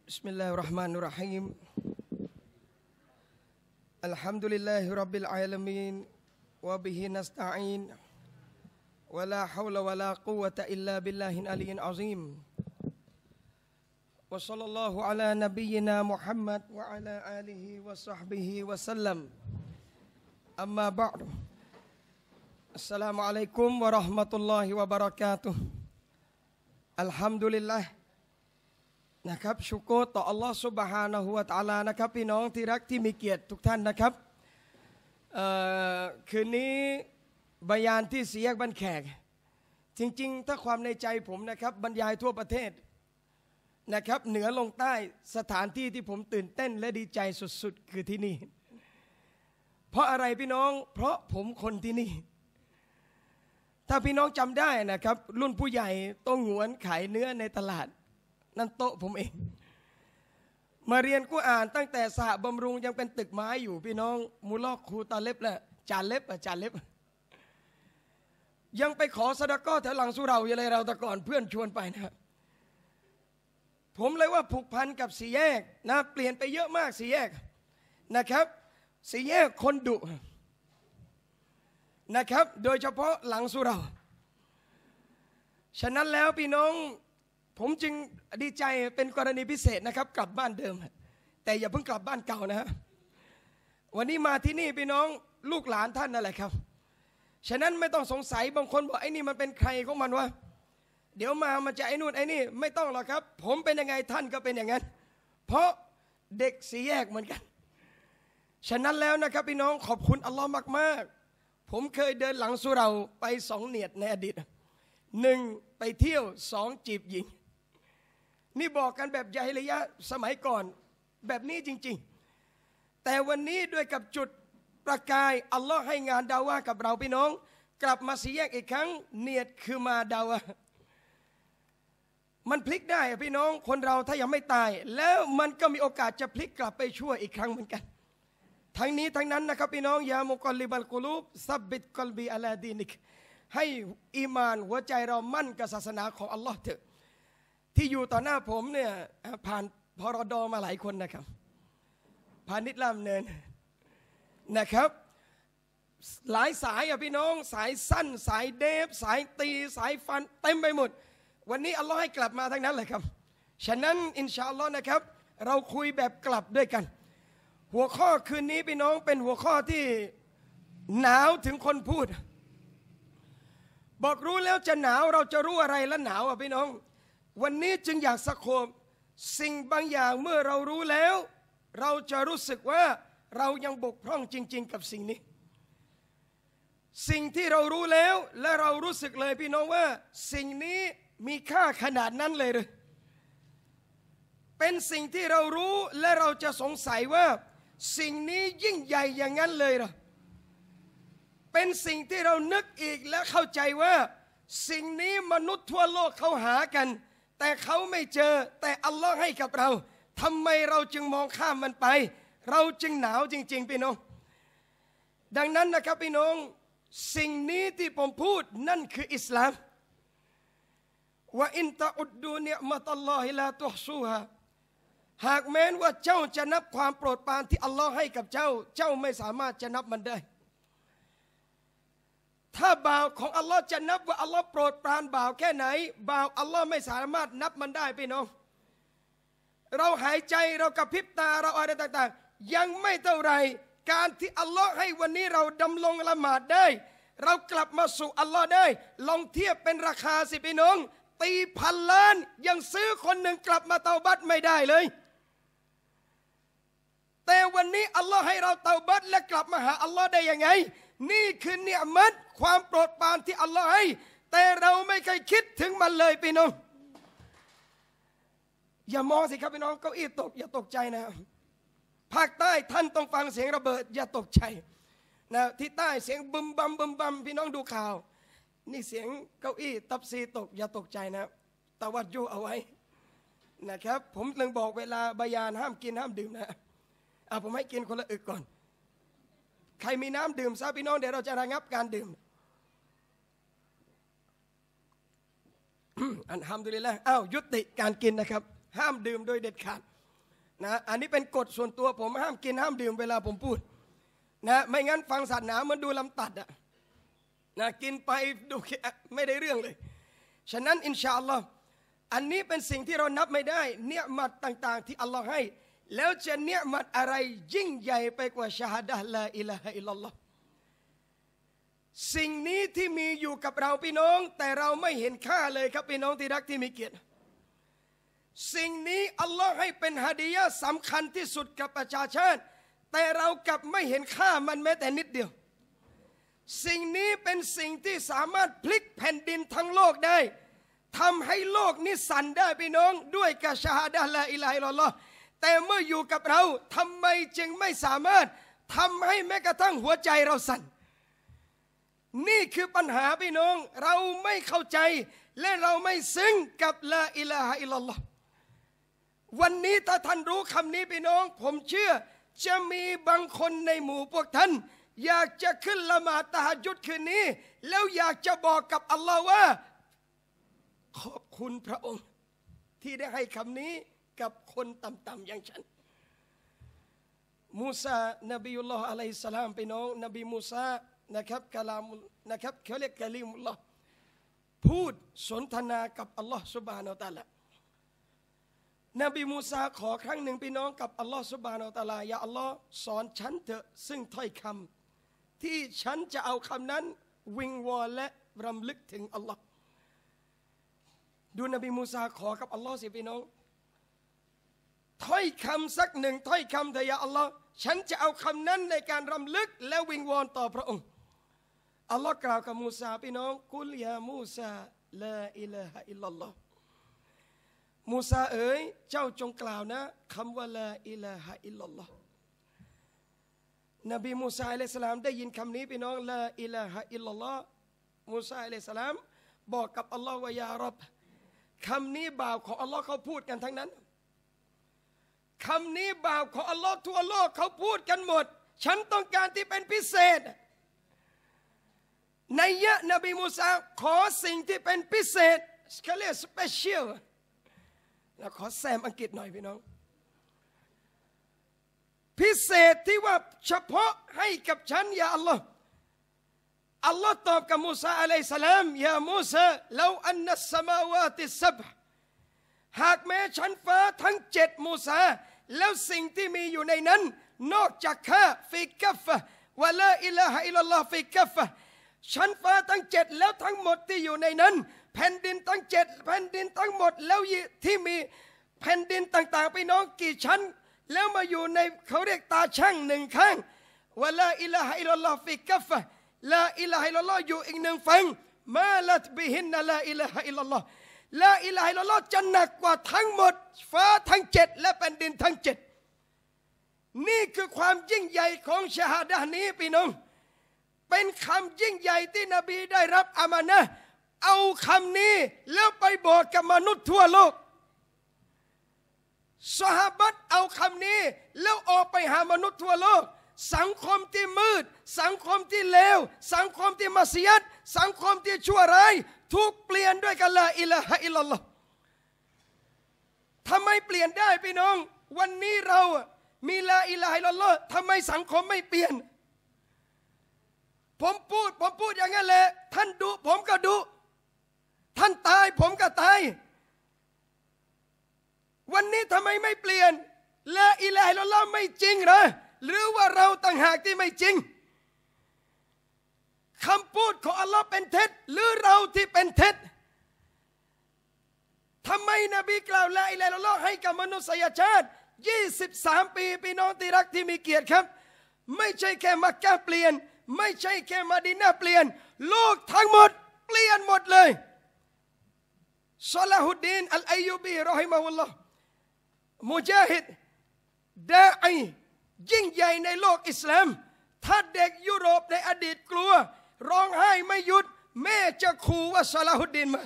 بسم الله الرحمن الرحيم الحمد لله رب العالمين وبه نستعين ولا حول ولا قوة إلا بالله العلي العظيم وصلى الله على نبينا محمد وعلى آله وصحبه وسلم أما بعد السلام عليكم ورحمة الله وبركاته الحمد للهนะครับชุกรต่ออัลลอฮฺซุบฮานะฮูวะตะอาลานะครับพี่น้องที่รักที่มีเกียรติทุกท่านนะครับคืนนี้บรรยายที่สี่แยกบ้านแขกจริงๆถ้าความในใจผมนะครับบรรยายทั่วประเทศนะครับเหนือลงใต้สถานที่ที่ผมตื่นเต้นและดีใจสุดๆคือที่นี่เพราะอะไรพี่น้องเพราะผมคนที่นี่ถ้าพี่น้องจำได้นะครับรุ่นผู้ใหญ่โต้งหวนขายเนื้อในตลาดนั่นโต๊ะผมเองมาเรียนกุรอานตั้งแต่สหบำรุงยังเป็นตึกไม้อยู่พี่น้องมุลอกครูตาเล็บแหละจานเล็บยังไปขอซะดะกอแถวหลังสุเราอยู่เลยเราแต่ก่อนเพื่อนชวนไปนะผมเลยว่าผูกพันกับสี่แยกนะเปลี่ยนไปเยอะมากสี่แยกนะครับสี่แยกคนดุนะครับโดยเฉพาะหลังสุเราฉะนั้นแล้วพี่น้องผมจึงดีใจเป็นกรณีพิเศษนะครับกลับบ้านเดิมแต่อย่าเพิ่งกลับบ้านเก่านะฮะวันนี้มาที่นี่พี่น้องลูกหลานท่านนั่นแหละครับฉะนั้นไม่ต้องสงสัยบางคนบอกไอ้นี่มันเป็นใครของมันวะเดี๋ยวมามันจะไอ้นู่นไอ้นี่ไม่ต้องหรอกครับผมเป็นยังไงท่านก็เป็นอย่างนั้นเพราะเด็กสี่แยกเหมือนกันฉะนั้นแล้วนะครับพี่น้องขอบคุณอัลลอฮ์มากๆผมเคยเดินหลังสุเราไป2 เนียดในอดีต1ไปเที่ยว2จีบหญิงนี่บอกกันแบบญาฮิลิยะห์สมัยก่อนแบบนี้จริงๆแต่วันนี้ด้วยกับจุดประกายอัลลอฮ์ให้งานดาวะกับเราพี่น้องกลับมาสี่แยกอีกครั้งเนียดคือมาดาวะมันพลิกได้พี่น้องคนเราถ้ายังไม่ตายแล้วมันก็มีโอกาสจะพลิกกลับไปชั่วอีกครั้งเหมือนกันทั้งนี้ทั้งนั้นนะครับพี่น้องยามุกลิบัลกุลูบซับบิตกลบีอะลาดีนิกให้อีมานหัวใจเรามั่นกับศาสนาของอัลลอฮ์เถอะที่อยู่ต่อหน้าผมเนี่ยผ่านพรดมาหลายคนนะครับผ่านนิดลามเนินนะครับหลายสายอ่ะพี่น้องสายสั้นสายเดฟสายตีสายฟันเต็มไปหมดวันนี้อัลลอฮ์ให้กลับมาทั้งนั้นเลยครับฉะนั้นอินชาอัลลอฮ์นะครับเราคุยแบบกลับด้วยกันหัวข้อคืนนี้พี่น้องเป็นหัวข้อที่หนาวถึงคนพูดบอกรู้แล้วจะหนาวเราจะรู้อะไรแล้วหนาวอ่ะพี่น้องวันนี้จึงอยากสะโคบสิ่งบางอย่างเมื่อเรารู้แล้วเราจะรู้สึกว่าเรายังบกพร่องจริงๆกับสิ่งนี้สิ่งที่เรารู้แล้วและเรารู้สึกเลยพี่น้องว่าสิ่งนี้มีค่าขนาดนั้นเลยหรือเป็นสิ่งที่เรารู้และเราจะสงสัยว่าสิ่งนี้ยิ่งใหญ่อย่างนั้นเลยหรือเป็นสิ่งที่เรานึกอีกและเข้าใจว่าสิ่งนี้มนุษย์ทั่วโลกเขาหากันแต่เขาไม่เจอแต่อัลลอฮ์ให้กับเราทำไมเราจึงมองข้ามมันไปเราจึงหนาวจริงๆพี่น้องดังนั้นนะครับพี่น้องสิ่งนี้ที่ผมพูดนั่นคืออิสลามว่าอินตะอุดดูเนียมะตัลลอฮิลาตุฮซูฮาหากแม้นว่าเจ้าจะนับความโปรดปรานที่อัลลอฮ์ให้กับเจ้าไม่สามารถจะนับมันได้ถ้าบ่าวของอัลลอฮ์จะนับว่าอัลลอฮ์โปรดปรานบ่าวแค่ไหนบ่าวอัลลอฮ์ไม่สามารถนับมันได้พี่น้องเราหายใจเรากระพริบตาเราอะไรต่างๆยังไม่เท่าไรการที่อัลลอฮ์ให้วันนี้เราดำรงละหมาดได้เรากลับมาสู่อัลลอฮ์ได้ลองเทียบเป็นราคาสิพี่น้องตีพันล้านยังซื้อคนหนึ่งกลับมาเตาบัตไม่ได้เลยแต่วันนี้อัลลอฮ์ให้เราเตาบัตและกลับมาหาอัลลอฮ์ได้ยังไงนี่คือเนียมัตความโปรดปรานที่อัลลอฮ์ให้แต่เราไม่เคยคิดถึงมันเลยพี่น้องอย่ามองสิครับพี่น้องเก้าอี้ตกอย่าตกใจนะภาคใต้ท่านต้องฟังเสียงระเบิดอย่าตกใจนะที่ใต้เสียงบึมบัมบึมบัมพี่น้องดูข่าวนี่เสียงเก้าอี้ตับซีตกอย่าตกใจนะตะวัดยูเอาไว้นะครับผมเลยบอกเวลาบายานห้ามกินห้ามดื่มนะผมให้กินคนละอึกก่อนใครมีน้ำดื่มซะพี่น้องเดี๋ยวเราจะระงับการดื่มอัลฮัมดุลิลละห์ยุติการกินนะครับห้ามดื่มโดยเด็ดขาดนะอันนี้เป็นกฎส่วนตัวผมห้ามกินห้ามดื่มเวลาผมพูดนะไม่งั้นฟังศาสนามันดูลำตัดอะนะกินไปดูไม่ได้เรื่องเลยฉะนั้นอินชาอัลลอฮ์อันนี้เป็นสิ่งที่เรานับไม่ได้เนียมัตต่างๆที่อัลลอฮ์ให้แล้วจะเนียมัตอะไรยิ่งใหญ่ไปกว่าชาฮาดะห์ลาอิลาฮะอิลลัลลอฮ์สิ่งนี้ที่มีอยู่กับเราพี่น้องแต่เราไม่เห็นค่าเลยครับพี่น้องที่รักที่มีเกียรติสิ่งนี้อัลลอฮ์ให้เป็นฮะดียะห์สำคัญที่สุดกับประชาชาติแต่เรากลับไม่เห็นค่ามันแม้แต่นิดเดียวสิ่งนี้เป็นสิ่งที่สามารถพลิกแผ่นดินทั้งโลกได้ทำให้โลกนี้สั่นได้พี่น้องด้วยกะชาฮาดะห์ลาอิลาฮะอิลลัลลอฮ์แต่เมื่ออยู่กับเราทำไมจึงไม่สามารถทำให้แม้กระทั่งหัวใจเราสั่นนี่คือปัญหาพี่น้องเราไม่เข้าใจและเราไม่ซึ้งกับลาอิลาฮะอิลลัลลอฮ์วันนี้ถ้าท่านรู้คำนี้พี่น้องผมเชื่อจะมีบางคนในหมู่พวกท่านอยากจะขึ้นละหมาดตะฮัจญุดคืนนี้แล้วอยากจะบอกกับอัลลอฮ์ว่าขอบคุณพระองค์ที่ได้ให้คำนี้กับคนต่ำๆอย่างฉันมูซานบีอุลลอฮ์อะลัยฮิสสลามพี่น้องนบีมูซานะครับกะลามุนะครับเขาเรียกกะลีมุลลอฮ์พูดสนทนากับอัลลอฮ์ซุบฮานะฮูวะตะอาลานบีมูซาขอครั้งหนึ่งพี่น้องกับอัลลอฮ์ซุบฮานะฮูวะตะอาลายาอัลลอฮ์สอนฉันเถอะซึ่งถ้อยคำที่ฉันจะเอาคำนั้นวิงวอนและรำลึกถึงอัลลอฮ์ดูนบีมูซาขอกับอัลลอฮ์สิพี่น้องถ้อยคำสักหนึ่งถ้อยคำเถอะยาอัลลอฮ์ฉันจะเอาคำนั้นในการรำลึกและวิงวอนต่อพระองค์อัลลอฮ์กล่าวกับมูซาพี่น้องกุลยามูซาลาอิลาฮะอิลลัลลอฮ์มูซาเอ๋ยเจ้าจงกล่าวนะคำว่าลาอิลาฮะอิลลัลลอฮ์นบีมูซาอะลัยฮิสสลามได้ยินคำนี้พี่น้องลาอิลาฮะอิลลัลลอฮ์มูซาอะลัยฮิสสลามบอกกับอัลลอฮ์ว่ายาร็อบคำนี้บ่าวของอัลลอฮ์เขาพูดกันทั้งนั้นคำนี้บ่าวของอัลลอฮ์ทั่วโลกเขาพูดกันหมดฉันต้องการที่เป็นพิเศษในยะนบีมูซาขอสิ่งที่เป็นพิเศษเขาเรียกสเปเชียลแล้วขอแซมอังกฤษหน่อยพี่น้องพิเศษที่ว่าเฉพาะให้กับฉันยาอัลลอฮ์อัลลอฮ์ตอบกับมูซาอะลัยฮิสสลามยามูซาแล้วอันนัสสมาวาติซับหากแม้ชั้นฟ้าทั้ง7มูซาแล้วสิ่งที่มีอยู่ในนั้นนอกจากข้าฟิกัฟฟะวะลาอิลาฮะอิลลัลลอฮ์ฟิกัฟฟะชั้นฟ้าทั้ง7แล้วทั้งหมดที่อยู่ในนั้นแผ่นดินทั้ง7แผ่นดินทั้งหมดแล้วที่มีแผ่นดินต่างๆไปน้องกี่ชั้นแล้วมาอยู่ในเขาเรียกตาช่างหนึ่งข้างวะลาอิลาฮะอิลลัลลอฮ์ฟิกัฟฟะลาอิลาฮะอิลลัลลอฮ์อยู่อีกหนึ่งฝั่งมาลัตบิฮินนะลาอิลาฮะอิลลัลลอฮ์ลาอิลาฮะอิลลัลลอฮ์จะหนักกว่าทั้งหมดฟ้าทั้ง7และแผ่นดินทั้ง7นี่คือความยิ่งใหญ่ของชาฮาดะห์นี้พี่น้องเป็นคำยิ่งใหญ่ที่นบีได้รับอามานะห์เอาคำนี้แล้วไปบอกกับมนุษย์ทั่วโลกซอฮาบะห์เอาคำนี้แล้วออกไปหามนุษย์ทั่วโลกสังคมที่มืดสังคมที่เลวสังคมที่มัสยิดสังคมที่ชั่วร้ายถูกเปลี่ยนด้วยกันลาอิลาฮะอิลลัลลอฮ์ทำไมเปลี่ยนได้พี่น้องวันนี้เรามีลาอิลาฮะอิลลัลลอฮ์ทำไมสังคมไม่เปลี่ยนผมพูดอย่างนั้นแหละท่านดุผมก็ดุท่านตายผมก็ตายวันนี้ทำไมไม่เปลี่ยนลาอิลาฮะอิลลัลลอฮ์ไม่จริงเหรอหรือว่าเราต่างหากที่ไม่จริงคำพูดของอัลลอฮ์เป็นเท็จหรือเราที่เป็นเท็จทำไมนบีกล่าวลาอิลาฮะอิลลัลลอฮ์ให้กับมนุษยชาติ23 ปีพี่น้องที่รักที่มีเกียรติครับไม่ใช่แค่มักกะห์เปลี่ยนไม่ใช่แค่มะดีนะห์เปลี่ยนโลกทั้งหมดเปลี่ยนหมดเลยซอลาฮุดดีนอัลอัยยูบีรอฮิมะฮุลลอฮ์มุญาฮิดดาอียิ่งใหญ่ในโลกอิสลามถ้าเด็กยุโรปในอดีตกลัวร้องไห้ไม่หยุดแม่จะขู่ว่าซอลาฮุดดีนมา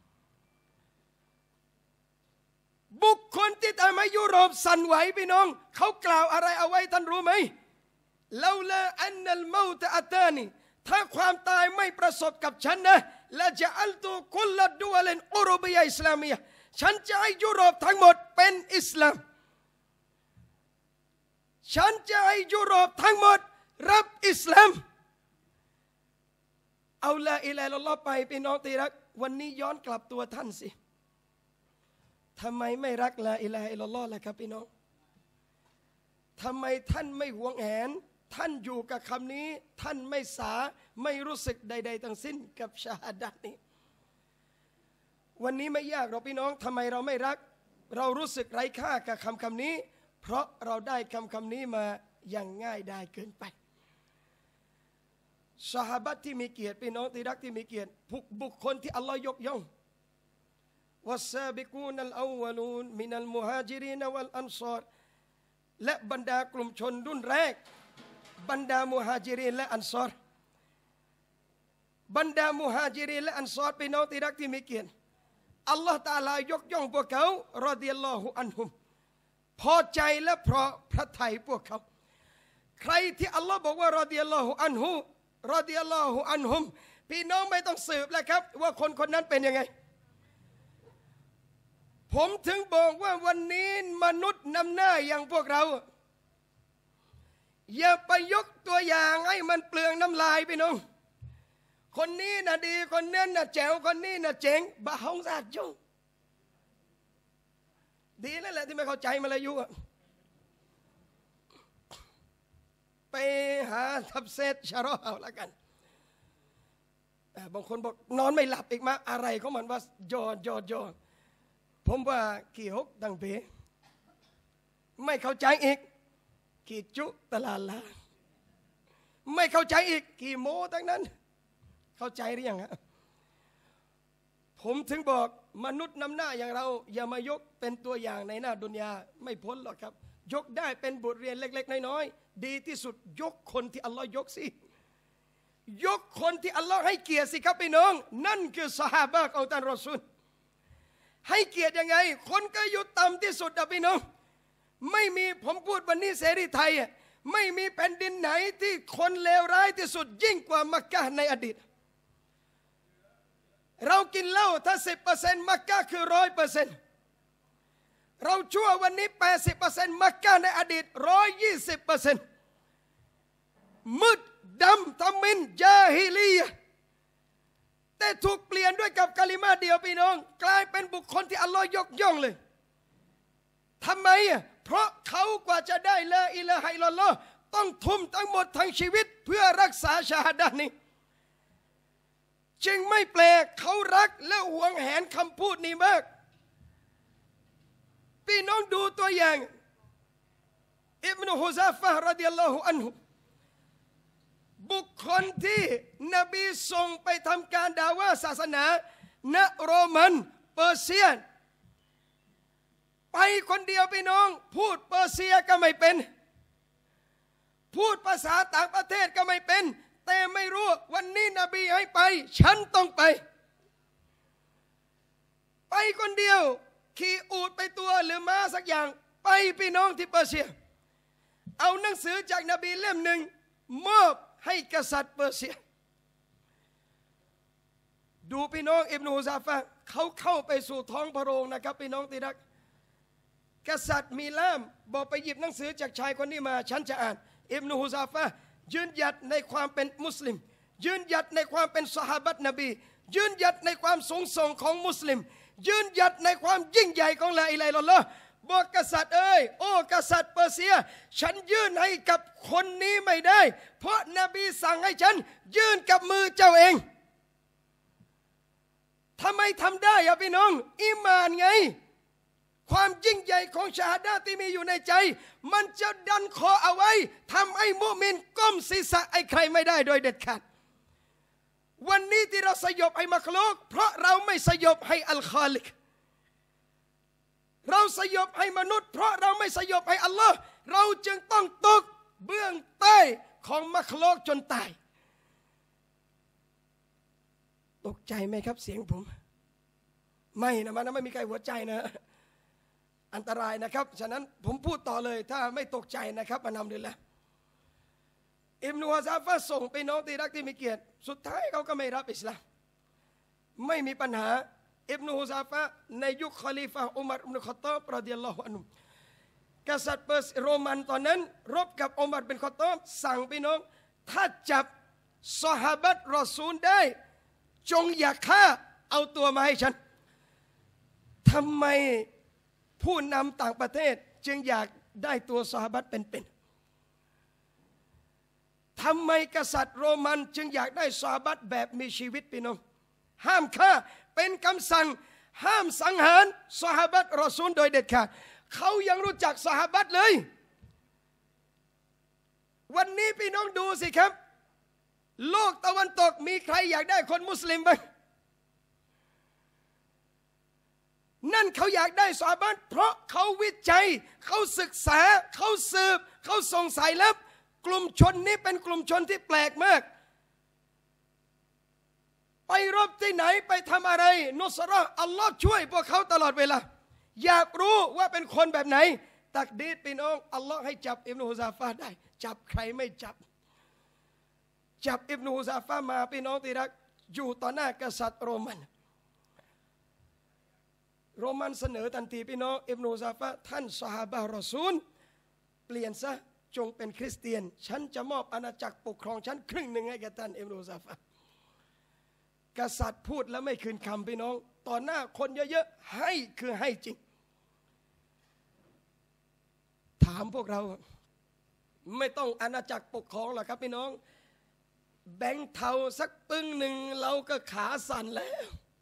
บุคคลที่ทำให้ยุโรปสั่นไหวพี่น้องเขากล่าวอะไรเอาไว้ท่านรู้ไหมลาลาอันนัลเมาตะอัตานีถ้าความตายไม่ประสบกับฉันนะละจะอัลตุคุลละดุวลินอุรุบียะอิสลามียะฉันจะให้ยุโรปทั้งหมดเป็นอิสลามฉันจะให้ยุโรปทั้งหมดรับอิสลามเอาลาอิลาฮะอิลลัลลอฮ์ไปพี่น้องที่รักวันนี้ย้อนกลับตัวท่านสิทำไมไม่รักลาอิลาฮะอิลลัลลอฮ์ล่ะครับพี่น้องทำไมท่านไม่หวงแหนท่านอยู่กับคำนี้ท่านไม่รู้สึกใดๆทั้งสิ้นกับชาฮาดะห์นี้วันนี้ไม่ยากหรอกพี่น้องทำไมเราไม่รักเรารู้สึกไร้ค่ากับคำนี้เพราะเราได้คำนี้มาอย่างง่ายได้เกินไปซอฮาบะห์ที่มีเกียรติพี่น้องที่รักที่มีเกียรติบุคคลที่อัลลอฮ์ยกย่องวัสซาบิกูนัลอวัลูนมินัลมุฮาจิรินวัลอันซอรและบรรดากลุ่มชนรุ่นแรกบรรดามุฮาจิรินและอันซอรบรรดามุฮาจิรินและอันซอรพี่น้องที่รักที่มีเกียรติอัลลอฮ์ตะอาลายกย่องพวกเขารอฎิยัลลอฮุอันฮุมพอใจและเพราะพระทัยพวกเขาใครที่อัลลอฮ์บอกว่ารอฎิยัลลอฮุอันฮุรอฎิยัลลอฮุอันฮุมพี่น้องไม่ต้องสืบแล้วครับว่าคนคนนั้นเป็นยังไงผมถึงบอกว่าวันนี้มนุษย์นำหน้าอย่างพวกเราอย่าไปยกตัวอย่างให้มันเปลืองน้ำลายพี่น้องคนนี้น่ะดีคนนั้นน่ะแจ๋วคนนี้น่ะเจ๋งบ้าห้องสะอาดจุ้งดีนั่นแหละที่ไม่เข้าใจมาเลยอยู่ไปหาทับเซตชะรอเอาละกันบางคนบอกนอนไม่หลับอีกมาอะไรของมันว่ายอผมว่ากี่ฮกดังเพไม่เข้าใจอีกกี่จุตลาลาไม่เข้าใจอีกกี่โมทั้งนั้นเข้าใจหรือยังฮะผมถึงบอกมนุษย์นำหน้าอย่างเราอย่ามายกเป็นตัวอย่างในหน้าดุนยาไม่พ้นหรอกครับยกได้เป็นบทเรียนเล็กๆน้อยๆดีที่สุดยกคนที่อัลลอฮ์ยกสิยกคนที่อัลลอฮ์ให้เกียรติสิครับพี่น้องนั่นคือซอฮาบะห์ของท่านรอซูลให้เกียรติยังไงคนก็อยู่ต่ำที่สุดพี่น้องไม่มีผมพูดวันนี้เสรีไทยไม่มีแผ่นดินไหนที่คนเลวร้ายที่สุดยิ่งกว่ามักกะฮ์ในอดีตเรากินเหล้าถ้า 10% มักกะฮ์คือ 100% เราชั่ววันนี้ 80% มักกะฮ์ในอดีต 120% มืดดำทำมินญาฮิลียะห์แต่ถูกเปลี่ยนด้วยกับกะลิมาเดียวพี่น้องกลายเป็นบุคคลที่อัลลอฮ์ยกย่องเลยทำไมเพราะเขากว่าจะได้ลาอิลาฮะอิลลัลลอฮ์ต้องทุ่มทั้งหมดทั้งชีวิตเพื่อรักษาชาฮาดะห์นี้จึงไม่แปลกเขารักและหวงแหนคำพูดนี้มากพี่น้องดูตัวอย่างอิบนุฮุซาฟะห์รอฎิยัลลอฮุอันฮุบุคคลที่นบีส่งไปทำการดาวะศาสนาณโรมันเปอร์เซียไปคนเดียวพี่น้องพูดเปอร์เซียก็ไม่เป็นพูดภาษาต่างประเทศก็ไม่เป็นแต่ไม่รู้วันนี้นบีให้ไปฉันต้องไปคนเดียวขี่อูฐไปตัวหรือม้าสักอย่างไปพี่น้องที่เปอร์เซียเอาหนังสือจากนบีเล่มหนึ่งมอบให้กษัตริย์เปอร์เซียดูพี่น้องอิบนุฮุซาฟะห์เขาเข้าไปสู่ท้องพระโรงนะครับพี่น้องที่รักกษัตริย์มีล่ามบอกไปหยิบหนังสือจากชายคนนี้มาฉันจะอ่านอิบนุฮุซาฟะห์ยืนหยัดในความเป็นมุสลิมยืนหยัดในความเป็นซอฮาบะห์นบียืนหยัดในความสูงส่งของมุสลิมยืนหยัดในความยิ่งใหญ่ของลาอิลาฮะอิลลัลลอฮ์บอกกษัตริย์เอ้ยโอ้กษัตริย์เปอร์เซียฉันยื่นให้กับคนนี้ไม่ได้เพราะนบีสั่งให้ฉันยื่นกับมือเจ้าเองทำไมทำได้อะพี่น้องอีมานไงความยิ่งใหญ่ของชาฮาดะห์ที่มีอยู่ในใจมันจะดันคอเอาไว้ทำให้มุมินก้มศีรษะไอ้ใครไม่ได้โดยเด็ดขาดวันนี้ที่เราสยบให้มักลุกเพราะเราไม่สยบให้อัลคอลิกเราสยบให้มนุษย์เพราะเราไม่สยบให้อัลลอฮ์เราจึงต้องตกเบื้องใต้ของมักลุกจนตายตกใจไหมครับเสียงผมไม่นะมันไม่มีใครหัวใจนะอันตรายนะครับฉะนั้นผมพูดต่อเลยถ้าไม่ตกใจนะครับมานำเลยละอิบนุฮุซาฟะห์ส่งไปน้องที่รักที่มีเกียรติสุดท้ายเขาก็ไม่รับอิสลามไม่มีปัญหาอิบนุฮุซาฟะห์ในยุคคอลีฟะห์อุมัรอิบนุค็อฏฏอบรอฎิยัลลอฮุอันฮุกษัตริย์เปอร์เซียโรมันตอนนั้นรบกับอุมัรบินคอฏฏอบสั่งพี่น้องถ้าจับซอฮาบะห์รอซูลได้จงอย่าฆ่าเอาตัวมาให้ฉันทำไมผู้นำต่างประเทศจึงอยากได้ตัวซอฮาบะห์เป็นๆทำไมกษัตริย์โรมันจึงอยากได้ซอฮาบะห์แบบมีชีวิตพี่น้องห้ามฆ่าเป็นคำสั่งห้ามสังหารซอฮาบะห์รอซูลโดยเด็ดขาดเขายังรู้จักซอฮาบะห์เลยวันนี้พี่น้องดูสิครับโลกตะวันตกมีใครอยากได้คนมุสลิมบ้างนั่นเขาอยากได้ซอฮาบะห์เพราะเขาวิจัยเขาศึกษาเขาสืบเขาสงสัยแล้วกลุ่มชนนี้เป็นกลุ่มชนที่แปลกมากไปรบที่ไหนไปทำอะไรนุสเราะห์อัลลอฮ์ช่วยพวกเขาตลอดเวลาอยากรู้ว่าเป็นคนแบบไหนตักดีรพี่น้องอัลลอฮ์ให้จับอิบนุฮุซาฟะห์ได้จับใครไม่จับอิบนุฮุซาฟะห์มาพี่น้องที่รักอยู่ต่อหน้ากษัตริย์โรมันเสนอทันทีพี่น้องอิบนุฮุซาฟะห์ท่านซอฮาบะห์รอซูลเปลี่ยนซะจงเป็นคริสเตียนฉันจะมอบอาณาจักรปกครองฉันครึ่งหนึ่งให้แก่ท่านอิบนุฮุซาฟะห์กษัตริย์พูดแล้วไม่คืนคำพี่น้องต่อหน้าคนเยอะๆให้คือให้จริงถามพวกเราไม่ต้องอาณาจักรปกครองหรอกครับพี่น้องแบงค์เทาสักปึ้งหนึ่งเราก็ขาสั่นแล้ว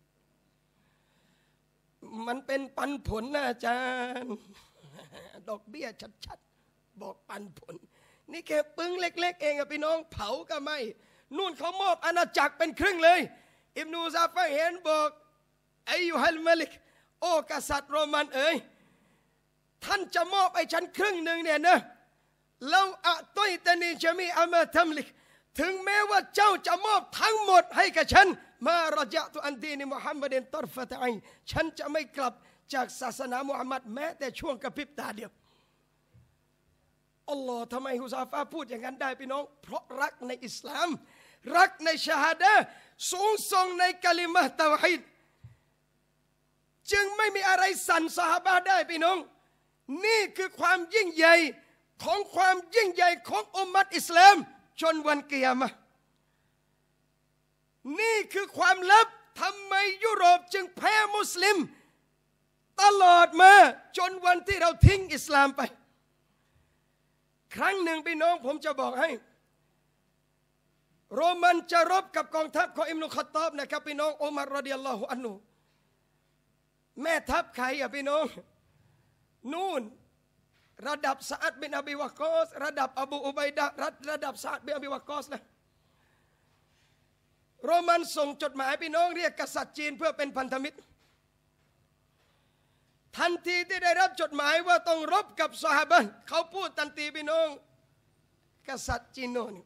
มันเป็นปันผลนะอาจารย์ดอกเบี้ยชัดๆบอกปันผลนี่แค่ปึ้งเล็กๆเองอะพี่น้องเผาก็ไม่นู่นเขามอบอาณาจักรเป็นครึ่งเลยอิบนูซาฟะห์เห็นบอกอายุฮัลมะลิกโอ้กษัตริย์โรมันเอ๋ยท่านจะมอบให้ฉันครึ่งหนึ่งเนี่ยนะเราอะต้อยตานีจะมีอามาทำลิกถึงแม้ว่าเจ้าจะมอบทั้งหมดให้กับฉันมารจะตุอันดีนมุฮัมมัดตรฟะตะอิฉันจะไม่กลับจากศาสนามุฮัมมัดแม้แต่ช่วงกระพริบตาเดียวอัลลอฮ์ทำไมฮุซาฟะห์พูดอย่างนั้นได้พี่น้องเพราะรักในอิสลามรักในชะฮาดะห์สูงส่งในกะลิมะห์เตาฮีดจึงไม่มีอะไรสั่นซอฮาบะห์ได้พี่น้องนี่คือความยิ่งใหญ่ของความยิ่งใหญ่ของอุมมะฮ์อิสลามจนวันกิยามะห์นี่คือความลับทำไมยุโรปจึงแพ้มุสลิมตลอดมาจนวันที่เราทิ้งอิสลามไปครั้งหนึ่งพี่น้องผมจะบอกให้โรมันจะรบกับกองทัพของอิบนุค็อฏฏอบนะครับพี่น้องอุมัรรอฎิยัลลอฮุอันฮุแม่ทัพใครอะพี่น้องนู่นระดับซะอัดบินอบีวะกอสระดับอบูอุบัยดะห์ระดับซะอัดบินอบีวะกอสนะโรมันส่งจดหมายพี่น้องเรียกกษัตริย์จีนเพื่อเป็นพันธมิตรทันทีที่ได้รับจดหมายว่าต้องรบกับซอฮาบะห์เขาพูดทันทีพี่น้องกษัตริย์จีนโน่น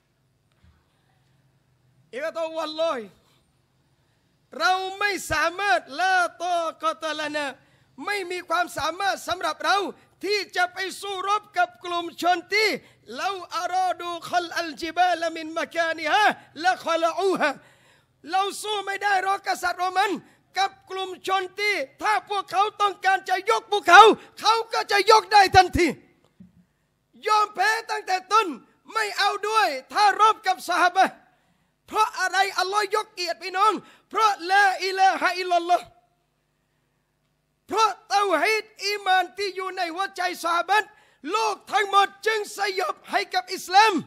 อีกตัววัลลอยเราไม่สามารถละตอกตะลนะไม่มีความสามารถสำหรับเราที่จะไปสู้รบกับกลุ่มชนที่เราอารอดูคลอัลจิบาลมินมะกานิฮะและคลอูฮะเราสู้ไม่ได้หรอกกษัตริย์โรมันกับกลุ่มชนที่ถ้าพวกเขาต้องการจะยกภูเขาเขาก็จะยกได้ทันทียอมแพ้ตั้งแต่ต้นไม่เอาด้วยถ้ารบกับซอฮาบะห์เพราะอะไรอัลลอฮ์ยกเกียรติพี่น้องเพราะลาอิลาฮะอิลลัลลอฮ์เพราะเตาฮีดอีมานที่อยู่ในหัวใจซอฮาบะห์โลกทั้งหมดจึงสยบให้กับอิสลาม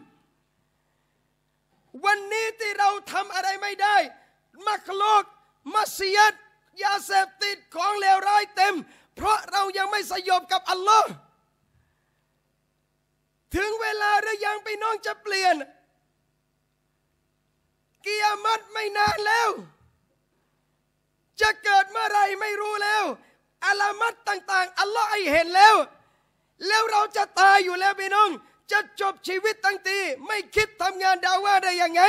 วันนี้ที่เราทำอะไรไม่ได้มักโลกมัสยิดยาเสพติดของเลวร้ายเต็มเพราะเรายังไม่สยบกับอัลลอฮ์ถึงเวลาหรือยังพี่น้องจะเปลี่ยนกิยามัตไม่นานแล้วจะเกิดเมื่อไรไม่รู้แล้วอะลามัตต่างๆอัลลอฮ์ให้เห็นแล้วเราจะตายอยู่แล้วพี่น้องจะจบชีวิตตั้งทีไม่คิดทำงานดาวะได้ยังไง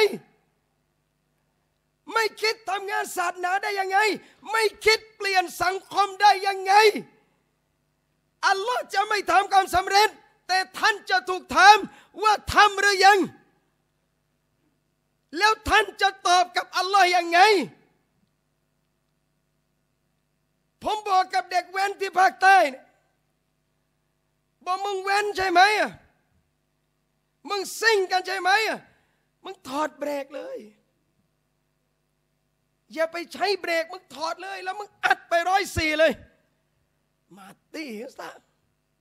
ไม่คิดทำงานศาสนาได้ยังไงไม่คิดเปลี่ยนสังคมได้ยังไงอัลลอฮ์จะไม่ทำความสำเร็จแต่ท่านจะถูกถามว่าทำหรือยังแล้วท่านจะตอบกับอัลลอฮ์ยังไงผมบอกกับเด็กแว้นที่ภาคใต้บบอกมึงเว้นใช่ไหมมึงซิ่งกันใช่ไหมมึงถอดเบรกเลยอย่าไปใช้เบรกมึงถอดเลยแล้วมึงอัดไป104เลยมาตี้อุสตาด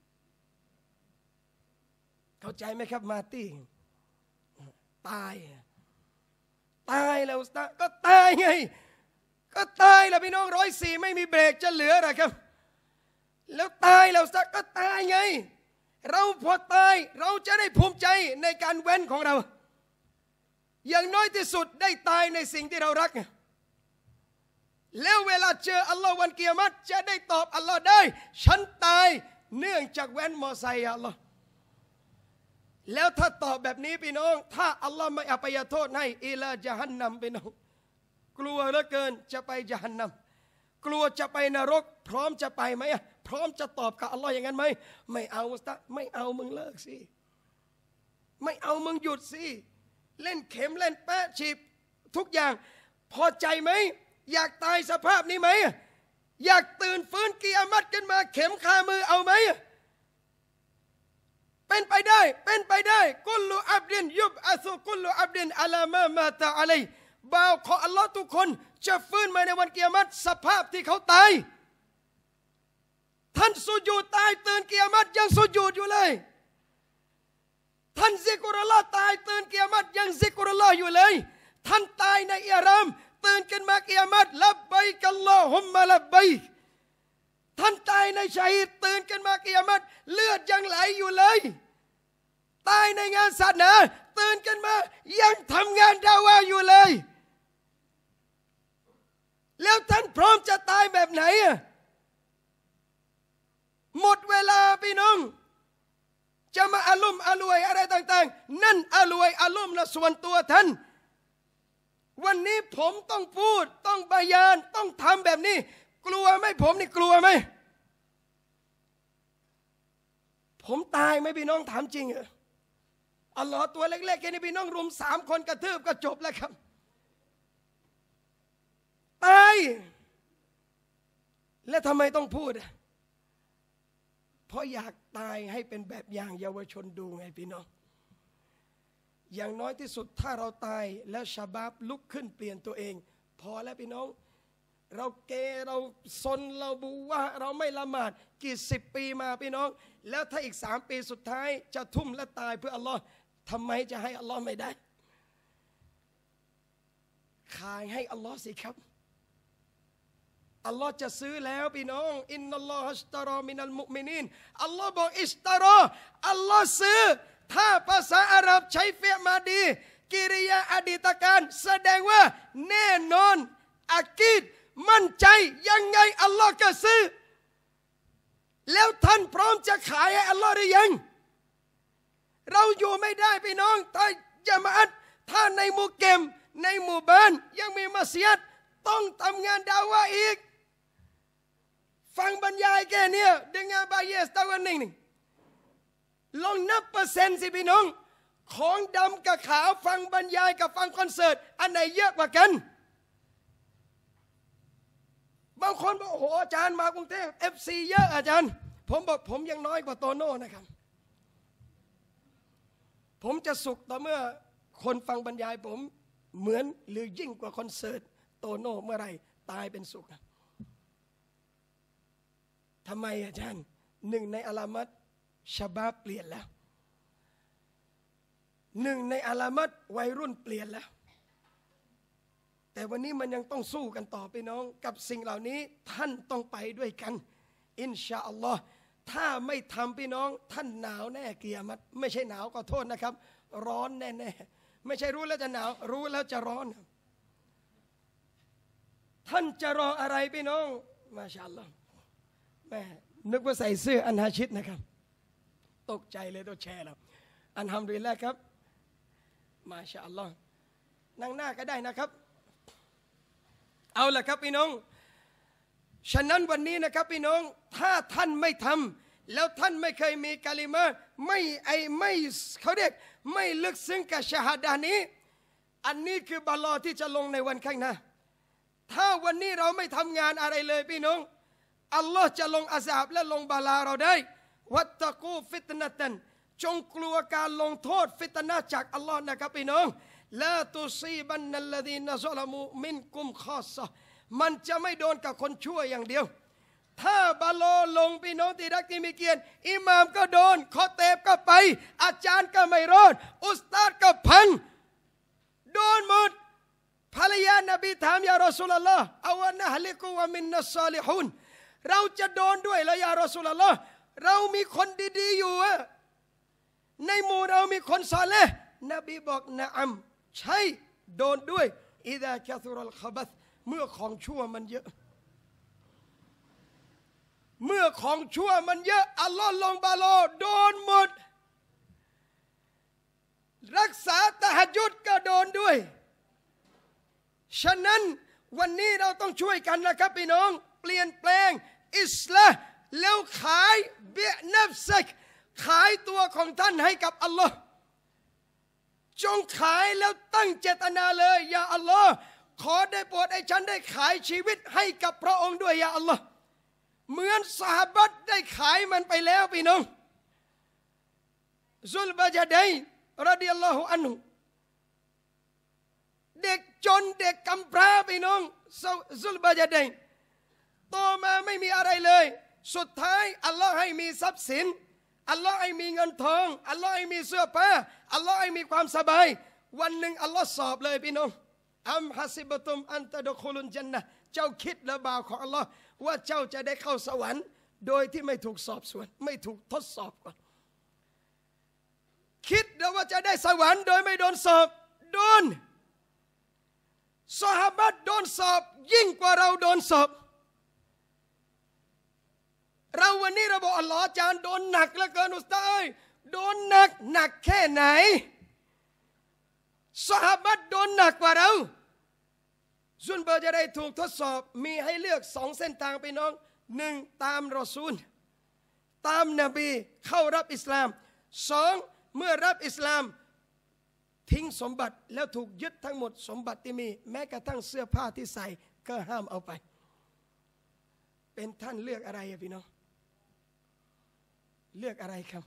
เข้าใจไหมครับมาตี้ตายแล้วอุสตาดก็ตายไงก็ตายแล้วพี่น้อง104ไม่มีเบรกจะเหลือหรอครับแล้วตายแล้วอุสตาดก็ตายไงเราพอตายเราจะได้ภูมิใจในการเว้นของเราอย่างน้อยที่สุดได้ตายในสิ่งที่เรารักแล้วเวลาเจออัลลอฮ์วันกิยามะฮ์จะได้ตอบอัลลอฮ์ได้ฉันตายเนื่องจากแว้นมอไซค์อัลลอฮ์แล้วถ้าตอบแบบนี้พี่น้องถ้าอัลลอฮ์ไม่อภัยโทษให้อิลาญะฮันนัมพี่น้องกลัวเหลือเกินจะไปญะฮันนัมกลัวจะไปนรกพร้อมจะไปไหมพร้อมจะตอบกับอัลลอฮ์อย่างนั้นไหมไม่เอาอุสตาดไม่เอามึงเลิกสิไม่เอามึงหยุดสิเล่นเข็มเล่นแปะฉีบทุกอย่างพอใจไหมอยากตายสภาพนี้ไหมอยากตื่นฟื้นกิยามัตขึ้นมาเข็มคามือเอาไหมเป็นไปได้กุลลุอับดินยุบอัสุกุลลุอับดินอัลามาตะอะลัยบ่าวของอัลลอฮ์ทุกคนจะฟื้นมาในวันกิยามัตสภาพที่เขาตายท่านสุญูดตายตื่นกิยามัตยังสุญูดอยู่เลยท่านซิกรุลลอฮ์ตายตื่นกิยามัตยังซิกรุลลอฮ์อยู่เลยท่านตายในอิหรามตื่นขึ้นมากิยามัตลับบัยกัลลอฮุมมะลับบัยท่านตายในชัยตื่นขึ้นมากิยามัตเลือดยังไหลอยู่เลยตายในงานศาสนาตื่นขึ้นมายังทำงานดาวาอยู่เลยแล้วท่านพร้อมจะตายแบบไหนหมดเวลาพี่น้องจะมาอารมณ์อรวยอะไรต่างๆนั่นอรวยอารมณ์ละส่วนตัวท่านวันนี้ผมต้องพูดต้องบายานต้องทำแบบนี้กลัวไหมผมนี่กลัวไหมผมตายไหมพี่น้องถามจริงอัลลอฮ์ตัวเล็กๆแค่นี้พี่น้องรุม3 คนกระทืบก็จบแล้วครับตายและทำไมต้องพูดเพราะอยากตายให้เป็นแบบอย่างเยาวชนดูไงพี่น้องอย่างน้อยที่สุดถ้าเราตายแล้วชาบาบลุกขึ้นเปลี่ยนตัวเองพอแล้วพี่น้องเราเกเราซนเราบูวะเราไม่ละหมาดกี่10 ปีมาพี่น้องแล้วถ้าอีก3 ปีสุดท้ายจะทุ่มและตายเพื่ออัลลอฮ์ทำไมจะให้อัลลอฮ์ไม่ได้ขายให้อัลลอฮ์สิครับอัลลอฮ์จะซื้อแล้วพี่น้องอินนัลลอฮฺอิสตารอมินัลมุมินีนอัลลอฮ์บอกอิสตารออัลลอฮ์ซื้อถ้าภาษาอาหรับใช้เฟียมาดีกิริยาอดีตการแสดงว่าแน่นอนอากีดมั่นใจยังไงอัลลอฮ์ก็ซื้อแล้วท่านพร้อมจะขายให้อัลลอฮ์หรือยังเราอยู่ไม่ได้พี่น้องถ้าจะมาอัดถ้าในหมู่เกมในหมู่บ้านยังมีมัสยิดต้องทำงานดาวะอีกฟังบรรยายแค่นี้ดึงอาบายเยสตะวันหนึ่งลองนับเปอร์เซ็นต์สิพี่น้องของดำกับขาวฟังบรรยายกับฟังคอนเสิร์ตอันไหนเยอะกว่ากันบางคนบอกโอ้โหอาจารย์มากรุงเทพ FC เยอะอาจารย์ผมบอกผมยังน้อยกว่าโตโน่นะครับผมจะสุขต่อเมื่อคนฟังบรรยายผมเหมือนหรือยิ่งกว่าคอนเสิร์ตโตโน่เมื่อไรตายเป็นสุขทำไมอาจารย์1 ในอะลามัตชะบาบเปลี่ยนแล้ว1 ในอะลามัตวัยรุ่นเปลี่ยนแล้วแต่วันนี้มันยังต้องสู้กันต่อพี่น้องกับสิ่งเหล่านี้ท่านต้องไปด้วยกันอินชาอัลลอฮ์ถ้าไม่ทำพี่น้องท่านหนาวแน่กิยามะฮ์ไม่ใช่หนาวก็โทษนะครับร้อนแน่ๆไม่ใช่รู้แล้วจะหนาวรู้แล้วจะร้อนท่านจะรออะไรพี่น้องมาชาอัลลอฮ์แม่นึกว่าใส่เสื้ออันฮาชิดนะครับตกใจเลยต้องแชร์แล้วอันฮัมดุลิลละห์ครับมาชาอัลลอฮ์นั่งหน้าก็ได้นะครับเอาล่ะครับพี่น้องฉะนั้นวันนี้นะครับพี่น้องถ้าท่านไม่ทำแล้วท่านไม่เคยมีกะลิมาไม่เขาเรียกไม่ลึกซึ้งกับชะฮาดะห์นี้อันนี้คือบาลอที่จะลงในวันข้างหน้าถ้าวันนี้เราไม่ทำงานอะไรเลยพี่น้องอัลลอฮ์จะลงอาซาบและลงบาลาเราได้วัตตะกูฟิตนะตันจงกลัวการลงโทษฟิตนะจากอัลลอฮ์นะครับพี่น้องลาตุซีบันนัลลดีนซอลามูมินกุมคอซะมันจะไม่โดนกับคนชั่วอย่างเดียวถ้าบาโลลงพี่น้องที่รักที่มีเกียรติอิหม่ามก็โดนขอเตบก็ไปอาจารย์ก็ไม่รอดอุสตาดก็พังโดนหมดภรรยานบีถามยารอซูลลอฮ์อาวะนะฮลิกุวะมินนัสซาลิฮูนเราจะโดนด้วยแล้วยารอซูลลอฮ์เรามีคนดีๆอยู่ในหมู่เรามีคนซอเลห์นบีบอกนะอัมใช่โดนด้วยอิดะกะซุรัลขบัษเมื่อของชั่วมันเยอะเมื่อของชั่วมันเยอะอัลลอฮ์ลงบาโลโดนหมดรักษาตะฮัจญุดก็โดนด้วยฉะนั้นวันนี้เราต้องช่วยกันนะครับพี่น้องเปลี่ยนแปลงอิสลามแล้วขายเบียนับซักขายตัวของท่านให้กับอัลลอฮ์จงขายแล้วตั้งเจตนาเลยอย่าอัลลอฮ์ขอได้โปรดให้ฉันได้ขายชีวิตให้กับพระองค์ด้วยอย่าอัลลอฮ์เหมือนซอฮาบะห์ได้ขายมันไปแล้วพี่น้องซุลบะญะดัยรอฎิยัลลอฮุอันฮุเด็กจนเด็กกำพร้าพี่น้องซุลบะญะดัยโตมาไม่มีอะไรเลยสุดท้ายอัลลอฮ์ให้มีทรัพย์สินอัลลอฮ์ให้มีเงินทองอัลลอฮ์ให้มีเสื้อผ้าอัลลอฮ์ให้มีความสบายวันหนึ่งอัลลอฮ์สอบเลยพี่น้องอัมฮัสิบตุมอันตะดุคุลุนจันนะเจ้าคิดหรือเปล่าของอัลลอฮ์ว่าเจ้าจะได้เข้าสวรรค์โดยที่ไม่ถูกสอบสวนไม่ถูกทดสอบก่อนคิดแล้วว่าจะได้สวรรค์โดยไม่โดนสอบโดนซอฮาบะห์โดนสอบยิ่งกว่าเราโดนสอบเราวันนี้เราบอกอัลลอฮ์อาจารย์โดนหนักเหลือเกินอุสตาดโดนหนักแค่ไหนซอฮาบะห์โดนหนักกว่าเราซุนเบอร์จะได้ถูกทดสอบมีให้เลือก2เส้นทางพี่น้อง1ตามรอซูลตามนบีเข้ารับอิสลาม2เมื่อรับอิสลามทิ้งสมบัติแล้วถูกยึดทั้งหมดสมบัติที่มีแม้กระทั่งเสื้อผ้าที่ใส่ก็ห้ามเอาไปเป็นท่านเลือกอะไรพี่น้องเลือกอะไรครับ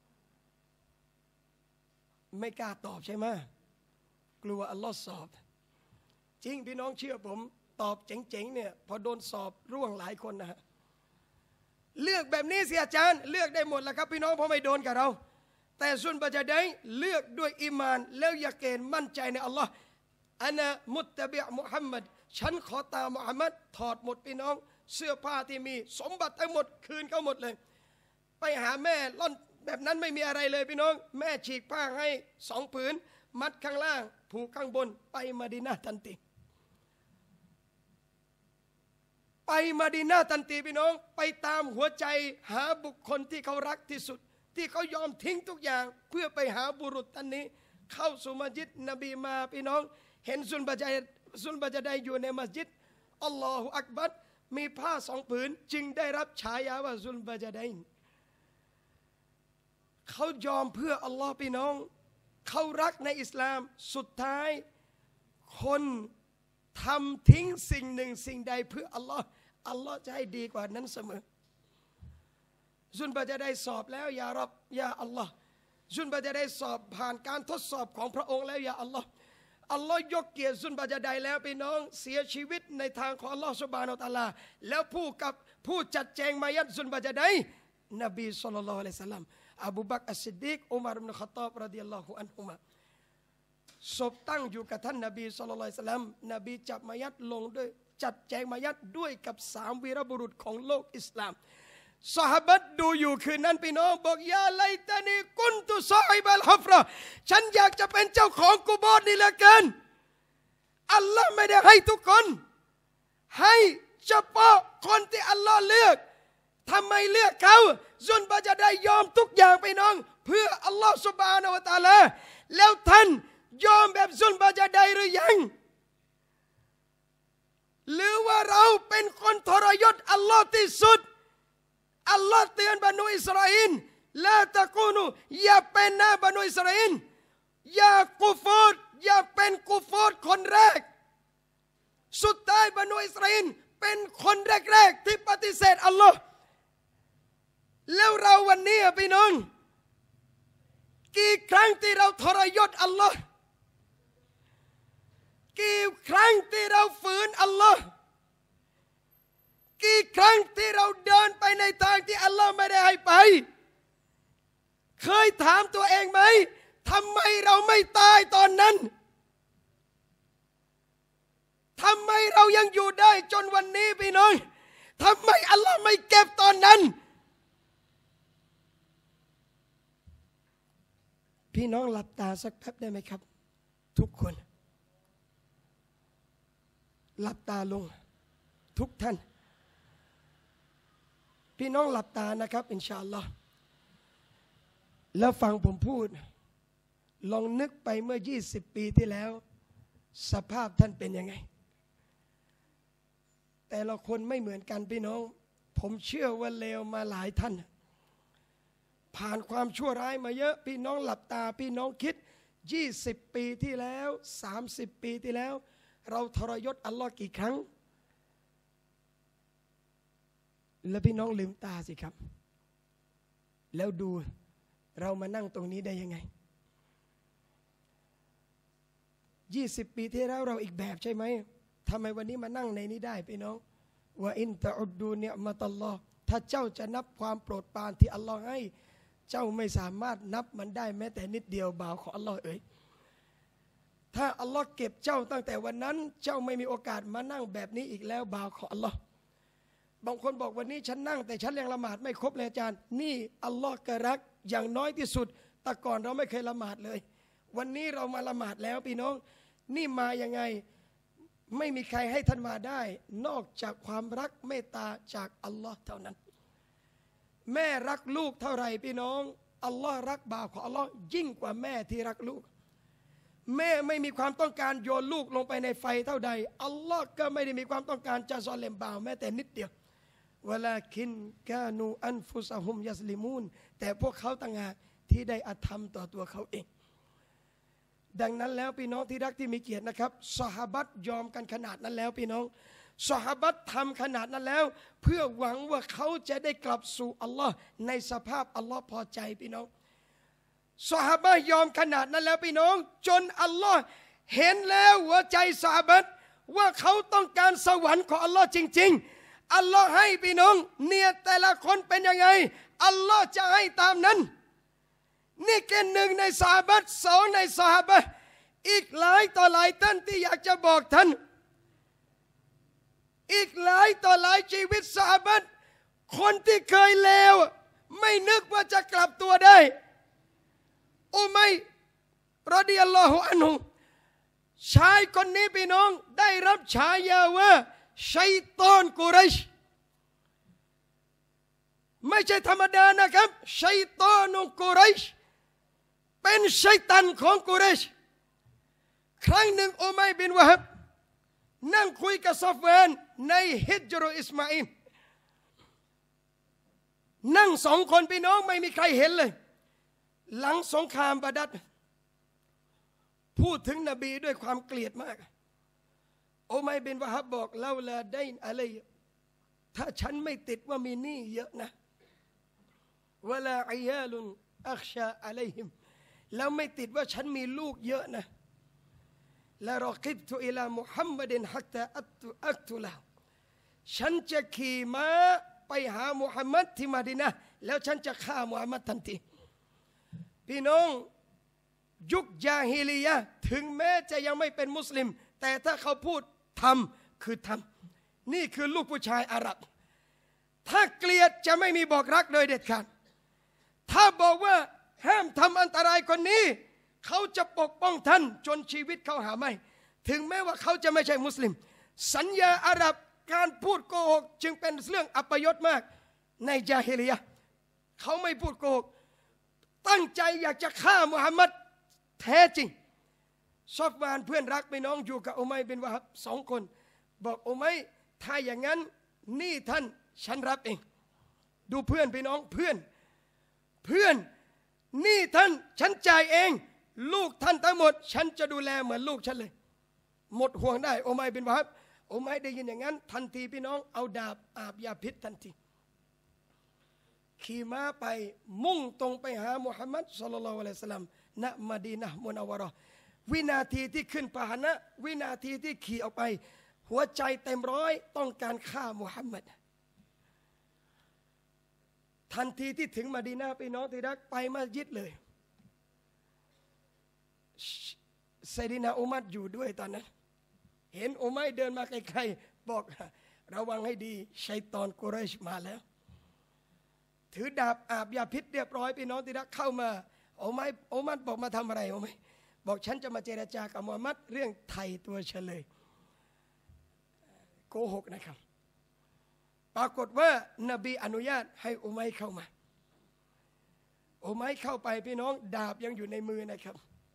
ไม่กล้าตอบใช่ไหมกลัวอัลลอฮ์สอบจริงพี่น้องเชื่อผมตอบเจ๋งๆเนี่ยพอโดนสอบร่วงหลายคนนะฮะเลือกแบบนี้สิอาจารย์เลือกได้หมดแล้วครับพี่น้องเพราะไม่โดนกับเราแต่ซุนบะญะดัยเลือกด้วยอีมานแล้วยะกีนมั่นใจในอัลลอฮ์อะนะมุตตะบิอ์มุฮัมมัดฉันขอตามมุฮัมมัดถอดหมดพี่น้องเสื้อผ้าที่มีสมบัติทั้งหมดคืนเขาหมดเลยไปหาแม่ล่อนแบบนั้นไม่มีอะไรเลยพี่น้องแม่ฉีกผ้าให้2 ผืนมัดข้างล่างผูกข้างบนไปมะดีนะห์ทันทีไปมะดีนะห์ทันทีพี่น้องไปตามหัวใจหาบุคคลที่เขารักที่สุดที่เขายอมทิ้งทุกอย่างเพื่อไปหาบุรุษท่านนี้เข้าสู่มัสยิดนบีมาพี่น้องเห็นซุนบะญะดัยอยู่ในมัสยิดอัลลอฮุอักบัรมีผ้า2 ผืนจึงได้รับฉายาว่าซุนบะญะดัยเขายอมเพื่ออัลลอฮ์พี่น้องเขารักในอิสลามสุดท้ายคนทำทิ้งสิ่งหนึ่งสิ่งใดเพื่ออัลลอฮ์อัลลอฮ์จะให้ดีกว่านั้นเสมอซุนบะญะดัยสอบแล้วยารับยาอัลลอฮ์ซุนบะญะดัยสอบผ่านการทดสอบของพระองค์แล้วยาอัลลอฮ์อัลลอฮ์ยกเกียรติซุนบะญะดัยแล้วพี่น้องเสียชีวิตในทางของอัลลอฮ์ซุบฮานะฮูวะตะอาลาแล้วผู้จัดแจงมายัดซุนบะญะดัยนบีศ็อลลัลลอฮุอะลัยฮิวะซัลลัมอบูบักรอัสซิดดีกอุมัรอิบนุค็อฏฏอบรอฎิยัลลอฮุอันฮุมาศพตั้งอยู่กับท่านนบีศ็อลลัลลอฮุอะลัยฮิวะซัลลัมนบีจับมายัดลงด้วยจัดแจงมายัดด้วยกับ3วีรบุรุษของโลกอิสลามซอฮาบะห์ดูอยู่คืนนั้นพี่น้องบอกยาไลตานีกุนตุซอฮิบัลฮัฟเราะห์ฉันอยากจะเป็นเจ้าของกุโบร์นี่เหลือเกินอัลลอฮ์ไม่ได้ให้ทุกคนให้เฉพาะคนที่อัลลอฮ์เลือกทำไมเลือกเขาซุนบะญะดัยยอมทุกอย่างพี่น้องเพื่ออัลลอฮ์ซุบฮานะฮูวะตะอาลาแล้วท่านยอมแบบซุนบะญะดัยหรือยังหรือว่าเราเป็นคนทรยศอัลลอฮ์ที่สุดอัลลอฮ์เตือนบรรดาอิสราเอลละตะกูนูอย่าเป็นนะบรรดาอิสราเอลอย่ากุฟรอย่าเป็นกุฟรคนแรกสุดท้ายบรรดาอิสราเอลเป็นคนแรกๆที่ปฏิเสธอัลลอฮ์แล้วเราวันนี้พี่น้องกี่ครั้งที่เราทรยศอัลลอฮ์กี่ครั้งที่เราฝืนอัลลอฮ์กี่ครั้งที่เราเดินไปในทางที่อัลลอฮ์ไม่ได้ให้ไปเคยถามตัวเองไหมทำไมเราไม่ตายตอนนั้นทำไมเรายังอยู่ได้จนวันนี้พี่น้องทำไมอัลลอฮ์ไม่เก็บตอนนั้นพี่น้องหลับตาสักแป๊บได้ไหมครับทุกคนหลับตาลงทุกท่านพี่น้องหลับตานะครับอินชาอัลลอฮ์แล้วฟังผมพูดลองนึกไปเมื่อ20 ปีที่แล้วสภาพท่านเป็นยังไงแต่ละคนไม่เหมือนกันพี่น้องผมเชื่อว่าเลวมาหลายท่านผ่านความชั่วร้ายมาเยอะพี่น้องหลับตาพี่น้องคิด20 ปีที่แล้ว30 ปีที่แล้วเราทรยศอัลลอฮ์กี่ครั้งแล้วพี่น้องลืมตาสิครับแล้วดูเรามานั่งตรงนี้ได้ยังไง20 ปีที่แล้วเราอีกแบบใช่ไหมทำไมวันนี้มานั่งในนี้ได้พี่น้องว่าอินตะอุดดูเนียมะตัลลอฮ์ถ้าเจ้าจะนับความโปรดปรานที่อัลลอฮ์ให้เจ้าไม่สามารถนับมันได้แม้แต่นิดเดียวบ่าวของอัลลอฮ์เอ๋ยถ้าอัลลอฮ์เก็บเจ้าตั้งแต่วันนั้นเจ้าไม่มีโอกาสมานั่งแบบนี้อีกแล้วบ่าวของอัลลอฮ์บางคนบอกวันนี้ฉันนั่งแต่ฉันยังละหมาดไม่ครบเลยอาจารย์นี่อัลลอฮ์ก็รักอย่างน้อยที่สุดแต่ก่อนเราไม่เคยละหมาดเลยวันนี้เรามาละหมาดแล้วพี่น้องนี่มายังไงไม่มีใครให้ท่านมาได้นอกจากความรักเมตตาจากอัลลอฮ์เท่านั้นแม่รักลูกเท่าไหร่พี่น้องอัลลอฮ์รักบ่าวของอัลลอฮ์ยิ่งกว่าแม่ที่รักลูกแม่ไม่มีความต้องการโยนลูกลงไปในไฟเท่าใดอัลลอฮ์ก็ไม่ได้มีความต้องการจะซอเลมบ่าวแม้แต่นิดเดียววะลาคินกานูอันฟุซะฮุมยัสลิมูนแต่พวกเขาต่างหากที่ได้อธรรมต่อตัวเขาเองดังนั้นแล้วพี่น้องที่รักที่มีเกียรตินะครับซอฮาบะห์ยอมกันขนาดนั้นแล้วพี่น้องซอฮาบะห์ทำขนาดนั้นแล้วเพื่อหวังว่าเขาจะได้กลับสู่อัลลอฮ์ในสภาพอัลลอฮ์พอใจพี่น้องซอฮาบะห์ยอมขนาดนั้นแล้วพี่น้องจนอัลลอฮ์เห็นแล้วหัวใจซอฮาบะห์ว่าเขาต้องการสวรรค์ของอัลลอฮ์จริงๆอัลลอฮ์ให้พี่น้องเนี่ยแต่ละคนเป็นยังไงอัลลอฮ์จะให้ตามนั้นนี่แค่หนึ่งในซอฮาบะห์2ในซอฮาบะห์อีกหลายต่อหลายท่านที่อยากจะบอกท่านอีกหลายต่อหลายชีวิตซอฮาบะห์คนที่เคยเลวไม่นึกว่าจะกลับตัวได้อุมัยรอฎิยัลลอฮุอันฮุชายคนนี้พี่น้องได้รับฉายาว่าชัยฏอนกุรัยชไม่ใช่ธรรมดานะครับชัยฏอนกุรัยชเป็นชัยฏอนของกุรัยชครั้งหนึ่งอุมัยบินวะฮับนั่งคุยกับซอฟวานในฮิจรุอิสมาอิลนั่ง2 คนพี่น้องไม่มีใครเห็นเลยหลังสงครามบาดัรพูดถึงนบีด้วยความเกลียดมากอุมัยบินวะฮับบอกเล่าลาได้อะไรถ้าฉันไม่ติดว่ามีหนี้เยอะนะวะลาอิยาลุนอัคชาอะลัยฮิมแล้วไม่ติดว่าฉันมีลูกเยอะนะละรอกิบตุอิลามุฮัมมัดฮัตตาอักตุลาฉันจะขี่ม้าไปหามุฮัมมัดที่มะดีนะห์แล้วฉันจะฆ่ามุฮัมมัดทันทีพี่น้องยุคญาฮิลียะห์ถึงแม้จะยังไม่เป็นมุสลิมแต่ถ้าเขาพูดทำคือทำนี่คือลูกผู้ชายอาหรับถ้าเกลียดจะไม่มีบอกรักโดยเด็ดขาดถ้าบอกว่าห้ามทำอันตรายคนนี้เขาจะปกป้องท่านจนชีวิตเขาหาไม่ถึงแม้ว่าเขาจะไม่ใช่มุสลิมสัญญาอาหรับการพูดโกหกจึงเป็นเรื่องอัปยศมากในญาฮิลียะห์เขาไม่พูดโกหกตั้งใจอยากจะฆ่ามุฮัมมัดแท้จริงซอฟวานเพื่อนรักพี่น้องอยู่กับอุมัยบินวะฮับ2 คนบอกอุมัยถ้าอย่างนั้นนี่ท่านฉันรับเองดูเพื่อนพี่น้องเพื่อนนี่ท่านฉันจ่ายเองลูกท่านทั้งหมดฉันจะดูแลเหมือนลูกฉันเลยหมดห่วงได้อุมัยบินวะฮับอุมัยได้ยินอย่างนั้นทันทีพี่น้องเอาดาบอาบยาพิษทันทีขี่ม้าไปมุ่งตรงไปหามุฮัมมัดศ็อลลัลลอฮุอะลัยฮิวะซัลลัมณมะดีนะห์มุนาววะเราะห์วินาทีที่ขึ้นพาหนะวินาทีที่ขี่ออกไปหัวใจเต็มร้อยต้องการฆ่ามุฮัมมัดทันทีที่ถึงมะดีนะห์พี่น้องที่รักไปมัสยิดเลยไซดีนาอุมัรอยู่ด้วยตอนนั้นเห็นอุมัยเดินมาไกลๆบอกระวังให้ดีชัยฏอนกุเรชมาแล้วถือดาบอาบยาพิษเรียบร้อยพี่น้องที่รักเข้ามาอุมัรบอกมาทำอะไรอุมัยบอกฉันจะมาเจรจากับมุฮัมมัดเรื่องไถ่ตัวเฉลยโกหกนะครับปรากฏว่านบีอนุญาตให้อุมัยเข้ามาอุมัยเข้าไปพี่น้องดาบยังอยู่ในมือนะครับ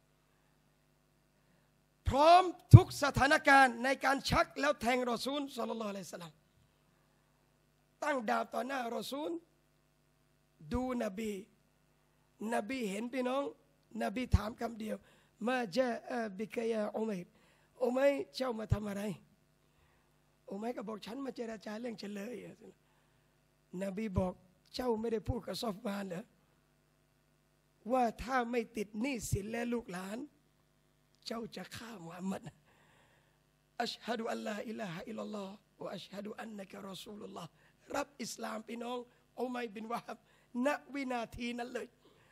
พร้อมทุกสถานการณ์ในการชักแล้วแทงรอซูลศ็อลลัลลอฮุอะลัยฮิวะซัลลัมตั้งดาบต่อหน้ารอซูลดูนบีเห็นพี่น้องนบีถามคำเดียวมาจาอะบิกะยาอุมัยอุมัยเจ้ามาทำอะไรอุมัยก็บอกฉันมาเจรจาเรื่องเฉลยนบีบอกเจ้าไม่ได้พูดกับซอฟวานเหรอว่าถ้าไม่ติดหนี้สินและลูกหลานเจ้าจะฆ่ามุฮัมมัดอัชฮะดุอัลลอฮ์อิลาฮะอิลลัลลอฮ์วะอัชฮะดุอันนะกะรอซูลุลลอฮ์รับอิสลามพี่น้องอุมัยบินวะฮับณวินาทีนั้นเลย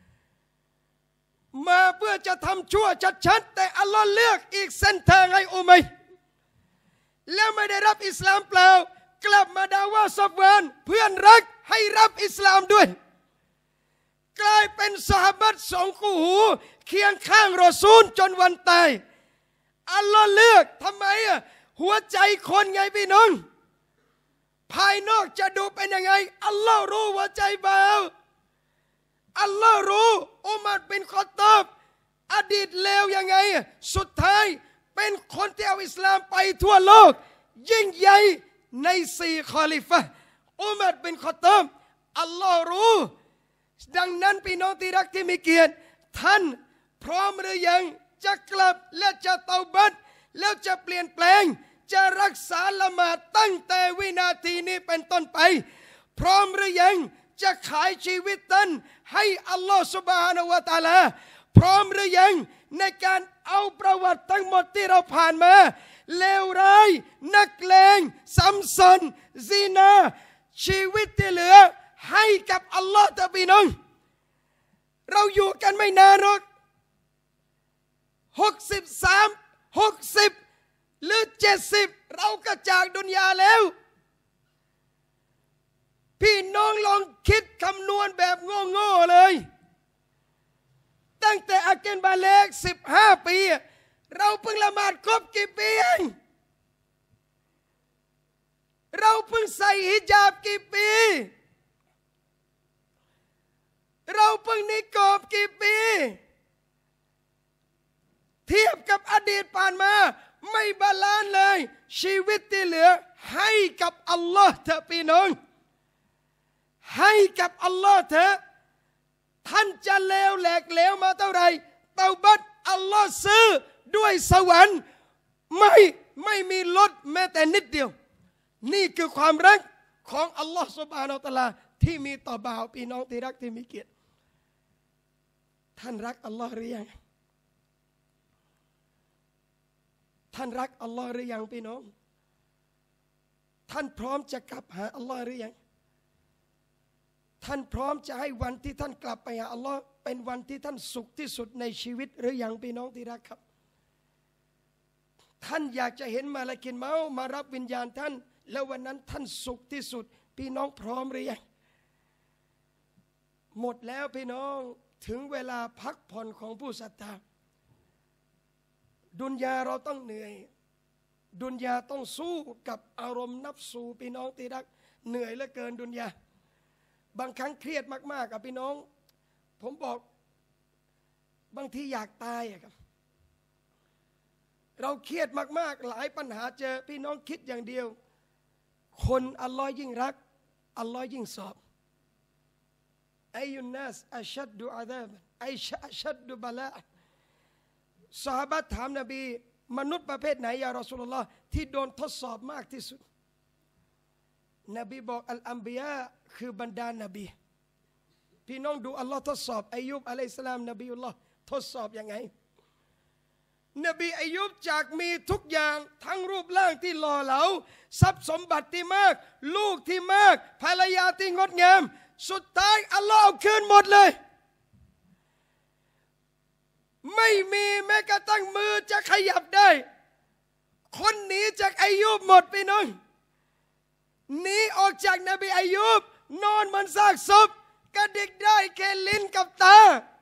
มาเพื่อจะทำชั่วชัดๆแต่อัลลอฮ์เลือกอีกเส้นทางให้อุมัยแล้วไม่ได้รับอิสลามเปล่ากลับมาด่าว่าซอฟวานเพื่อนรักให้รับอิสลามด้วยกลายเป็นซอฮาบะห์สองคู่หูเคียงข้างรอซูลจนวันตายอัลลอฮ์เลือกทำไมหัวใจคนไงพี่น้องภายนอกจะดูเป็นยังไงอัลลอฮ์รู้หัวใจเบาอัลลอฮ์รู้อุมัรบินคอฏฏอบอดีตเลวยังไงสุดท้ายเป็นคนที่เอาอิสลามไปทั่วโลกยิ่งใหญ่ใน4คอลิฟะห์อุมัรบินคอฏฏอบอัลลอฮ์รู้ดังนั้นพี่น้องที่รักที่มีเกียรติท่านพร้อมหรือยังจะกลับและจะเตาบัตแล้วจะเปลี่ยนแปลงจะรักษาละหมาดตั้งแต่วินาทีนี้เป็นต้นไปพร้อมหรือยังจะขายชีวิตท่านให้อัลลอฮฺซุบฮานะฮูวะตะอาลาพร้อมหรือยังในการเอาประวัติทั้งหมดที่เราผ่านมาเลวร้ายนักเลงซ้ำซ้อนซินาชีวิตที่เหลือให้กับอัลลอฮฺตะพี่น้องเราอยู่กันไม่นานหรอก63 60หรือ70เราก็จากดุนยาแล้วพี่น้องลองคิดคำนวณแบบโง่ๆเลยตั้งแต่อาเกนบาเล็ก15 ปีเราเพิ่งละหมาดครบกี่ปีเองเราเพิ่งใส่ฮิญาบกี่ปีเราเพิ่งนิกอบกี่ปีเทียบกับอดีตผ่านมาไม่บาลานซ์เลยชีวิตที่เหลือให้กับอัลลอฮ์เถอะพี่น้องให้กับอัลลอฮ์เถอะท่านจะเลวแหลกเหลวมาเท่าไรเตาบัตอัลลอฮ์ซื้อด้วยสวรรค์ไม่มีลดแม้แต่นิดเดียวนี่คือความรักของอัลลอฮ์ซุบฮานะฮูวะตะอาลาที่มีต่อบ่าวพี่น้องที่รักที่มีเกียรติท่านรักอัลลอฮ์หรือยังท่านรักอัลลอฮ์หรือยังพี่น้องท่านพร้อมจะกลับหาอัลลอฮ์หรือยังท่านพร้อมจะให้วันที่ท่านกลับไปหาอัลลอฮ์เป็นวันที่ท่านสุขที่สุดในชีวิตหรือยังพี่น้องที่รักครับท่านอยากจะเห็นมาลากินเมามารับวิญญาณท่านแล้ววันนั้นท่านสุขที่สุดพี่น้องพร้อมหรือยังหมดแล้วพี่น้องถึงเวลาพักผ่อนของผู้ศรัทธาดุนยาเราต้องเหนื่อยดุนยาต้องสู้กับอารมณ์นับสูพี่น้องที่รักเหนื่อยเหลือเกินดุนยาบางครั้งเครียดมากๆกับพี่น้องผมบอกบางทีอยากตายครับเราเครียดมากๆหลายปัญหาเจอพี่น้องคิดอย่างเดียวคนอัลลอฮ์ยิ่งรักอัลลอฮ์ยิ่งสอบอายุนนัสอัชัดดุอาดาบอัชัดดุบะลาซอฮาบะห์ถามนบีมนุษย์ประเภทไหนยารอซูลุลลอฮ์ที่โดนทดสอบมากที่สุดนบีบอกอัลอัมบิยาคือบรรดานบีพี่น้องดูอัลลอฮ์ทดสอบอายุบอะลัยฮิสสลามนบีอุลลอฮ์ทดสอบยังไงนบีอายุบจากมีทุกอย่างทั้งรูปร่างที่หล่อเหลาทรัพย์สมบัติที่มากลูกที่มากภรรยาที่งดงามสุดท้ายอัลลอฮ์เอาคืนหมดเลยไม่มีแม้กระทั่งมือจะขยับได้คนหนีจากอายุบหมดพี่น้องหนีออกจากนบีอายุบนอนมันซากศพกระดิกได้แค่ลิ้นกับตา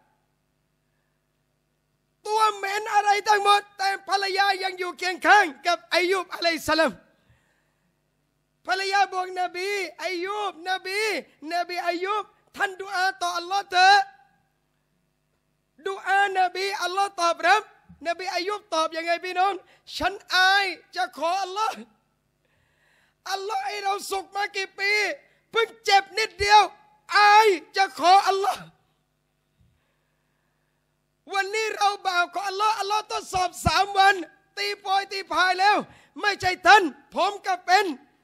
ตัวเหม็นอะไรทั้งหมดแต่ภรรยายังอยู่เคียงข้างกับอายุบอะลัยฮิสสลามภรรยาบอกนบีอายุบนบีอายุบท่านดุอาต่ออัลลอฮ์เถอะดุอานบีอัลลอฮ์ตอบรับนบีอายุบตอบยังไงพี่น้องฉันอายจะขออัลลอฮ์ให้เราสุขมากี่ปีเพิ่งเจ็บนิดเดียวอายจะขออัลลอฮ์วันนี้เราบ่าวขออัลลอฮ์ทดสอบ3 วันตีโพยตีพายแล้วไม่ใช่ท่านผมก็เป็น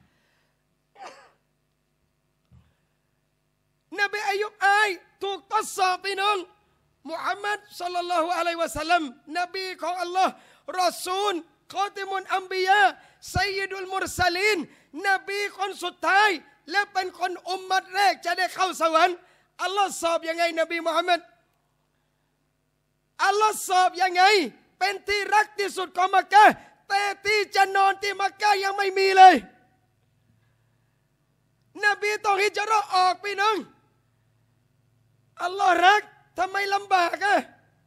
นบีอายุบอายถูกทดสอบพี่น้องมุฮัมมัดศ็อลลัลลอฮุอะลัยฮิวะซัลลัมนบีของอัลลอฮ์รอซูลคอติมุลอัมบิยาซัยยิดุลมุรสลีนนบีคนสุดท้ายและเป็นคนอุมมัตแรกจะได้เข้าสวรรค์อัลลอฮ์สอบยังไงนบีมุฮัมมัดอัลลอฮ์สอบยังไงเป็นที่รักที่สุดของมักกะฮ์แต่ที่จะนอนที่มักกะฮ์ยังไม่มีเลยนบีต้องฮิจเราะห์ออกพี่น้องอัลลอฮ์รักทำไมลำบากอ่ะ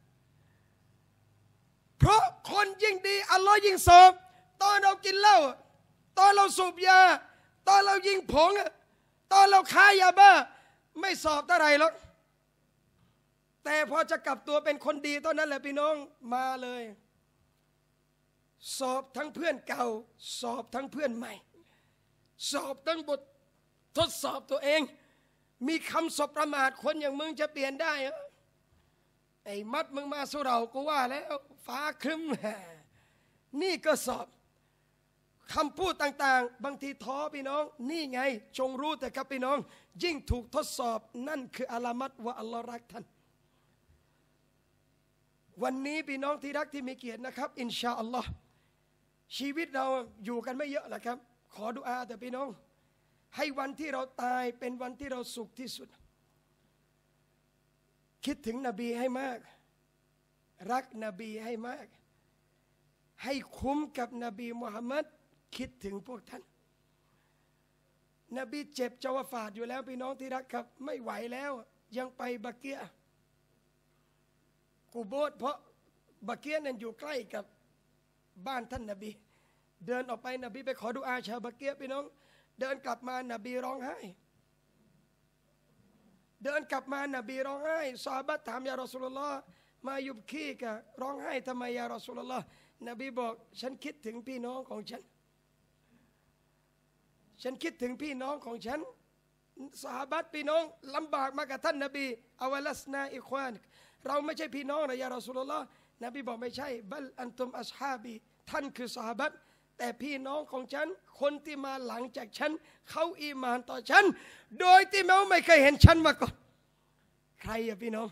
เพราะคนยิ่งดีอัลลอฮ์ยิ่งสอบตอนเรากินเหล้าตอนเราสูบยาตอนเรายิงผงตอนเราค้ายาบ้าไม่สอบเท่าไหร่หรอกแต่พอจะกลับตัวเป็นคนดีตอนนั้นแหละพี่น้องมาเลยสอบทั้งเพื่อนเก่าสอบทั้งเพื่อนใหม่สอบทั้งบททดสอบตัวเองมีคำสบประมาทคนอย่างมึงจะเปลี่ยนได้เหรอไอ้มัดมึงมาสู้เรากูว่าแล้วฟ้าครึ้มนี่ก็สอบคำพูดต่างๆบางทีท้อพี่น้องนี่ไงจงรู้แต่ครับพี่น้องยิ่งถูกทดสอบนั่นคืออาลามัตว่าอัลลอฮ์รักท่านวันนี้พี่น้องที่รักที่มีเกียรตินะครับอินชาอัลลอฮ์ชีวิตเราอยู่กันไม่เยอะแหละครับขอดุอาแต่พี่น้องให้วันที่เราตายเป็นวันที่เราสุขที่สุดคิดถึงนบีให้มากรักนบีให้มากให้คุ้มกับนบีมุฮัมมัดคิดถึงพวกท่านนบีเจ็บจะวะฟาดอยู่แล้วพี่น้องที่รักครับไม่ไหวแล้วยังไปบักเกียกูโบสเพราะบักเกียนั้นอยู่ใกล้กับบ้านท่านนบีเดินออกไปนบีไปขอดุอาชาวบักเกียพี่น้องเดินกลับมานบีร้องไห้เดินกลับมานบีร้องไห้ซอฮาบะห์ถามยารอซูลุลลอฮ์มายุบขี้กะร้องไห้ทำไมยารอซูลุลลอฮ์นบีบอกฉันคิดถึงพี่น้องของฉันคิดถึงพี่น้องของฉันซอฮาบะห์พี่น้องลำบากมากับท่านนบีอาวะลัสนาอิควานเราไม่ใช่พี่น้องนะยารอซูลุลลอฮ์นบีบอกไม่ใช่บัลอันตุมอัศฮาบีท่านคือซอฮาบะห์แต่พี่น้องของฉันคนที่มาหลังจากฉันเขาอีหม่านต่อฉันโดยที่เขาไม่เคยเห็นฉันมาก่อนใครอะพี่น้อง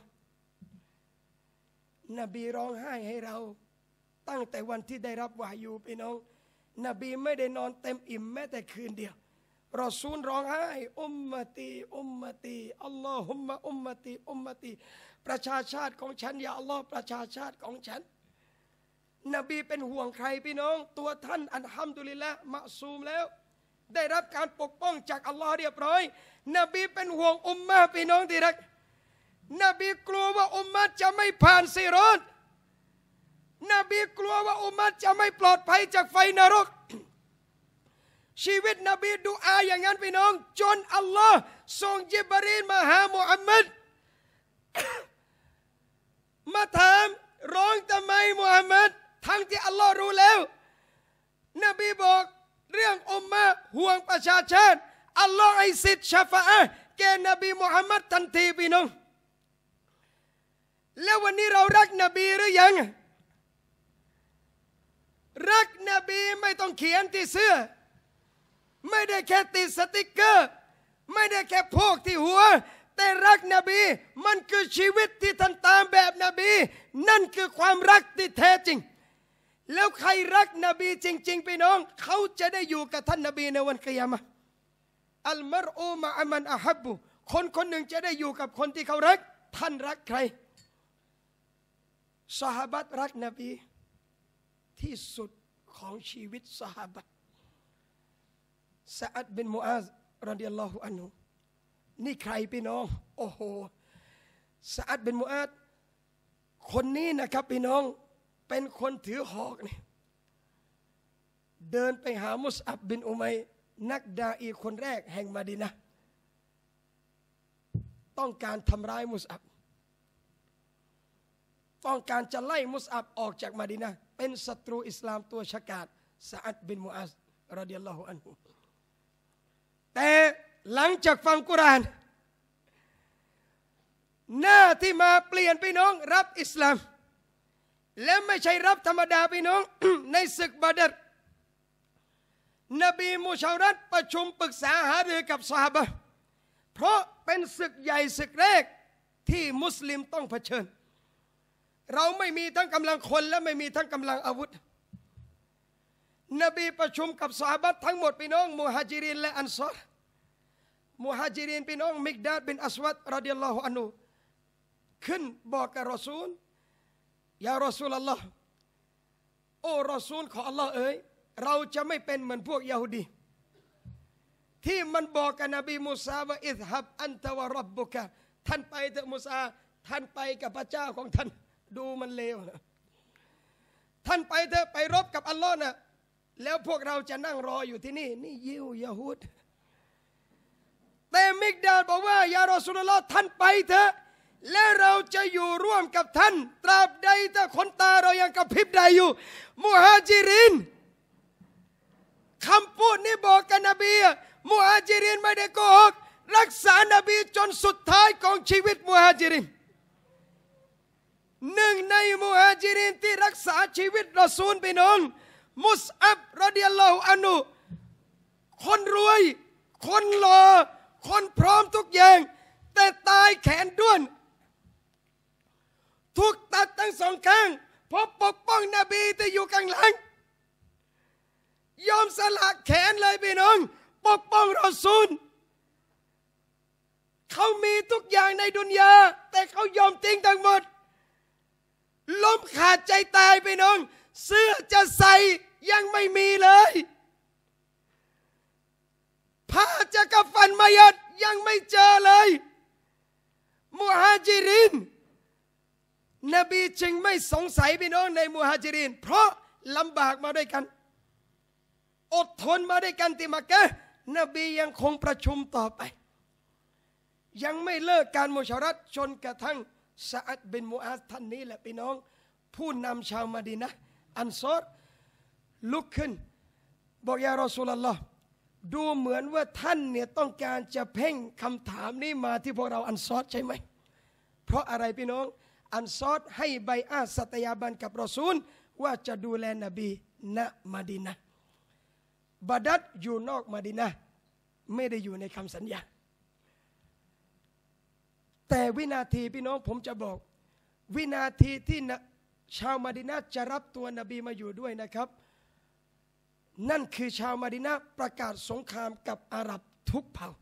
นบีร้องไห้ให้เราตั้งแต่วันที่ได้รับวายูพี่น้องนบีไม่ได้นอนเต็มอิ่มแม้แต่คืนเดียวรอซูลร้องไห้อุมมะตีอุมมะตีอัลลอฮุมมะอุมมะตีอุมมะตีประชาชาติของฉันอย่าอัลลอฮ์ประชาชาติของฉันนบีเป็นห่วงใครพี่น้องตัวท่านอัลฮัมดุลิลละห์มะซูมแล้วได้รับการปกป้องจากอัลลอฮ์เรียบร้อยนบีเป็นห่วงอุมมะพี่น้องที่รักนบีกลัวว่าอุมมะจะไม่ผ่านซิรอตนบีกลัวว่าอุมมะจะไม่ปลอดภัยจากไฟนรกชีวิตนบีดุอาอย่างนั้นพี่น้องจนอัลลอฮ์ส่งญิบรีลมาหามุฮัมมัดมาถามร้องทำไมมุฮัมมัดทั้งที่อัลลอฮ์รู้แล้วนบีบอกเรื่องอุมมะห่วงประชาชาติอัลลอฮ์ให้สิทธิ์ชะฟาอะห์แก่นบีมุฮัมมัดทันทีพี่น้องแล้ววันนี้เรารักนบีหรือยังรักนบีไม่ต้องเขียนที่เสื้อไม่ได้แค่ติดสติกเกอร์ไม่ได้แค่พกที่หัวแต่รักนบีมันคือชีวิตที่ท่านตามแบบนบีนั่นคือความรักที่แท้จริงแล้วใครรักนบีจริงๆพี่น้องเขาจะได้อยู่กับท่านนบีในวันกิยามะห์อัลมัรอูมะอะมันอะฮับบุคนคนหนึ่งจะได้อยู่กับคนที่เขารักท่านรักใครซอฮาบะห์รักนบีที่สุดของชีวิตซอฮาบะห์ซะอัดบินมุอาซรอฎิยัลลอฮุอันฮุนี่ใครพี่น้องโอ้โหซะอัดบินมุอาซคนนี้นะครับพี่น้องเป็นคนถือหอกนี่เดินไปหามุสอับบินอุมัยนักดาอีคนแรกแห่งมะดีนะห์ต้องการทำร้ายมุสอับต้องการจะไล่มุสอับออกจากมะดีนะห์เป็นศัตรูอิสลามตัวฉกาจซะอัดบินมุอาซรอฎิยัลลอฮุอันฮุแต่หลังจากฟังกุรอานหน้าที่มาเปลี่ยนพี่น้องรับอิสลามและไม่ใช่รับธรรมดาพี่น้อง ในศึกบาดรนบีมุชารัตประชุมปรึกษาหารือกับซอฮาบะห์เพราะเป็นศึกใหญ่ศึกแรกที่มุสลิมต้องเผชิญเราไม่มีทั้งกำลังคนและไม่มีทั้งกำลังอาวุธนบีประชุมกับซอฮาบะห์ทั้งหมดพี่น้องมุฮาจิรินและอันซอรมุฮาจิรินพี่น้องมิกดาดบินอัสวัดรอฎิยัลลอฮุอันฮุขึ้นบอกกับรอซูลยารอซูลอัลลอฮ์โอ้รอซูลของอัลลอฮ์เอ๋ยเราจะไม่เป็นเหมือนพวกยะฮูดีที่มันบอกกับนบีมูซาว่าอิซฮับอันตะวะร็อบบุกะท่านไปเถอะมูซาท่านไปกับพระเจ้าของท่านดูมันเลวนะท่านไปเถอะไปรบกับอัลลอฮ์นะแล้วพวกเราจะนั่งรออยู่ที่นี่นี่ยิวยะฮูดแต่มิกดาดบอกว่ายารอซูลุลลอฮ์ท่านไปเถอะและเราจะอยู่ร่วมกับท่านตราบใดถ้าขนตาเรายังกระพริบได้อยู่มุฮาจิรินคำพูดนี้บอกกับนบีมุฮาจิรินไม่ได้โกหกรักษานบีจนสุดท้ายของชีวิตมุฮาจิรินหนึ่งในมุฮาจิรินที่รักษาชีวิตรอซูลพี่น้องมุสอับรอฎิยัลลอฮุอันฮุคนรวยคนหล่อคนพร้อมทุกอย่างแต่ตายแขนด้วนถูกตัดทั้งสองข้างเพราะปกป้องนบีที่อยู่ข้างหลังยอมสละแขนเลยพี่น้องปกป้องรอซูลเขามีทุกอย่างในดุนยาแต่เขายอมทิ้งทั้งหมดล้มขาดใจตายพี่น้องเสื้อจะใส่ยังไม่มีเลยผ้าจะกฟันมายัดยังไม่เจอเลยมุฮาจิรินนบีจึงไม่สงสัยพี่น้องในมุฮาจิรินเพราะลำบากมาด้วยกันอดทนมาด้วยกันที่มักกะฮ์นบียังคงประชุมต่อไปยังไม่เลิกการมุชารัตจนกระทั่งซะอัดบินมุอาซท่านนี้แหละพี่น้องผู้นำชาวมะดีนะห์อันซอรลุกขึ้นบอกยารอซูลุลลอฮ์ดูเหมือนว่าท่านเนี่ยต้องการจะเพ่งคำถามนี้มาที่พวกเราอันซอรใช่ไหมเพราะอะไรพี่น้องอันซอรให้ใบอาสัตยาบันกับรอซูลว่าจะดูแลนบีณมะดีนะห์บาดัรอยู่นอกมะดีนะห์ไม่ได้อยู่ในคำสัญญาแต่วินาทีพี่น้องผมจะบอกวินาทีที่ชาวมะดีนะห์จะรับตัวนบีมาอยู่ด้วยนะครับนั่นคือชาวมะดีนะห์ประกาศสงครามกับอาหรับทุกเผ่า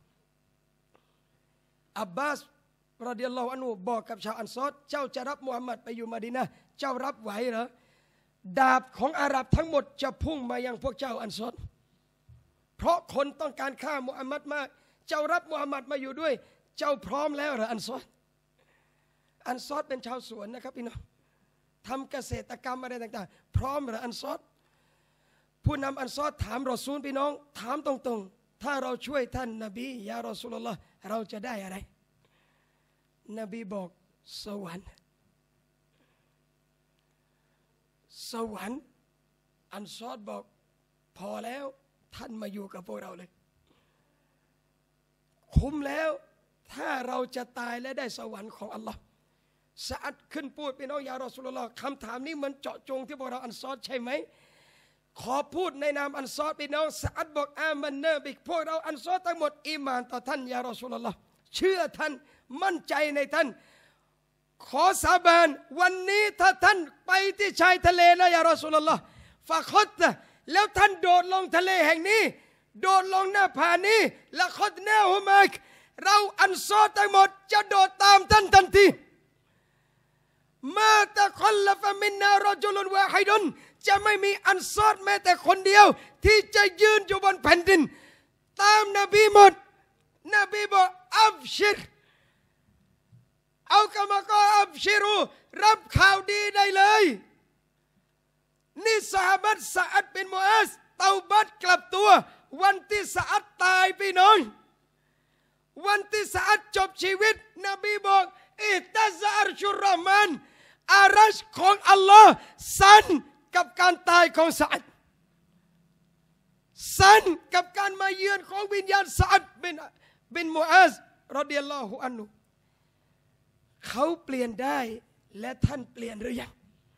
อับบาสรอฎิยัลลอฮุอันฮุบอกกับชาวอันซอรเจ้าจะรับมุฮัมมัดไปอยู่มะดีนะห์เจ้ารับไหวเหรอดาบของอาหรับทั้งหมดจะพุ่งมายังพวกเจ้าอันซอรเพราะคนต้องการฆ่ามุฮัมมัดมากเจ้ารับมุฮัมมัดมาอยู่ด้วยเจ้าพร้อมแล้วเหรออันซอรอันซอรเป็นชาวสวนนะครับพี่น้องทำเกษตรกรรมอะไรต่างๆพร้อมเหรออันซอรผู้นำอันซอรถามรอซูลพี่น้องถามตรงๆถ้าเราช่วยท่านนบียารอซูลุลลอฮ์เราจะได้อะไรนบีบอกสวรรค์สวรรค์อันซอรบอกพอแล้วท่านมาอยู่กับพวกเราเลยคุ้มแล้วถ้าเราจะตายและได้สวรรค์ของอัลลอฮ์ซะอัดขึ้นพูดพี่น้องยารอซูลุลลอฮ์คำถามนี้มันเจาะจงที่พวกเราอันซอรใช่ไหมขอพูดในนามอันซอรพี่น้องซะอัดบอกอามันเนบิกพวกเราอันซอรทั้งหมดอีหม่านต่อท่านยารอซูลุลลอฮ์เชื่อท่านมั่นใจในท่านขอสาบานวันนี้ถ้าท่านไปที่ชายทะเลนะยารอซูลุลลอฮ์ฟะคอดแล้วท่านโดดลงทะเลแห่งนี้โดดลงหน้าผานี้ละคอดแนวฮุมักเราอันซอรทั้งหมดจะโดดตามท่านทันทีมาตะคอลลฟะมินนารจุลุนวาฮิดุนจะไม่มีอันซอรแม้แต่คนเดียวที่จะยืนอยู่บนแผ่นดินตามนบีหมดนบีบอกอับชิรเอากรรมกรอับชิรูรับข่าวดีได้เลยนี่ซอฮาบะห์ซะอัดบินมุอาซเตาบัตกลับตัววันที่ซะอัดตายพี่น้องวันที่ซะอัดจบชีวิตนบีบอกอิตะซะอัรชุรเราะห์มานอารัชของอัลลอฮ์สั่นกับการตายของซะอัดสั่นกับการมาเยือนของวิญญาณซะอัดบินมุอาซรอฎิยัลลอฮุอันฮุเขาเปลี่ยนได้และท่านเปลี่ยนหรือยัง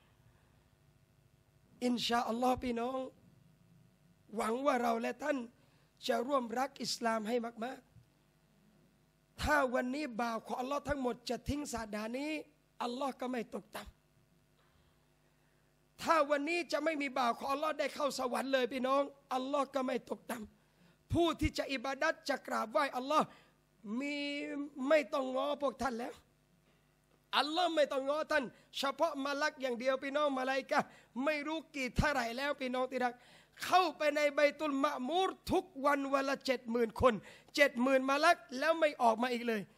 อินชาอัลลอฮ์พี่น้องหวังว่าเราและท่านจะร่วมรักอิสลามให้มากๆถ้าวันนี้บ่าวของอัลลอฮ์ทั้งหมดจะทิ้งศาสนานี้อัลลอฮ์ก็ไม่ตกต่ำถ้าวันนี้จะไม่มีบ่าวของอัลลอฮ์ได้เข้าสวรรค์เลยพี่น้องอัลลอฮ์ก็ไม่ตกต่ำผู้ที่จะอิบาดัตจะกราบไหว้อัลลอฮ์มีไม่ต้องง้อพวกท่านแล้วอัลลอฮ์ไม่ต้องง้อท่านเฉพาะมาลักอย่างเดียวพี่น้องมาลาอิกะฮ์ไม่รู้กี่เท่าไหร่แล้วพี่น้องที่รักเข้าไปในบัยตุลมะมูรทุกวันวันละ70,000 คน70,000มาลักแล้วไม่ออกมาอีกเลย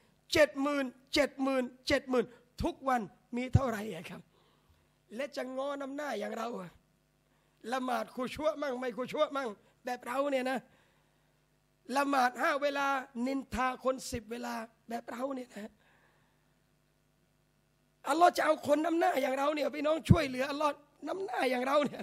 70,000ทุกวันมีเท่าไหร่ครับและจะง้อน้ำหน้าอย่างเราละหมาดคุชั่วมั่งไม่คุชั่วมั่งแบบเราเนี่ยนะละหมาด5 เวลานินทาคน10 เวลาแบบเราเนี่ยนะอัลลอฮ์จะเอาคนน้ำหน้าอย่างเราเนี่ยพี่น้องช่วยเหลืออัลลอฮ์น้ำหน้าอย่างเราเนี่ย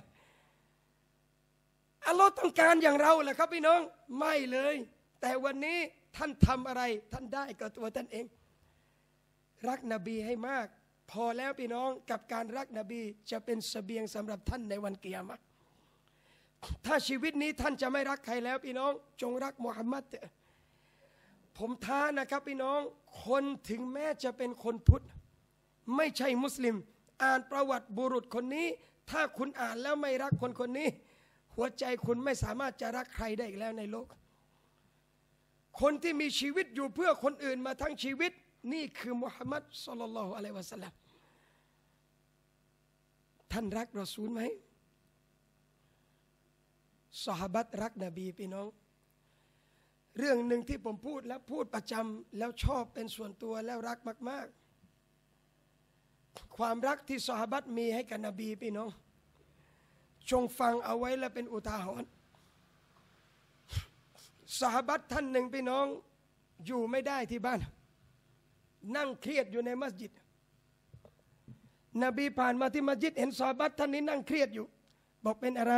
อัลลอฮ์ต้องการอย่างเราแหละครับพี่น้องไม่เลยแต่วันนี้ท่านทำอะไรท่านได้กับตัวท่านเองรักนบีให้มากพอแล้วพี่น้องกับการรักนบีจะเป็นเสบียงสำหรับท่านในวันกิยามะห์ถ้าชีวิตนี้ท่านจะไม่รักใครแล้วพี่น้องจงรักมุฮัมมัดเถอะผมท้านะครับพี่น้องคนถึงแม้จะเป็นคนพุทธไม่ใช่มุสลิมอ่านประวัติบุรุษคนนี้ถ้าคุณอ่านแล้วไม่รักคนคนนี้หัวใจคุณไม่สามารถจะรักใครได้อีกแล้วในโลกคนที่มีชีวิตอยู่เพื่อคนอื่นมาทั้งชีวิตนี่คือมุฮัมมัดศ็อลลัลลอฮุอะลัยฮิวะซัลลัมท่านรักรอซูลไหมซอฮาบะห์รักนบีพี่น้องเรื่องหนึ่งที่ผมพูดแล้วพูดประจำแล้วชอบเป็นส่วนตัวแล้วรักมากๆความรักที่ซอฮาบะห์มีให้กับนบีพี่น้องจงฟังเอาไว้และเป็นอุทาหรณ์ซอฮาบะห์ท่านหนึ่งพี่น้องอยู่ไม่ได้ที่บ้านนั่งเครียดอยู่ในมัสยิดนบีผ่านมาที่มัสยิดเห็นซอฮาบะห์ท่านนี้นั่งเครียดอยู่บอกเป็นอะไร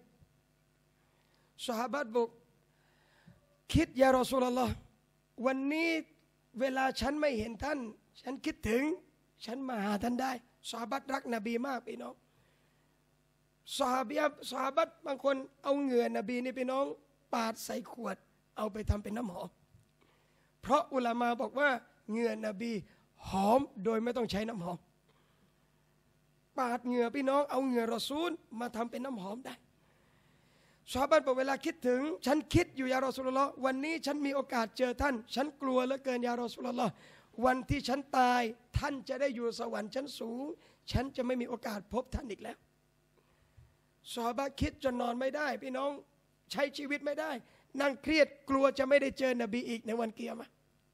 ซอฮาบะห์บอกคิดยารอซูลุลลอฮ์วันนี้เวลาฉันไม่เห็นท่านฉันคิดถึงฉันมาหาท่านได้ซอฮาบะห์รักนบีมากพี่น้องซอฮาบะห์บางคนเอาเหงื่อนบีนี่พี่น้องปาดใส่ขวดเอาไปทำเป็นน้ำหอมเพราะอุลามาบอกว่าเหงื่อนบีหอมโดยไม่ต้องใช้น้ำหอมปาดเหงื่อพี่น้องเอาเหงื่อรอซูลมาทำเป็นน้ำหอมได้ซอฮาบะห์บอกเวลาคิดถึงฉันคิดอยู่ยารอซูลุลลอฮ์วันนี้ฉันมีโอกาสเจอท่านฉันกลัวเหลือเกินยารอซูลุลลอฮ์วันที่ฉันตายท่านจะได้อยู่สวรรค์ชั้นสูงฉันจะไม่มีโอกาสพบท่านอีกแล้วซอฮาบะห์คิดจนนอนไม่ได้พี่น้องใช้ชีวิตไม่ได้นั่งเครียดกลัวจะไม่ได้เจอนบีอีกในวันกิยามะห์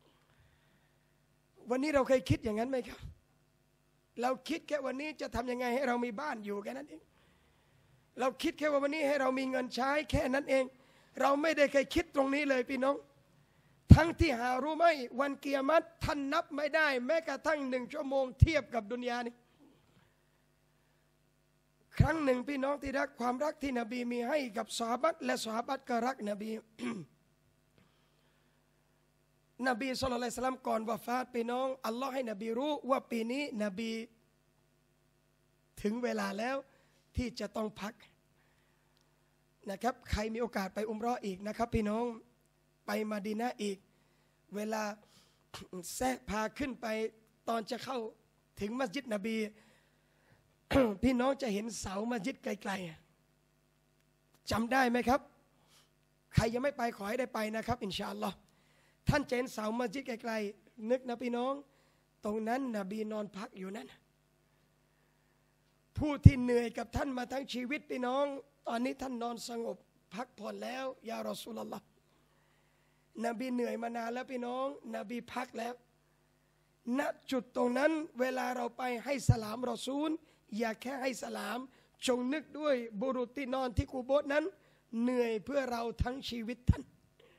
วันนี้เราเคยคิดอย่างนั้นไหมครับเราคิดแค่วันนี้จะทำยังไงให้เรามีบ้านอยู่แค่นั้นเองเราคิดแค่ว่าวันนี้ให้เรามีเงินใช้แค่นั้นเองเราไม่ได้เคยคิดตรงนี้เลยพี่น้องทั้งที่หารู้ไหมวันกิยามะห์ท่านนับไม่ได้แม้กระทั่ง1 ชั่วโมงเทียบกับดุนยานี้ครั้งหนึ่งพี่น้องที่รักความรักที่นบีมีให้กับซอฮาบะห์และซอฮาบะห์ก็รักนบี นบีศ็อลลัลลอฮุอะลัยฮิวะซัลลัมก่อนวะฟาตพี่น้องอัลลอฮ์ให้นบีรู้ว่าปีนี้นบีถึงเวลาแล้วที่จะต้องพักนะครับใครมีโอกาสไปอุมเราะห์อีกนะครับพี่น้องไปมะดีนะห์อีกเวลาแซะพาขึ้นไปตอนจะเข้าถึงมัสยิดนบี พี่น้องจะเห็นเสามัสยิดไกลๆจำได้ไหมครับใครยังไม่ไปขอให้ได้ไปนะครับอินชาอัลลอฮ์ท่านจะเห็นเสามัสยิดไกลๆนึกนะพี่น้องตรงนั้นนบีนอนพักอยู่นั่นผู้ที่เหนื่อยกับท่านมาทั้งชีวิตพี่น้องตอนนี้ท่านนอนสงบพักผ่อนแล้วยารอซูลุลลอฮ์นบีเหนื่อยมานานแล้วพี่น้องนบีพักแล้วณจุดตรงนั้นเวลาเราไปให้สลามรอซูลอย่าแค่ให้สลามจงนึกด้วยบุรุษที่นอนที่กูโบสนั้นเหนื่อยเพื่อเราทั้งชีวิตท่าน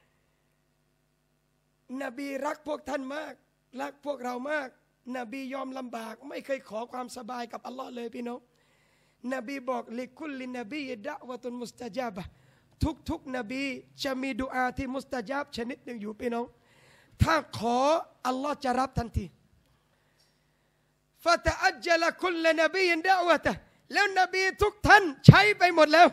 นบีรักพวกท่านมากรักพวกเรามากนบียอมลำบากไม่เคยขอความสบายกับอัลลอฮ์เลยพี่น้องนบีบอกลิคุลลินบีดะวะตุนมุสตะญาบะทุกนบีจะมีดุอาที่มุสตะญาบชนิดหนึ่งอยู่พี่น้องถ้าขออัลลอฮ์จะรับทันทีฟะตะอัจญะละคุลนบีดะวะตะแล้วนบีทุกท่านใช้ไปหมดแล้ว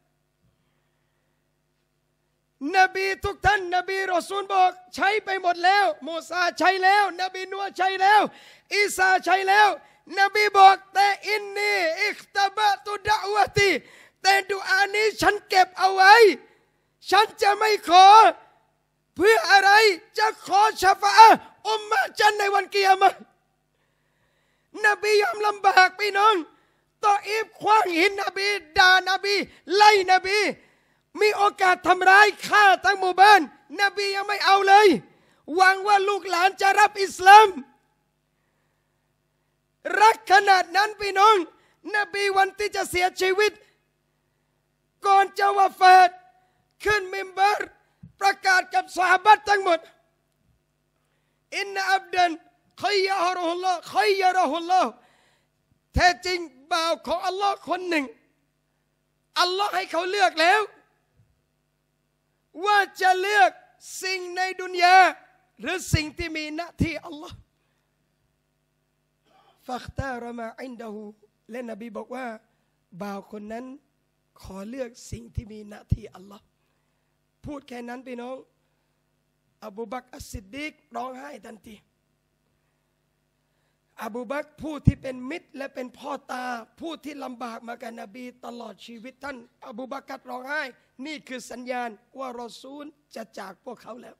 นบีทุกท่านนบีรอซูลบอกใช้ไปหมดแล้วมูซาใช้แล้วนบีนัวใช้แล้วอีสาใช้แล้วนบีบอกแต่อินนีอิคตบะตุดะวะตีแต่ดุอานี้ฉันเก็บเอาไว้ฉันจะไม่ขอเพื่ออะไรจะขอชะฟาอะห์อุมมะฉันในวันกิยามะห์นบียอมลำบากพี่น้องตออีฟคว้างหินนบีด่านบีไล่นบีมีโอกาสทำร้ายฆ่าทั้งหมู่บ้านนบียังไม่เอาเลยหวังว่าลูกหลานจะรับอิสลามรักขนาดนั้นพี่น้องนบีวันที่จะเสียชีวิตก่อนจะวะฟาตขึ้นมิมบัรประกาศกับซอฮาบะห์ทั้งหมดอินนะอับดันขัยยะรุฮุลลอฮ์ขัยยะรุฮุลลอฮ์แท้จริงบ่าวของอัลลอฮ์คนหนึ่งอัลลอฮ์ให้เขาเลือกแล้วว่าจะเลือกสิ่งในดุนยาหรือสิ่งที่มีหน้าที่อัลลอฮ์ฟักตารมาอินดะฮูและนบีบอกว่าบ่าวคนนั้นขอเลือกสิ่งที่มีหน้าที่อัลลอฮ์พูดแค่นั้นพี่น้องอบูบักรอัสซิดดีกร้องไห้ทันทีอบูบักรผู้ที่เป็นมิตรและเป็นพ่อตาผู้ที่ลำบากมากับนบีตลอดชีวิตท่านอบูบักรร้องไห้นี่คือสัญญาณว่ารอซูลจะจากพวกเขาแล้ว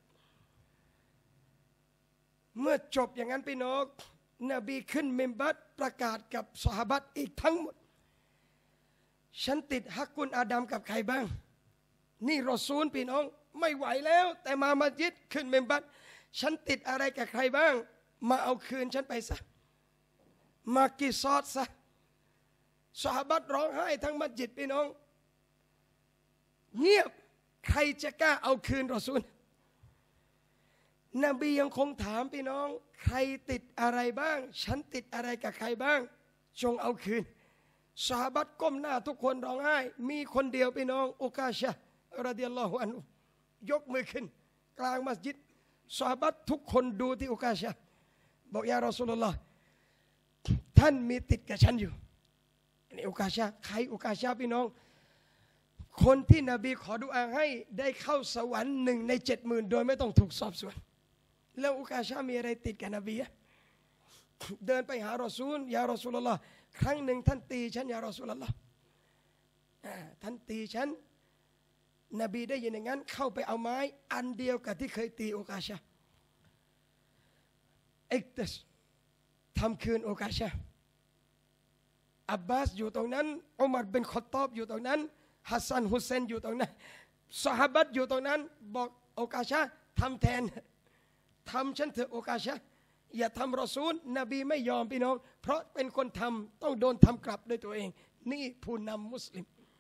เมื่อจบอย่างนั้นพี่น้องนบีขึ้นมิมบัรประกาศกับซอฮาบะห์อีกทั้งหมดฉันติดฮักกุลอาดัมกับใครบ้างนี่รอซูลพี่น้องไม่ไหวแล้วแต่มามัสยิดขึ้นมิมบัรฉันติดอะไรกับใครบ้างมาเอาคืนฉันไปซะมากิซอดซะซอฮาบะห์ร้องไห้ทั้งมัสยิดพี่น้องเงียบใครจะกล้าเอาคืนรอซูลนบียังคงถามพี่น้องใครติดอะไรบ้างฉันติดอะไรกับใครบ้างจงเอาคืนซอฮาบะห์ก้มหน้าทุกคนร้องไห้มีคนเดียวพี่น้องอุกาชะห์รอฎิยัลลอฮุอันฮุยกมือขึ้นกลางมัสยิดซอฮาบะห์ทุกคนดูที่อุกาชะห์บอกยารอซูลุลลอฮ์ท่านมีติดกับฉันอยู่นี่อุกาชะห์ใครอุกาชะห์พี่น้องคนที่นบีขอดุอาให้ได้เข้าสวรรค์1 ใน 70,000โดยไม่ต้องถูกสอบสวนแล้วอุกาชะห์มีอะไรติดกับนบีเดินไปหารอซูลยารอซูลุลลอฮ์ครั้งหนึ่งท่านตีฉันยารอซูลุลลอฮ์ท่านตีฉันนบีได้ยินอย่างนั้นเข้าไปเอาไม้อันเดียวกับที่เคยตีอุกาชะห์เอ็กตัสทำคืนอุกาชะห์อับบาสอยู่ตรงนั้นอุมัรบินค็อฏฏอบอยู่ตรงนั้นฮัสซันฮุเซนอยู่ตรงนั้นซอฮาบะห์อยู่ตรงนั้นบอกอุกาชะห์ทำแทนทำฉันเถอะอุกาชะห์อย่าทำรอซูลนบีไม่ยอมพี่น้องเพราะเป็นคนทำต้องโดนทำกลับด้วยตัวเองนี่ผู้นำมุสลิม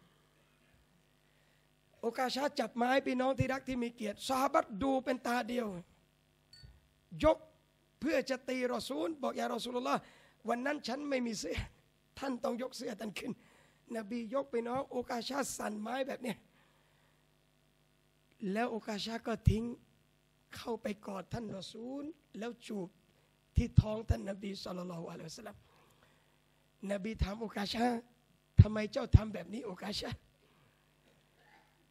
อุกาชะห์จับไม้พี่น้องที่รักที่มีเกียรติซอฮาบะห์ดูเป็นตาเดียวยกเพื่อจะตีรอซูลบอกอย่ารอซูลุลลอฮ์วันนั้นฉันไม่มีเสื้อท่านต้องยกเสื้อท่านขึ้นนบียกไปน้องโอกาชาสั่นไม้แบบนี้แล้วโอกาชาก็ทิ้งเข้าไปกอดท่านรอซูลแล้วจูบที่ท้องท่านนบีศ็อลลัลลอฮุอะลัยฮิวะซัลลัมนบีถามโอกาชาทำไมเจ้าทำแบบนี้โอกาชา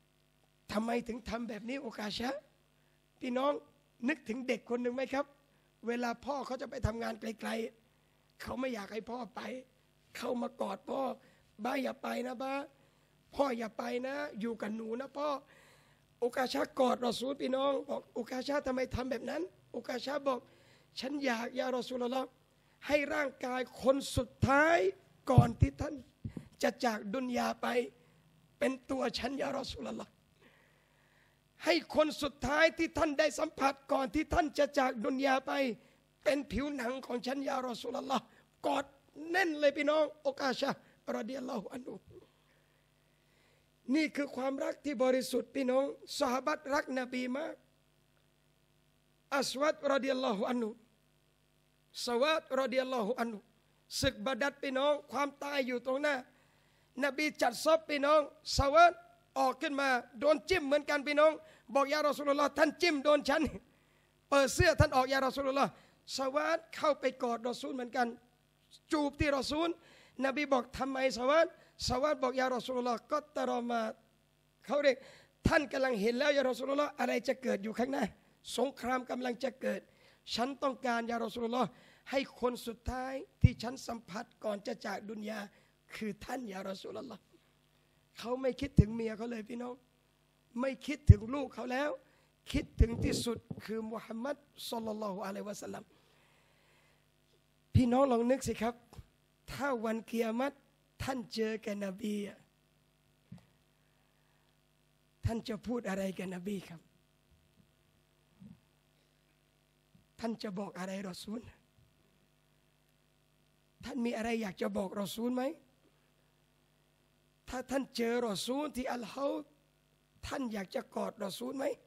ทำไมถึงทำแบบนี้โอกาชาพี่น้องนึกถึงเด็กคนหนึ่งไหมครับเวลาพ่อเขาจะไปทำงานไกลๆเขาไม่อยากให้พ่อไปเข้ามากอดพ่อบ้าอย่าไปนะบ้าพ่ออย่าไปนะอยู่กับหนูนะพ่ออุกาชากอดรอซูลพี่น้องบอกอุกาชาทำไมทำแบบนั้นอุกาชาบอกฉันอยากยารอซูลลอฮ์ให้ร่างกายคนสุดท้ายก่อนที่ท่านจะจากดุนยาไปเป็นตัวฉันยารอซูลลอฮ์ให้คนสุดท้ายที่ท่านได้สัมผัสก่อนที่ท่านจะจากดุนยาไปเป็นผิวหนังของฉันยารอซูลลอฮ์กอดแน่นเลยพี่น้องอุกาชารอฎิยัลลอฮุอันฮุนี่คือความรักที่บริสุทธิ์พี่น้องซอฮาบะห์รักนบีมากอัสวัดรอฎิยัลลอฮุอันฮุสวัดรอฎิยัลลอฮุอันฮุศึกบาดัดพี่น้องความตายอยู่ตรงหน้านบีจัดซอบพี่น้องสวัดออกขึ้นมาโดนจิ้มเหมือนกันพี่น้องบอกยารอซูลุลลอฮ์ท่านจิ้มโดนฉันเปิดเสื้อท่านออกยารอซูลุลลอฮ์สวัดเข้าไปกอดรอซูลเหมือนกันจูบที่รอซูลนบีบอกทำไมสวัดบอกยารอซูลุลลอฮ์ก็ตรอมาเขาเรียกท่านกำลังเห็นแล้วยารอซูลุลลอฮ์อะไรจะเกิดอยู่ข้างหน้าสงครามกำลังจะเกิดฉันต้องการยารอซูลุลลอฮ์ให้คนสุดท้ายที่ฉันสัมผัสก่อนจะจากดุนยาคือท่านยารอซูลุลลอฮ์เขาไม่คิดถึงเมียเขาเลยพี่น้องไม่คิดถึงลูกเขาแล้วคิดถึงที่สุดคือมุฮัมมัดศ็อลลัลลอฮุอะลัยฮิวะซัลลัมพี่น้องลองนึกสิครับถ้าวันกิยามะฮ์ท่านเจอกับนบีท่านจะพูดอะไรกับนบีครับท่านจะบอกอะไรรอซูลท่านมีอะไรอยากจะบอกรอซูลไหมถ้าท่านเจอรอซูลที่อัลฮาวดท่านอยากจะกอดรอซูลไหม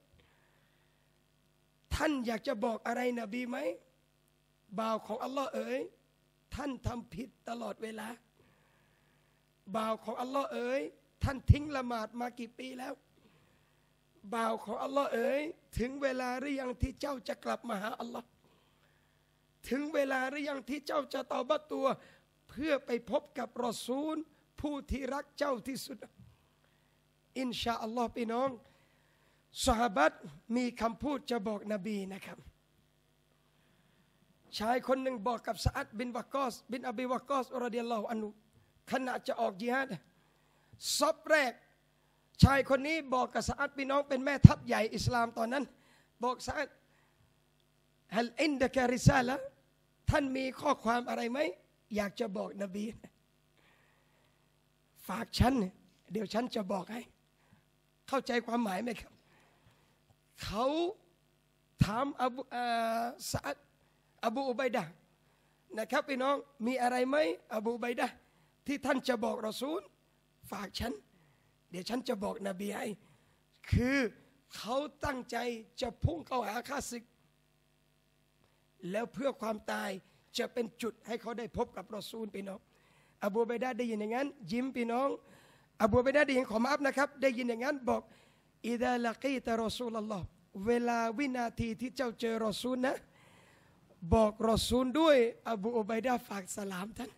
ท่านอยากจะบอกอะไรนบีไหมบ่าวของอัลลอฮ์เอ๋ยท่านทำผิดตลอดเวลาบ่าวของอัลลอฮ์เอ๋ยท่านทิ้งละหมาดมากี่ปีแล้วบ่าวของอัลลอฮ์เอ๋ยถึงเวลาหรือยังที่เจ้าจะกลับมาหาอัลลอฮ์ถึงเวลาหรือยังที่เจ้าจะตอบัตตัวเพื่อไปพบกับรอซูลผู้ที่รักเจ้าที่สุดอินชาอัลลอฮ์พี่น้องซอฮาบะห์มีคำพูดจะบอกนบีนะครับชายคนหนึ่งบอกกับซะอัดบินวะกอสบินอบีวะกอสรอฎิยัลลอฮุอันฮุขณะจะออกญิฮาดซอบแรกชายคนนี้บอกกับซะอัดพี่น้องเป็นแม่ทัพใหญ่อิสลามตอนนั้นบอกซะอัดฮัลอินดะกะริซาละท่านมีข้อความอะไรไหมอยากจะบอกนบีฝากฉันเดี๋ยวฉันจะบอกให้เข้าใจความหมายไหมครับเขาถามซะอัดอบูอุบัยดะห์นะครับพี่น้องมีอะไรไหมอบูอุบัยดะห์ที่ท่านจะบอกรอซูลฝากฉันเดี๋ยวฉันจะบอกนบีให้คือเขาตั้งใจจะพุ่งเข้าหาข้าศึกแล้วเพื่อความตายจะเป็นจุดให้เขาได้พบกับรอซูลพี่น้องอบูอุบัยดะห์ได้ยินอย่างนั้นยิ้มพี่น้องอบูอุบัยดะห์ได้ยินขอมาอัพนะครับได้ยินอย่างนั้นบอกอิดะละกีตะรอซูลุลลอฮ์เวลาวินาทีที่เจ้าเจอรอซูลนะบอกรอซูลด้วยอบูอุบัยดะห์ฝากสลามท่าน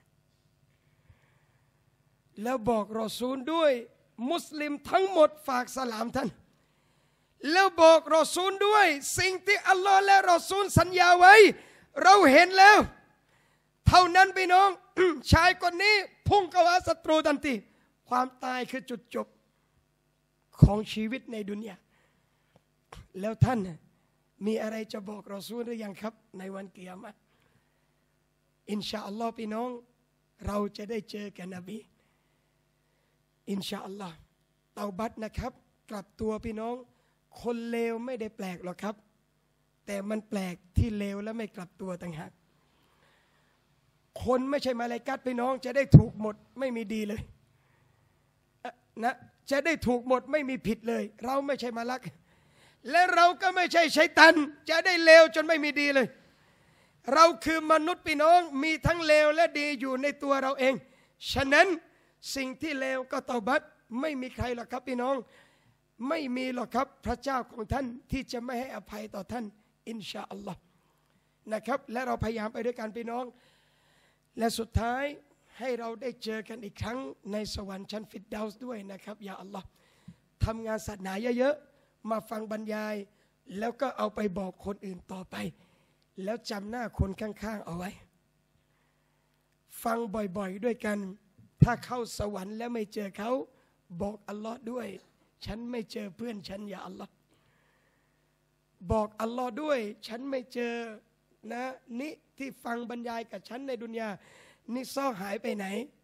แล้วบอกรอซูลด้วยมุสลิมทั้งหมดฝากสลามท่านแล้วบอกรอซูลด้วยสิ่งที่อัลลอฮ์และรอซูลสัญญาไว้เราเห็นแล้วเท่านั้นพี่น้อง ชายคนนี้พุ่งเข้าหาศัตรูทันทีความตายคือจุดจบของชีวิตในดุนยาแล้วท่านมีอะไรจะบอกรอซูลหรือยังครับในวันกิยามะฮ์อินชาอัลลอฮ์พี่น้องเราจะได้เจอกับนบีอินชาอัลลอฮ์เตาบัตนะครับกลับตัวพี่น้องคนเลวไม่ได้แปลกหรอกครับแต่มันแปลกที่เลวและไม่กลับตัวต่างหากคนไม่ใช่มาลาอิกะฮ์พี่น้องจะได้ถูกหมดไม่มีดีเลยนะจะได้ถูกหมดไม่มีผิดเลยเราไม่ใช่มาลักและเราก็ไม่ใช่ชัยฏอนจะได้เลวจนไม่มีดีเลยเราคือมนุษย์พี่น้องมีทั้งเลวและดีอยู่ในตัวเราเองฉะนั้นสิ่งที่เลวก็เตาบัตไม่มีใครหรอกครับพี่น้องไม่มีหรอกครับพระเจ้าของท่านที่จะไม่ให้อภัยต่อท่านอินชาอัลลอฮ์นะครับและเราพยายามไปด้วยกันพี่น้องและสุดท้ายให้เราได้เจอกันอีกครั้งในสวรรค์ชั้นฟิรเดาส์ด้วยนะครับยาอัลลอฮ์ทำงานศาสนาเยอะๆมาฟังบรรยายแล้วก็เอาไปบอกคนอื่นต่อไปแล้วจำหน้าคนข้างๆเอาไว้ฟังบ่อยๆด้วยกันถ้าเข้าสวรรค์แล้วไม่เจอเขาบอกอัลลอฮ์ด้วยฉันไม่เจอเพื่อนฉันอย่าอัลลอฮ์บอกอัลลอฮ์ด้วยฉันไม่เจอนะนี่ที่ฟังบรรยายกับฉันในดุนยานี่ซ่อหายไปไหน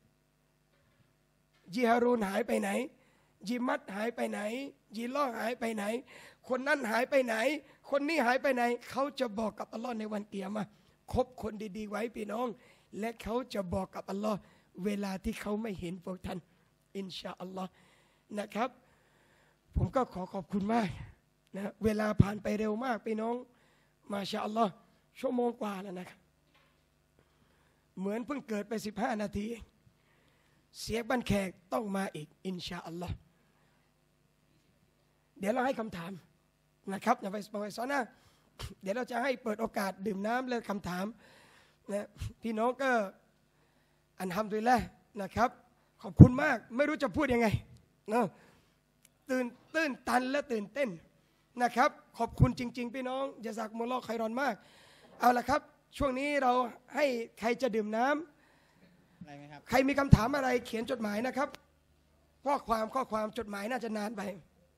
ยิฮารูนหายไปไหนยิมัดหายไปไหนยิล่อหายไปไหนคนนั้นหายไปไหนคนนี้หายไปไหนเขาจะบอกกับอัลลอฮ์ในวันเกียรติคบคนดีๆไว้พี่น้องและเขาจะบอกกับอัลลอฮ์เวลาที่เขาไม่เห็นพวกท่านอินชาอัลลอฮ์นะครับผมก็ขอบคุณมากนะเวลาผ่านไปเร็วมากพี่น้องมาชาอัลลอฮ์ชั่วโมงกว่าแล้วนะครับเหมือนเพิ่งเกิดไป15 นาทีเสียบันแขกต้องมาอีกอินชาอัลลอฮ์เดี๋ยวเราให้คำถามนะครับอย่าไปสอนนะเดี๋ยวเราจะให้เปิดโอกาสดื่มน้ำและคำถามนะพี่น้องก็อัลฮัมดุลิลละห์นะครับขอบคุณมากไม่รู้จะพูดยังไงนะตื่นตันและตื่นเต้นนะครับขอบคุณจริงๆพี่น้องญะซากุมุลลอฮ์ค็อยรอนมากเอาละครับช่วงนี้เราให้ใครจะดื่มน้ำอะไรไหมครับใครมีคำถามอะไรเขียนจดหมายนะครับข้อความจดหมายน่าจะนานไป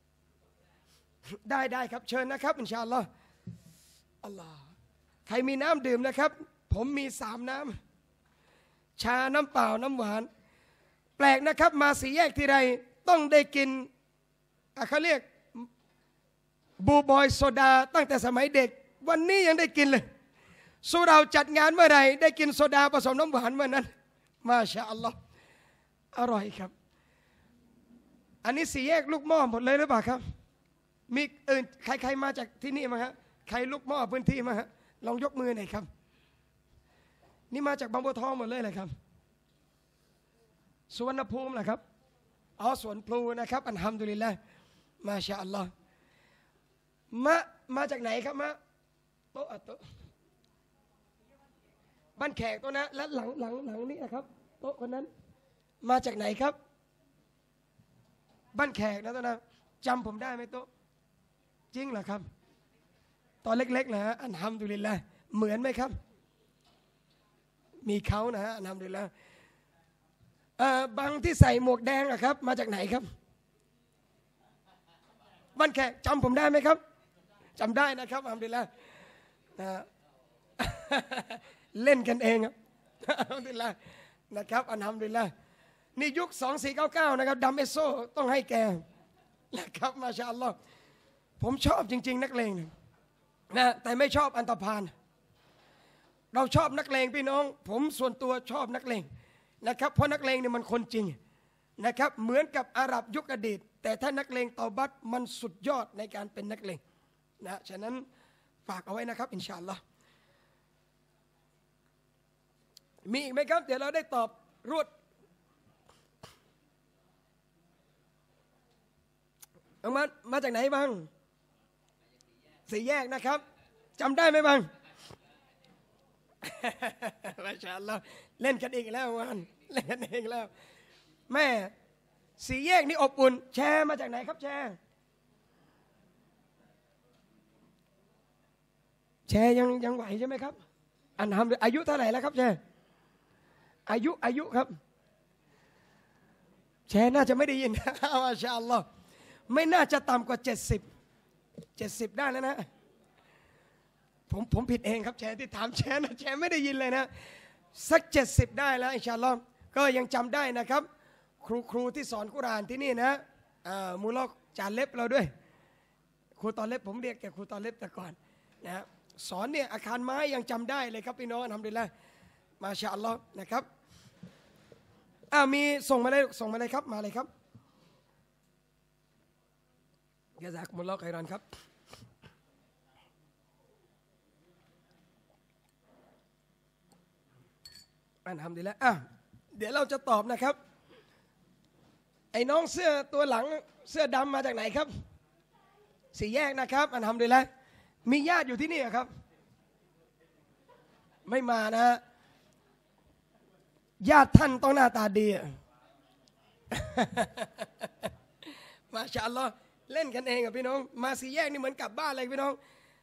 ได้ครับเชิญนะครับอินชาอัลลอฮ์อัลลอฮ์ใครมีน้ำดื่มนะครับผมมี3 น้ำชาน้ำเปล่าน้ำหวานแปลกนะครับมาสี่แยกที่ไรต้องได้กินเขาเรียกบูบอยโซดาตั้งแต่สมัยเด็กวันนี้ยังได้กินเลยสู้เราจัดงานเมื่อไหร่ได้กินโซดาผสมน้ำหวานเมื่อนั้นมาชาอัลลอฮ์อร่อยครับอันนี้สี่แยกลูกหม้อหมดเลยหรือเปล่าครับมีอื่นใครมาจากที่นี่มั้งฮะใครลูกหม้อพื้นที่มั้งฮะลองยกมือหน่อยครับนี่มาจากบางบัวทองหมดเลยเลยครับสุวรรณภูมิแหละครับอ๋อสวนพลูนะครับอัลฮัมดุลิลละห์มาชาอัลลอฮ์มาจากไหนครับโต๊ะบ้านแขกโต๊ะนะและหลังนี้นะครับโต๊ะคนนั้นมาจากไหนครับบ้านแขกนะโต๊ะนะจำผมได้ไหมโต๊ะจริงเหรอครับตอนเล็กๆนะฮะอัลฮัมดุลิลละห์เหมือนไหมครับมีเขานะฮะอัลฮัมดุลิลละห์บางที่ใส่หมวกแดงอะครับมาจากไหนครับบ้านแขกจำผมได้ไหมครับจำได้นะครับอัลฮัมดุลิลละห์เล่นกันเองครับอัลฮัมดุลิลละห์นะครับอัลฮัมดุลิลละห์นี่ยุค2499นะครับดัมเอโซต้องให้แกนะครับมาชาอัลลอฮ์ผมชอบจริงๆนักเลงนะแต่ไม่ชอบอันธพาลเราชอบนักเลงพี่น้องผมส่วนตัวชอบนักเลงนะครับเพราะนักเลงเนี่ยมันคนจริงนะครับเหมือนกับอาหรับยุคอดีตแต่ถ้านักเลงเตาบัตมันสุดยอดในการเป็นนักเลงนะฉะนั้นฝากเอาไว้นะครับอินชาอัลลอฮ์มีอีกไหมครับเดี๋ยวเราได้ตอบรวดมาจากไหนบ้างสี่แยกนะครับจำได้ไหมบ้างมาชาอัลลอฮ์เล่นกันเองแล้ววันเล่นกันเองแล้วแม่สี่แยกนี่อบอุ่นแชร์มาจากไหนครับแชร์ยังไหวใช่ไหมครับอันทำอายุเท่าไหร่แล้วครับแชร์อายุครับแชร์น่าจะไม่ได้ยินมาชาอัลลอฮ์ไม่น่าจะต่ำกว่า70ได้แล้วนะผมผิดเองครับแชร์ที่ถามแชร์นะแชร์ไม่ได้ยินเลยนะสัก70ได้แล้วอินชาอัลลอฮ์ก็ยังจำได้นะครับครูที่สอนกุรอานที่นี่นะมูลอกจานเล็บเราด้วยครูตอนเล็บผมเรียกแกครูตอนเล็บแต่ก่อนนะสอนเนี่ยอาคารไม้ยังจำได้เลยครับพี่น้องทำดีแล้วมาชาอัลลอฮ์นะครับมีส่งมาเลยครับมาเลยครับยะซากุมุลลอฮ์ค็อยรอนครับอัลฮัมดุลิลละห์เดี๋ยวเราจะตอบนะครับไอ้น้องเสื้อตัวหลังเสื้อดำมาจากไหนครับสี่แยกนะครับอัลฮัมดุลิลละห์มีญาติอยู่ที่นี่ครับไม่มานะญาติท่านต้องหน้าตาดีมาชาอัลลอฮ์เล่นกันเองกับพี่น้องมาสี่แยกนี่เหมือนกลับบ้านเลยพี่น้อง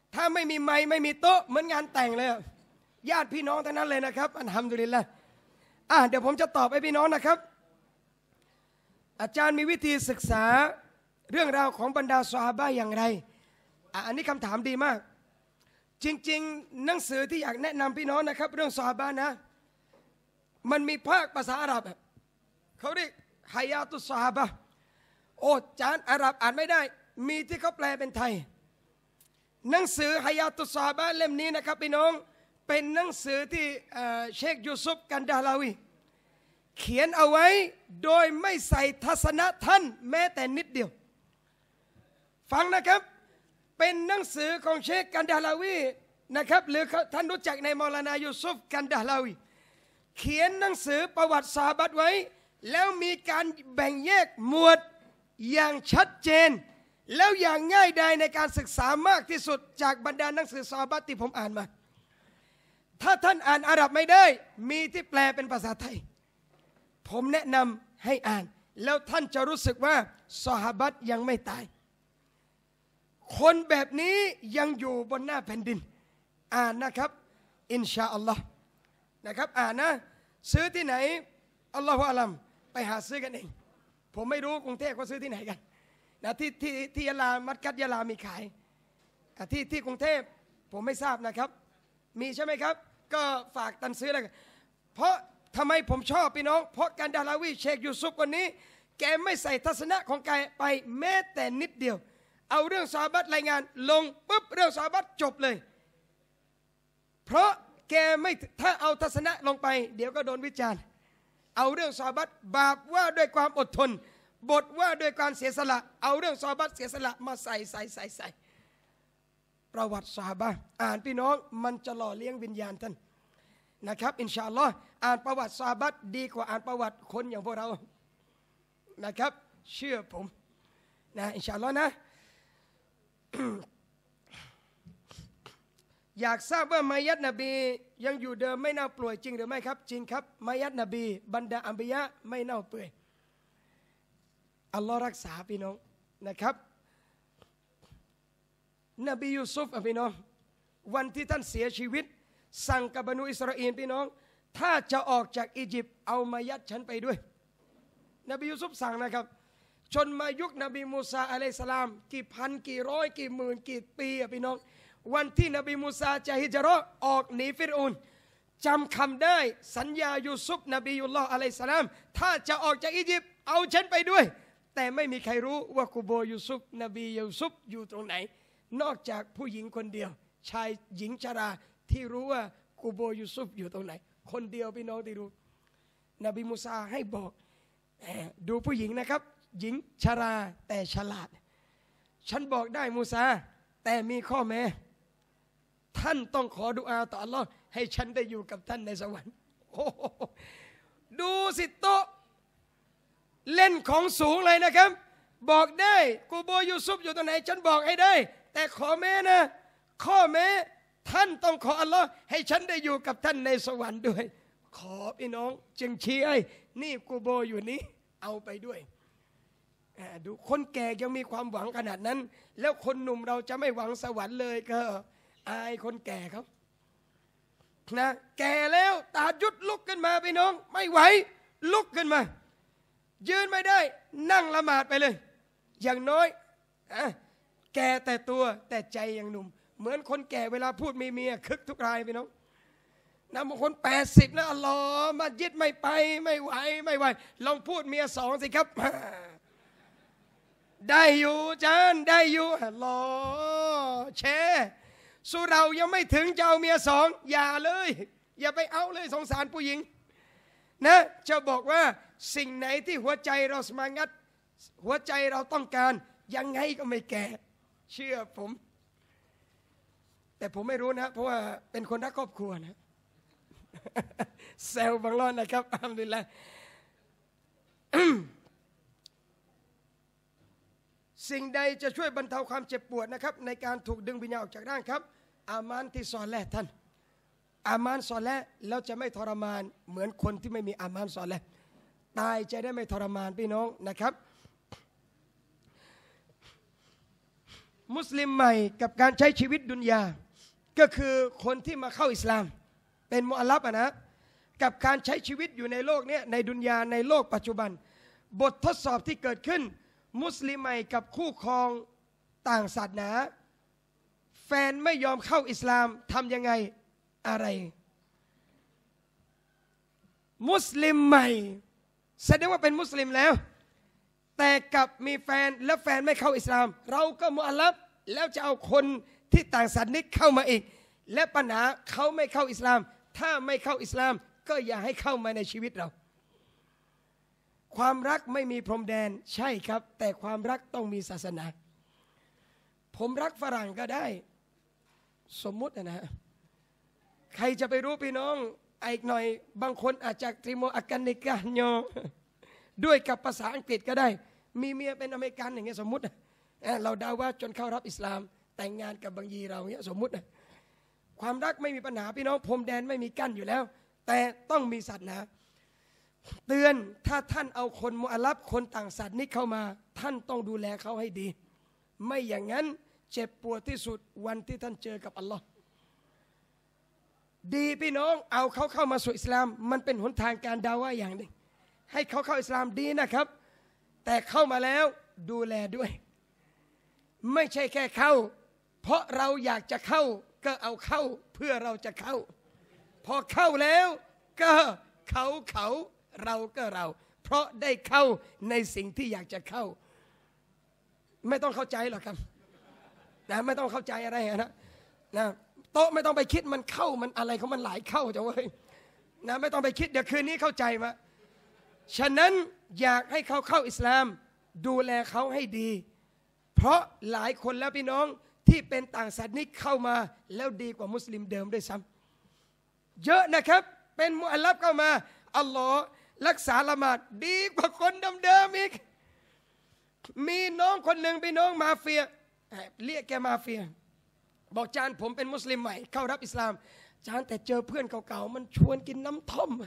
ถ้าไม่มีไม้ไม่มีโต๊ะเหมือนงานแต่งเลยญาติพี่น้องทั้งนั้นเลยนะครับอัลฮัมดุลิลละห์เดี๋ยวผมจะตอบให้พี่น้องนะครับอาจารย์มีวิธีศึกษาเรื่องราวของบรรดาซอฮาบะห์อย่างไรอันนี้คำถามดีมากจริงๆหนังสือที่อยากแนะนำพี่น้องนะครับเรื่องซอฮาบะห์นะมันมีภาคภาษาอาหรับเขาเรียกฮายาตุซอฮาบะห์จานอาหรับอ่านไม่ได้มีที่เขาแปลเป็นไทยหนังสือฮายาตุซอฮาบะห์เล่มนี้นะครับพี่น้องเป็นหนังสือที่เชคยูซุฟกันดาลาวีเขียนเอาไว้โดยไม่ใส่ทัศนะท่านแม้แต่นิดเดียวฟังนะครับเป็นหนังสือของเชคกันดาลาวีนะครับหรือท่านรู้จักในมอลานายูซุฟกันดาลาวีเขียนหนังสือประวัติซอฮาบะห์ไว้แล้วมีการแบ่งแยกหมวดอย่างชัดเจนแล้วอย่างง่ายดายในการศึกษามากที่สุดจากบรรดาหนังสือซอฮาบะห์ที่ผมอ่านมาถ้าท่านอ่านอาหรับไม่ได้มีที่แปลเป็นภาษาไทยผมแนะนำให้อ่านแล้วท่านจะรู้สึกว่าซอฮาบะห์ยังไม่ตายคนแบบนี้ยังอยู่บนหน้าแผ่นดินอ่านนะครับอินชาอัลลอฮ์นะครับอ่านนะซื้อที่ไหนอัลลอฮฺอาลัมไปหาซื้อกันเองผมไม่รู้กรุงเทพเขาซื้อที่ไหนกันนะที่ยะลามัสกัดยะลามีขายที่กรุงเทพผมไม่ทราบนะครับมีใช่ไหมครับก็ฝากตันซื้อเลยเพราะทำไมผมชอบพี่น้องเพราะการดาลาวีเชคยูซุฟคนนี้แกไม่ใส่ทัศนะของแกไปแม้แต่นิดเดียวเอาเรื่องซอฮาบะห์รายงานลงปุ๊บเรื่องซอฮาบะห์จบเลยเพราะแกไม่ถ้าเอาทัศนะลงไปเดี๋ยวก็โดนวิจารณ์เอาเรื่องซอฮาบะห์บาปว่าด้วยความอดทนบทว่าด้วยการเสียสละเอาเรื่องซอฮาบะห์เสียสละมาใส่ประวัติซอฮาบะห์อ่านพี่น้องมันจะหล่อเลี้ยงวิญญาณท่านนะครับอินชาอัลลอฮ์อ่านประวัติซอฮาบะห์ดีกว่าอ่านประวัติคนอย่างพวกเรานะครับเชื่อผมนะอินชาอัลลอฮ์นะ อยากทราบว่ามายัดนบียังอยู่เดิมไม่เน่าเปื่อยจริงหรือไม่ครับจริงครับมายัดนบีบรรดาอัมบิยะไม่เน่าเปื่อยอัลลอฮ์รักษาพี่น้องนะครับนบียูซุฟพี่น้องวันที่ท่านเสียชีวิตสั่งกับบรรดาอิสราเอลพี่น้องถ้าจะออกจากอียิปต์เอามายัดฉันไปด้วยนบียูซุฟสั่งนะครับจนมายุคนบีมูซาอะลัยฮิสสลามกี่พันกี่ร้อยกี่หมื่นกี่ปีพี่น้องวันที่นบีมูซาจะฮิจเราะห์ออกหนีฟิรเอานจำคำได้สัญญายูซุฟนบียุลลอฮ์อะลัยฮิสสลามถ้าจะออกจากอียิปต์เอาฉันไปด้วยแต่ไม่มีใครรู้ว่ากุโบยูซุฟนบียูซุฟอยู่ตรงไหนนอกจากผู้หญิงคนเดียวชายหญิงชราที่รู้ว่ากุโบยูซุฟอยู่ตรงไหนคนเดียวพี่น้องที่รู้นบีมูซาให้บอกดูผู้หญิงนะครับหญิงชราแต่ฉลาดฉันบอกได้มูซาแต่มีข้อแม้ท่านต้องขอดุอาต่ออัลลอฮ์ให้ฉันได้อยู่กับท่านในสวรรค์ดูสิโตเล่นของสูงเลยนะครับบอกได้กูโบยูซุฟอยู่ตรงไหนฉันบอกให้ได้แต่ขอแม้นะข้อแม้ท่านต้องขออัลลอฮ์ให้ฉันได้อยู่กับท่านในสวรรค์ด้วยขอพี่น้องจึงชี้ให้นี่กูโบอยู่นี้เอาไปด้วยดูคนแก่ยังมีความหวังขนาดนั้นแล้วคนหนุ่มเราจะไม่หวังสวรรค์เลยก็อายคนแก่เขานะแก่แล้วตายุดลุกขึ้นมาพี่น้องไม่ไหวลุกขึ้นมายืนไม่ได้นั่งละหมาดไปเลยอย่างน้อยแก่แต่ตัวแต่ใจยังหนุ่มเหมือนคนแก่เวลาพูดมีเมียคึกทุกรายพี่น้องนะบางคน80แล้วอัลลอฮ์มายึดไม่ไปไม่ไหวลองพูดเมีย2สิครับได้อยู่จานได้อยู่อัลลอฮ์แชร์สู้เรายังไม่ถึงจะเอาเมีย2อย่าเลยอย่าไปเอาเลยสงสารผู้หญิงนะจะบอกว่าสิ่งไหนที่หัวใจเราสมางัดหัวใจเราต้องการยังไงก็ไม่แก่เชื่อผมแต่ผมไม่รู้นะเพราะว่าเป็นคนรักครอบครัวนะแซวบางรอบนะครับอัลฮัมดุลิลละห์สิ่งใดจะช่วยบรรเทาความเจ็บปวดนะครับในการถูกดึงวิญญาณออกจากร่างครับอามานที่ซอเลห์ท่านอามานซอเลห์แล้วจะไม่ทรมานเหมือนคนที่ไม่มีอามานซอเลห์ตายจะได้ไม่ทรมานพี่น้องนะครับมุสลิมใหม่กับการใช้ชีวิตดุนยาก็คือคนที่มาเข้าอิสลามเป็นมุอัลลัฟนะกับการใช้ชีวิตอยู่ในโลกนี้ในดุนยาในโลกปัจจุบันบททดสอบที่เกิดขึ้นมุสลิมใหม่กับคู่ครองต่างศาสนาแฟนไม่ยอมเข้าอิสลามทำยังไงอะไรมุสลิมใหม่แสดงว่าเป็นมุสลิมแล้วแต่กับมีแฟนและแฟนไม่เข้าอิสลามเราก็มุอัลลัฟแล้วจะเอาคนที่ต่างศาสนาเข้ามาอีกและปัญหาเขาไม่เข้าอิสลามถ้าไม่เข้าอิสลามก็อย่าให้เข้ามาในชีวิตเราความรักไม่มีพรมแดนใช่ครับแต่ความรักต้องมีศาสนาผมรักฝรั่งก็ได้สมมุตินะใครจะไปรู้พี่น้องอีกหน่อยบางคนอาจจะตริโมอากันนิกาโยด้วยกับภาษาอังกฤษก็ได้มีเมียเป็นอเมริกันอย่างเงี้ยสมมุติเราเดาว่าจนเข้ารับอิสลามแต่งงานกับบางยีเราเงี้ยสมมุติความรักไม่มีปัญหาพี่น้องพรมแดนไม่มีกั้นอยู่แล้วแต่ต้องมีศาสนาเตือนถ้าท่านเอาคนมุอัลลัฟคนต่างศาสนาเข้ามาท่านต้องดูแลเขาให้ดีไม่อย่างนั้นเจ็บปวดที่สุดวันที่ท่านเจอกับอัลลอฮ์ดีพี่น้องเอาเขาเข้ามาสู่อิสลามมันเป็นหนทางการดาว่าอย่างหนึ่งให้เขาเข้าอิสลามดีนะครับแต่เข้ามาแล้วดูแลด้วยไม่ใช่แค่เข้าเพราะเราอยากจะเข้าก็เอาเข้าเพื่อเราจะเข้าพอเข้าแล้วก็เขาเราก็เราเพราะได้เข้าในสิ่งที่อยากจะเข้าไม่ต้องเข้าใจหรอกครับนะไม่ต้องเข้าใจอะไรนะโต๊ะไม่ต้องไปคิดมันเข้ามันอะไรของมันหลายเข้าจังเว้ยนะไม่ต้องไปคิดเดี๋ยวคืนนี้เข้าใจมาฉะนั้นอยากให้เขาเข้าอิสลามดูแลเขาให้ดีเพราะหลายคนแล้วพี่น้องที่เป็นต่างศาสนาเข้ามาแล้วดีกว่ามุสลิมเดิมด้วยซ้ำเยอะนะครับเป็นมุอัลลัฟเข้ามาอัลลอฮ์รักษาละหมาดดีกว่าคนเดิมอีกมีน้องคนหนึ่งพี่น้องมาเฟียเรียกแกมาเฟียบอกจานผมเป็นมุสลิมใหม่เข้ารับอิสลามจานแต่เจอเพื่อนเก่าๆมันชวนกินน้ำท่อม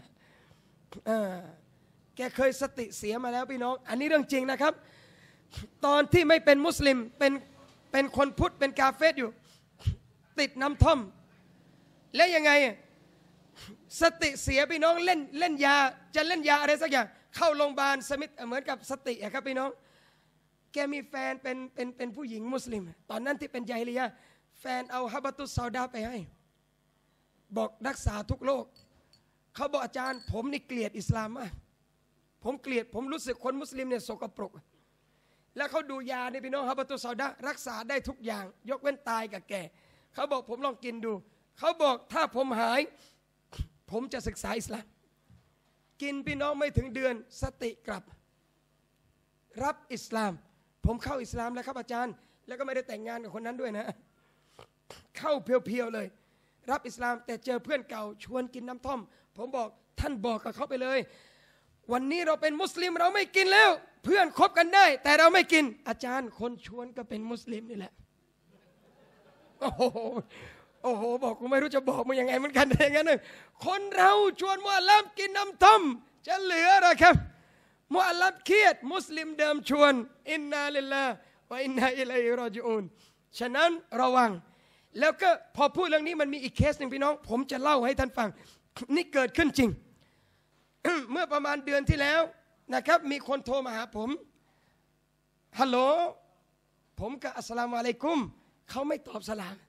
แกเคยสติเสียมาแล้วพี่น้องอันนี้เรื่องจริงนะครับตอนที่ไม่เป็นมุสลิมเป็นคนพุทธเป็นกาเฟรอยู่ติดน้ำท่อมและยังไงสติเสียพี่น้องเล่นยาจะเล่นยาอะไรสักอย่างเข้าโรงพยาบาลสมิธเหมือนกับสติครับพี่น้องแกมีแฟนเป็นผู้หญิงมุสลิมตอนนั้นที่เป็นญาฮิลิยะห์แฟนเอาฮับตุสซอดาไปให้บอกรักษาทุกโรคเขาบอกอาจารย์ผมนี่เกลียดอิสลามมากผมเกลียดผมรู้สึกคนมุสลิมเนี่ยสกปรกแล้วเขาดูยาเนี่ยพี่น้องฮับตุสซอดารักษาได้ทุกอย่างยกเว้นตายกับแก่เขาบอกผมลองกินดูเขาบอกถ้าผมหายผมจะศึกษาอิสลามกินพี่น้องไม่ถึงเดือนสติกลับรับอิสลามผมเข้าอิสลามแล้วครับอาจารย์แล้วก็ไม่ได้แต่งงานกับคนนั้นด้วยนะเข้าเพียวๆเลยรับอิสลามแต่เจอเพื่อนเก่าชวนกินน้ำท่อมผมบอกท่านบอกกับเขาไปเลยวันนี้เราเป็นมุสลิมเราไม่กินแล้วเพื่อนคบกันได้แต่เราไม่กินอาจารย์คนชวนก็เป็นมุสลิมนี่แหละโอ้โหบอกกูไม่รู้จะบอกมึงยังไงเหมือนกันอย่างนั้นเลยคนเราชวนมุอัลลัฟกินน้ำท่อมจะเหลือหรอครับมุอัลลัฟเครียดมุสลิมเดิมชวนอินนาลิลลาห์วะอินนาอิลัยฮิรอญิอูนฉะนั้นระวังแล้วก็พอพูดเรื่องนี้มันมีอีกเคสหนึ่งพี่น้องผมจะเล่าให้ท่านฟังนี่เกิดขึ้นจริง เมื่อประมาณเดือนที่แล้วนะครับมีคนโทรมาหาผมฮัลโหลผมกับอัสสลามุอะลัยกุมเขาไม่ตอบสลาม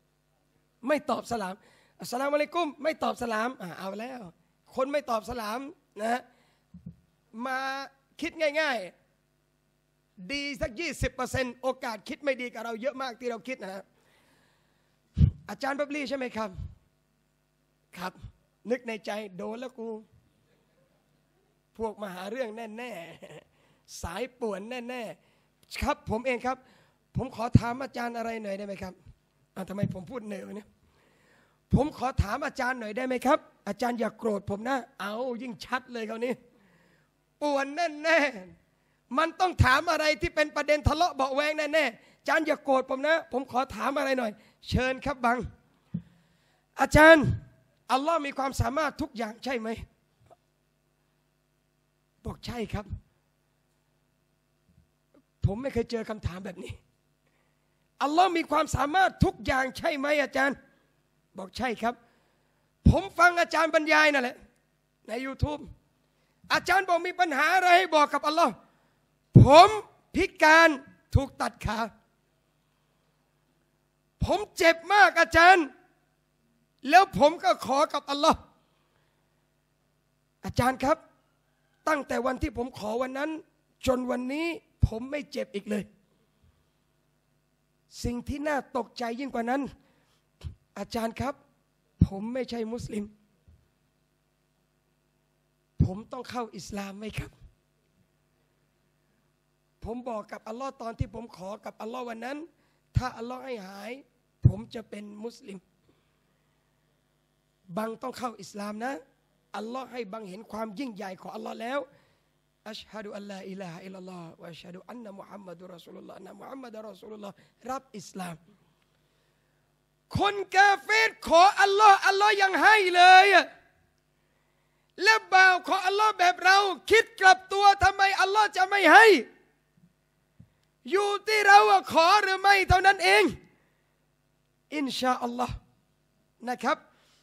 อัสสลามุอะลัยกุมไม่ตอบสลามเอาแล้วคนไม่ตอบสลามนะมาคิดง่ายๆดีสัก 20% โอกาสคิดไม่ดีกับเราเยอะมากที่เราคิดนะอาจารย์บับลี่ใช่ไหมครับครับนึกในใจโดนแล้วกูพวกมาหาเรื่องแน่ๆสายป่วนแน่ๆครับผมเองครับผมขอถามอาจารย์อะไรหน่อยได้ไหมครับทำไมผมพูดเหนื่อยเนี่ยผมขอถามอาจารย์หน่อยได้ไหมครับอาจารย์อย่าโกรธผมนะเอายิ่งชัดเลยคราวนี้ป่วนแน่ๆมันต้องถามอะไรที่เป็นประเด็นทะเลาะเบาะแวงแน่ๆอาจารย์อย่าโกรธผมนะผมขอถามอะไรหน่อยเชิญครับบังอาจารย์อัลลอฮ์มีความสามารถทุกอย่างใช่ไหมบอกใช่ครับผมไม่เคยเจอคำถามแบบนี้อัลลอฮ์มีความสามารถทุกอย่างใช่ไหมอาจารย์บอกใช่ครับผมฟังอาจารย์บรรยายนั่นแหละใน YouTube อาจารย์บอกมีปัญหาอะไรให้บอกกับอัลลอฮ์ผมพิการถูกตัดขาผมเจ็บมากอาจารย์แล้วผมก็ขอกับอัลลอฮ์อาจารย์ครับตั้งแต่วันที่ผมขอวันนั้นจนวันนี้ผมไม่เจ็บอีกเลยสิ่งที่น่าตกใจยิ่งกว่านั้นอาจารย์ครับผมไม่ใช่มุสลิมผมต้องเข้าอิสลามไหมครับผมบอกกับอัลลอฮ์ตอนที่ผมขอกับอัลลอฮ์วันนั้นถ้าอัลลอฮ์ให้หายผมจะเป็นมุสลิมบังต้องเข้าอิสลามนะอัลลอฮ์ให้บังเห็นความยิ่งใหญ่ของอัลลอฮ์แล้วอัชฮะดุอัลลอฮ์อิลาฮะอิลลัลลอฮ์วะอัชฮะดุอันนะมุฮัมมัดุรอซูลุลลอฮ์นะมุฮัมมัดรอซูลุลลอฮ์รับอิสลามคนกาเฟรขออัลลอฮ์อัลลอฮ์ยังให้เลยและบ่าวของอัลลอฮ์แบบเราคิดกลับตัวทำไมอัลลอฮ์จะไม่ให้อยู่ที่เราขอหรือไม่เท่านั้นเองอินชาอัลลอฮ์นะครับ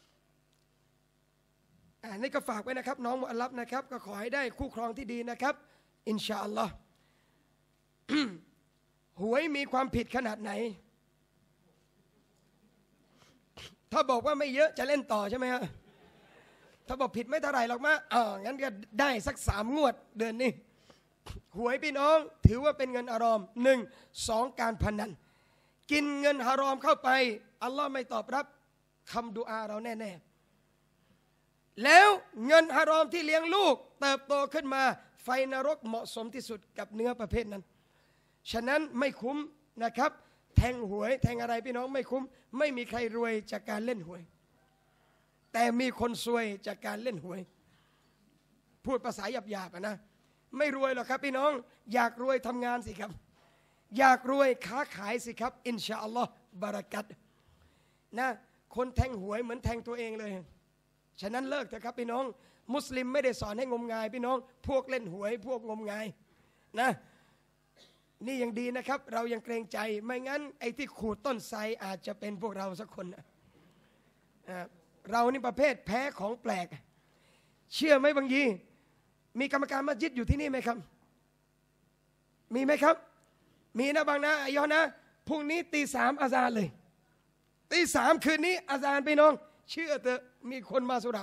นี่ก็ฝากไว้นะครับน้องมุอัลลัฟนะครับก็ขอให้ได้คู่ครองที่ดีนะครับอินชาอัลลอฮ์ หวยมีความผิดขนาดไหนถ้าบอกว่าไม่เยอะจะเล่นต่อใช่ไหมฮะถ้าบอกผิดไม่เท่าไหร่หรอกมางั้นก็ได้สัก3 งวดเดือนนี้หวยพี่น้องถือว่าเป็นเงินฮารอม1 2การพนันกินเงินฮารอมเข้าไปอัลลอฮ์ไม่ตอบรับคำดุอาเราแน่ๆแล้วเงินฮารอมที่เลี้ยงลูกเติบโตขึ้นมาไฟนรกเหมาะสมที่สุดกับเนื้อประเภทนั้นฉะนั้นไม่คุ้มนะครับแทงหวยแทงอะไรพี่น้องไม่คุ้มไม่มีใครรวยจากการเล่นหวยแต่มีคนซวยจากการเล่นหวยพูดภาษาหยาบๆนะไม่รวยหรอกครับพี่น้องอยากรวยทำงานสิครับอยากรวยค้าขายสิครับอินชาอัลลอฮ์บารักัตนะคนแทงหวยเหมือนแทงตัวเองเลยฉะนั้นเลิกเถอะครับพี่น้องมุสลิมไม่ได้สอนให้งมงายพี่น้องพวกเล่นหวยพวกงมงายนะนี่ยังดีนะครับเรายังเกรงใจไม่งั้นไอ้ที่ขูดต้นไทรอาจจะเป็นพวกเราสักคนเรานี่ประเภทแพ้ของแปลกเชื่อไหมบางทีมีกรรมการมัสยิดอยู่ที่นี่ไหมครับมีไหมครับมีนะบางนะยอนะพรุ่งนี้ตี 3อาซานเลยตี 3คืนนี้อาซานพี่น้องเชื่อเถอะมีคนมาสู่เรา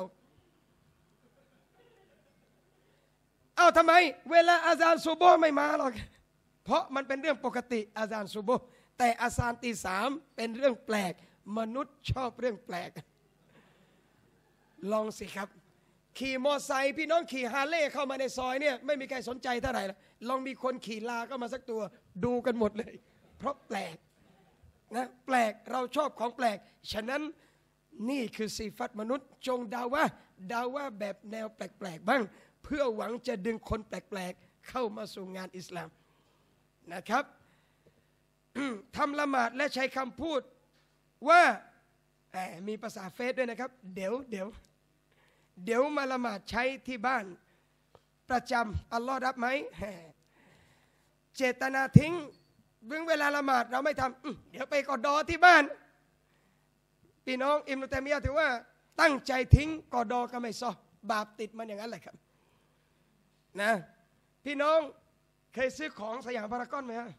ทำไมเวลาอาซานซุบฮ์ไม่มาหรอกเพราะมันเป็นเรื่องปกติอาซานซุบฮ์แต่อาซานตี 3เป็นเรื่องแปลกมนุษย์ชอบเรื่องแปลกลองสิครับขี่มอไซค์พี่น้องขี่ฮาร์เลย์เข้ามาในซอยเนี่ยไม่มีใครสนใจเท่าไหร่ลองมีคนขี่ลาก็มาสักตัวดูกันหมดเลยเพราะแปลกนะแปลกเราชอบของแปลกฉะนั้นนี่คือสีฟัตมนุษย์จงดาว่าแบบแนวแปลกๆบ้างเพื่อหวังจะดึงคนแปลกๆเข้ามาสู่งานอิสลามนะครับ ทำละหมาดและใช้คำพูดว่ามีภาษาเฟซด้วยนะครับเดี๋ยวมาละหมาดใช้ที่บ้านประจำอัลลอฮ์รับไหมเจตนาทิ้งเวลาละหมาดเราไม่ทำเดี๋ยวไปกอดอที่บ้านพี่น้องอิบนุตัยมียะห์ถือว่าตั้งใจทิ้งกอดอก็ไม่ซ้อบาปติดมันอย่างนั้นแหละครับนะพี่น้องเคยซื้อของสยามพารากอนไหมฮะ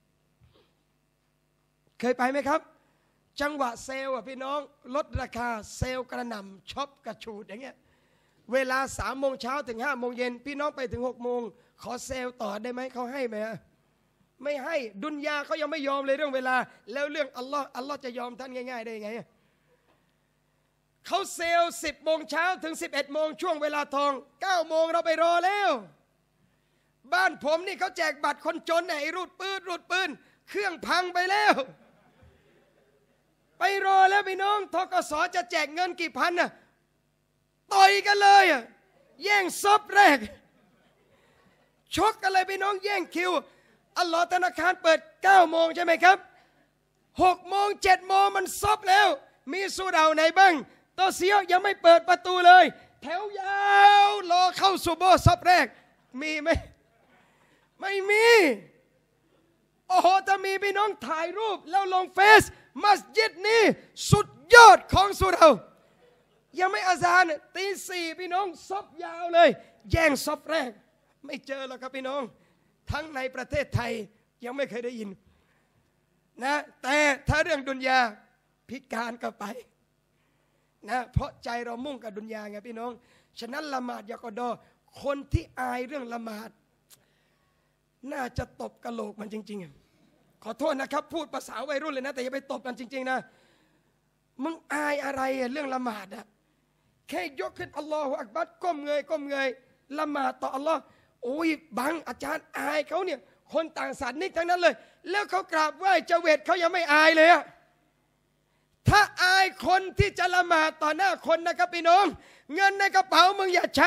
เคยไปไหมครับจังหวะเซลล์พี่น้องลดราคาเซลล์กระหน่ำช็อปกระชูดอย่างเงี้ยเวลา3 โมงเช้าถึง5 โมงเย็นพี่น้องไปถึง6 โมงขอเซลล์ต่อได้ไหมเขาให้ไหมฮะไม่ให้ดุนยาเขายังไม่ยอมเลยเรื่องเวลาแล้วเรื่องอัลลอฮ์จะยอมท่านง่ายๆได้ยังไงเขาเซลล์ 10 โมงเช้าถึง 11 โมงช่วงเวลาทอง9 โมงเราไปรอแล้วบ้านผมนี่เขาแจกบัตรคนจนไอ้รูดปืนเครื่องพังไปแล้วไปรอแล้วพี่น้องธกส.จะแจกเงินกี่พันน่ะต่อยกันเลยแย่งซบแรกชกกันเลยพี่น้องแย่งคิวอัลลอฮ์ธนาคารเปิด9 โมงใช่ไหมครับ6 โมง 7 โมงมันซบแล้วมีสุเหร่าไหนบ้างโตเสียยังไม่เปิดประตูเลยแถวยาวรอเข้าซุโบซบแรกมีไหมไม่มีโอ้โหถ้ามีพี่น้องถ่ายรูปแล้วลงเฟซมัสยิดนี้สุดยอดของสุเรายังไม่อาซานตีสี่พี่น้องซบยาวเลยแย่งซบแรกไม่เจอหรอกครับพี่น้องทั้งในประเทศไทยยังไม่เคยได้ยินนะแต่ถ้าเรื่องดุนยาพิการก็ไปนะเพราะใจเรามุ่งกับดุนยาไงพี่น้องฉะนั้นละหมาดยากอดอคนที่อายเรื่องละหมาดน่าจะตบกะโหลกมันจริงๆขอโทษนะครับพูดภาษาวัยรุ่นเลยนะแต่อย่าไปตบมันจริงๆนะมึงอายอะไรเรื่องละหมาดอะแค่ยกขึ้นอัลลอฮฺอักบัรก้มเงยละหมาดต่ออัลลอฮ์โอ้ยบังอาจารย์อายเขาเนี่ยคนต่างศาสนิกทั้งนั้นเลยแล้วเขากราบไหว้เจเวตเขายังไม่อายเลยอะถ้าอายคนที่จะละหมาดต่อหน้าคนนะครับพี่น้องเงินในกระเป๋ามึงอย่าใช้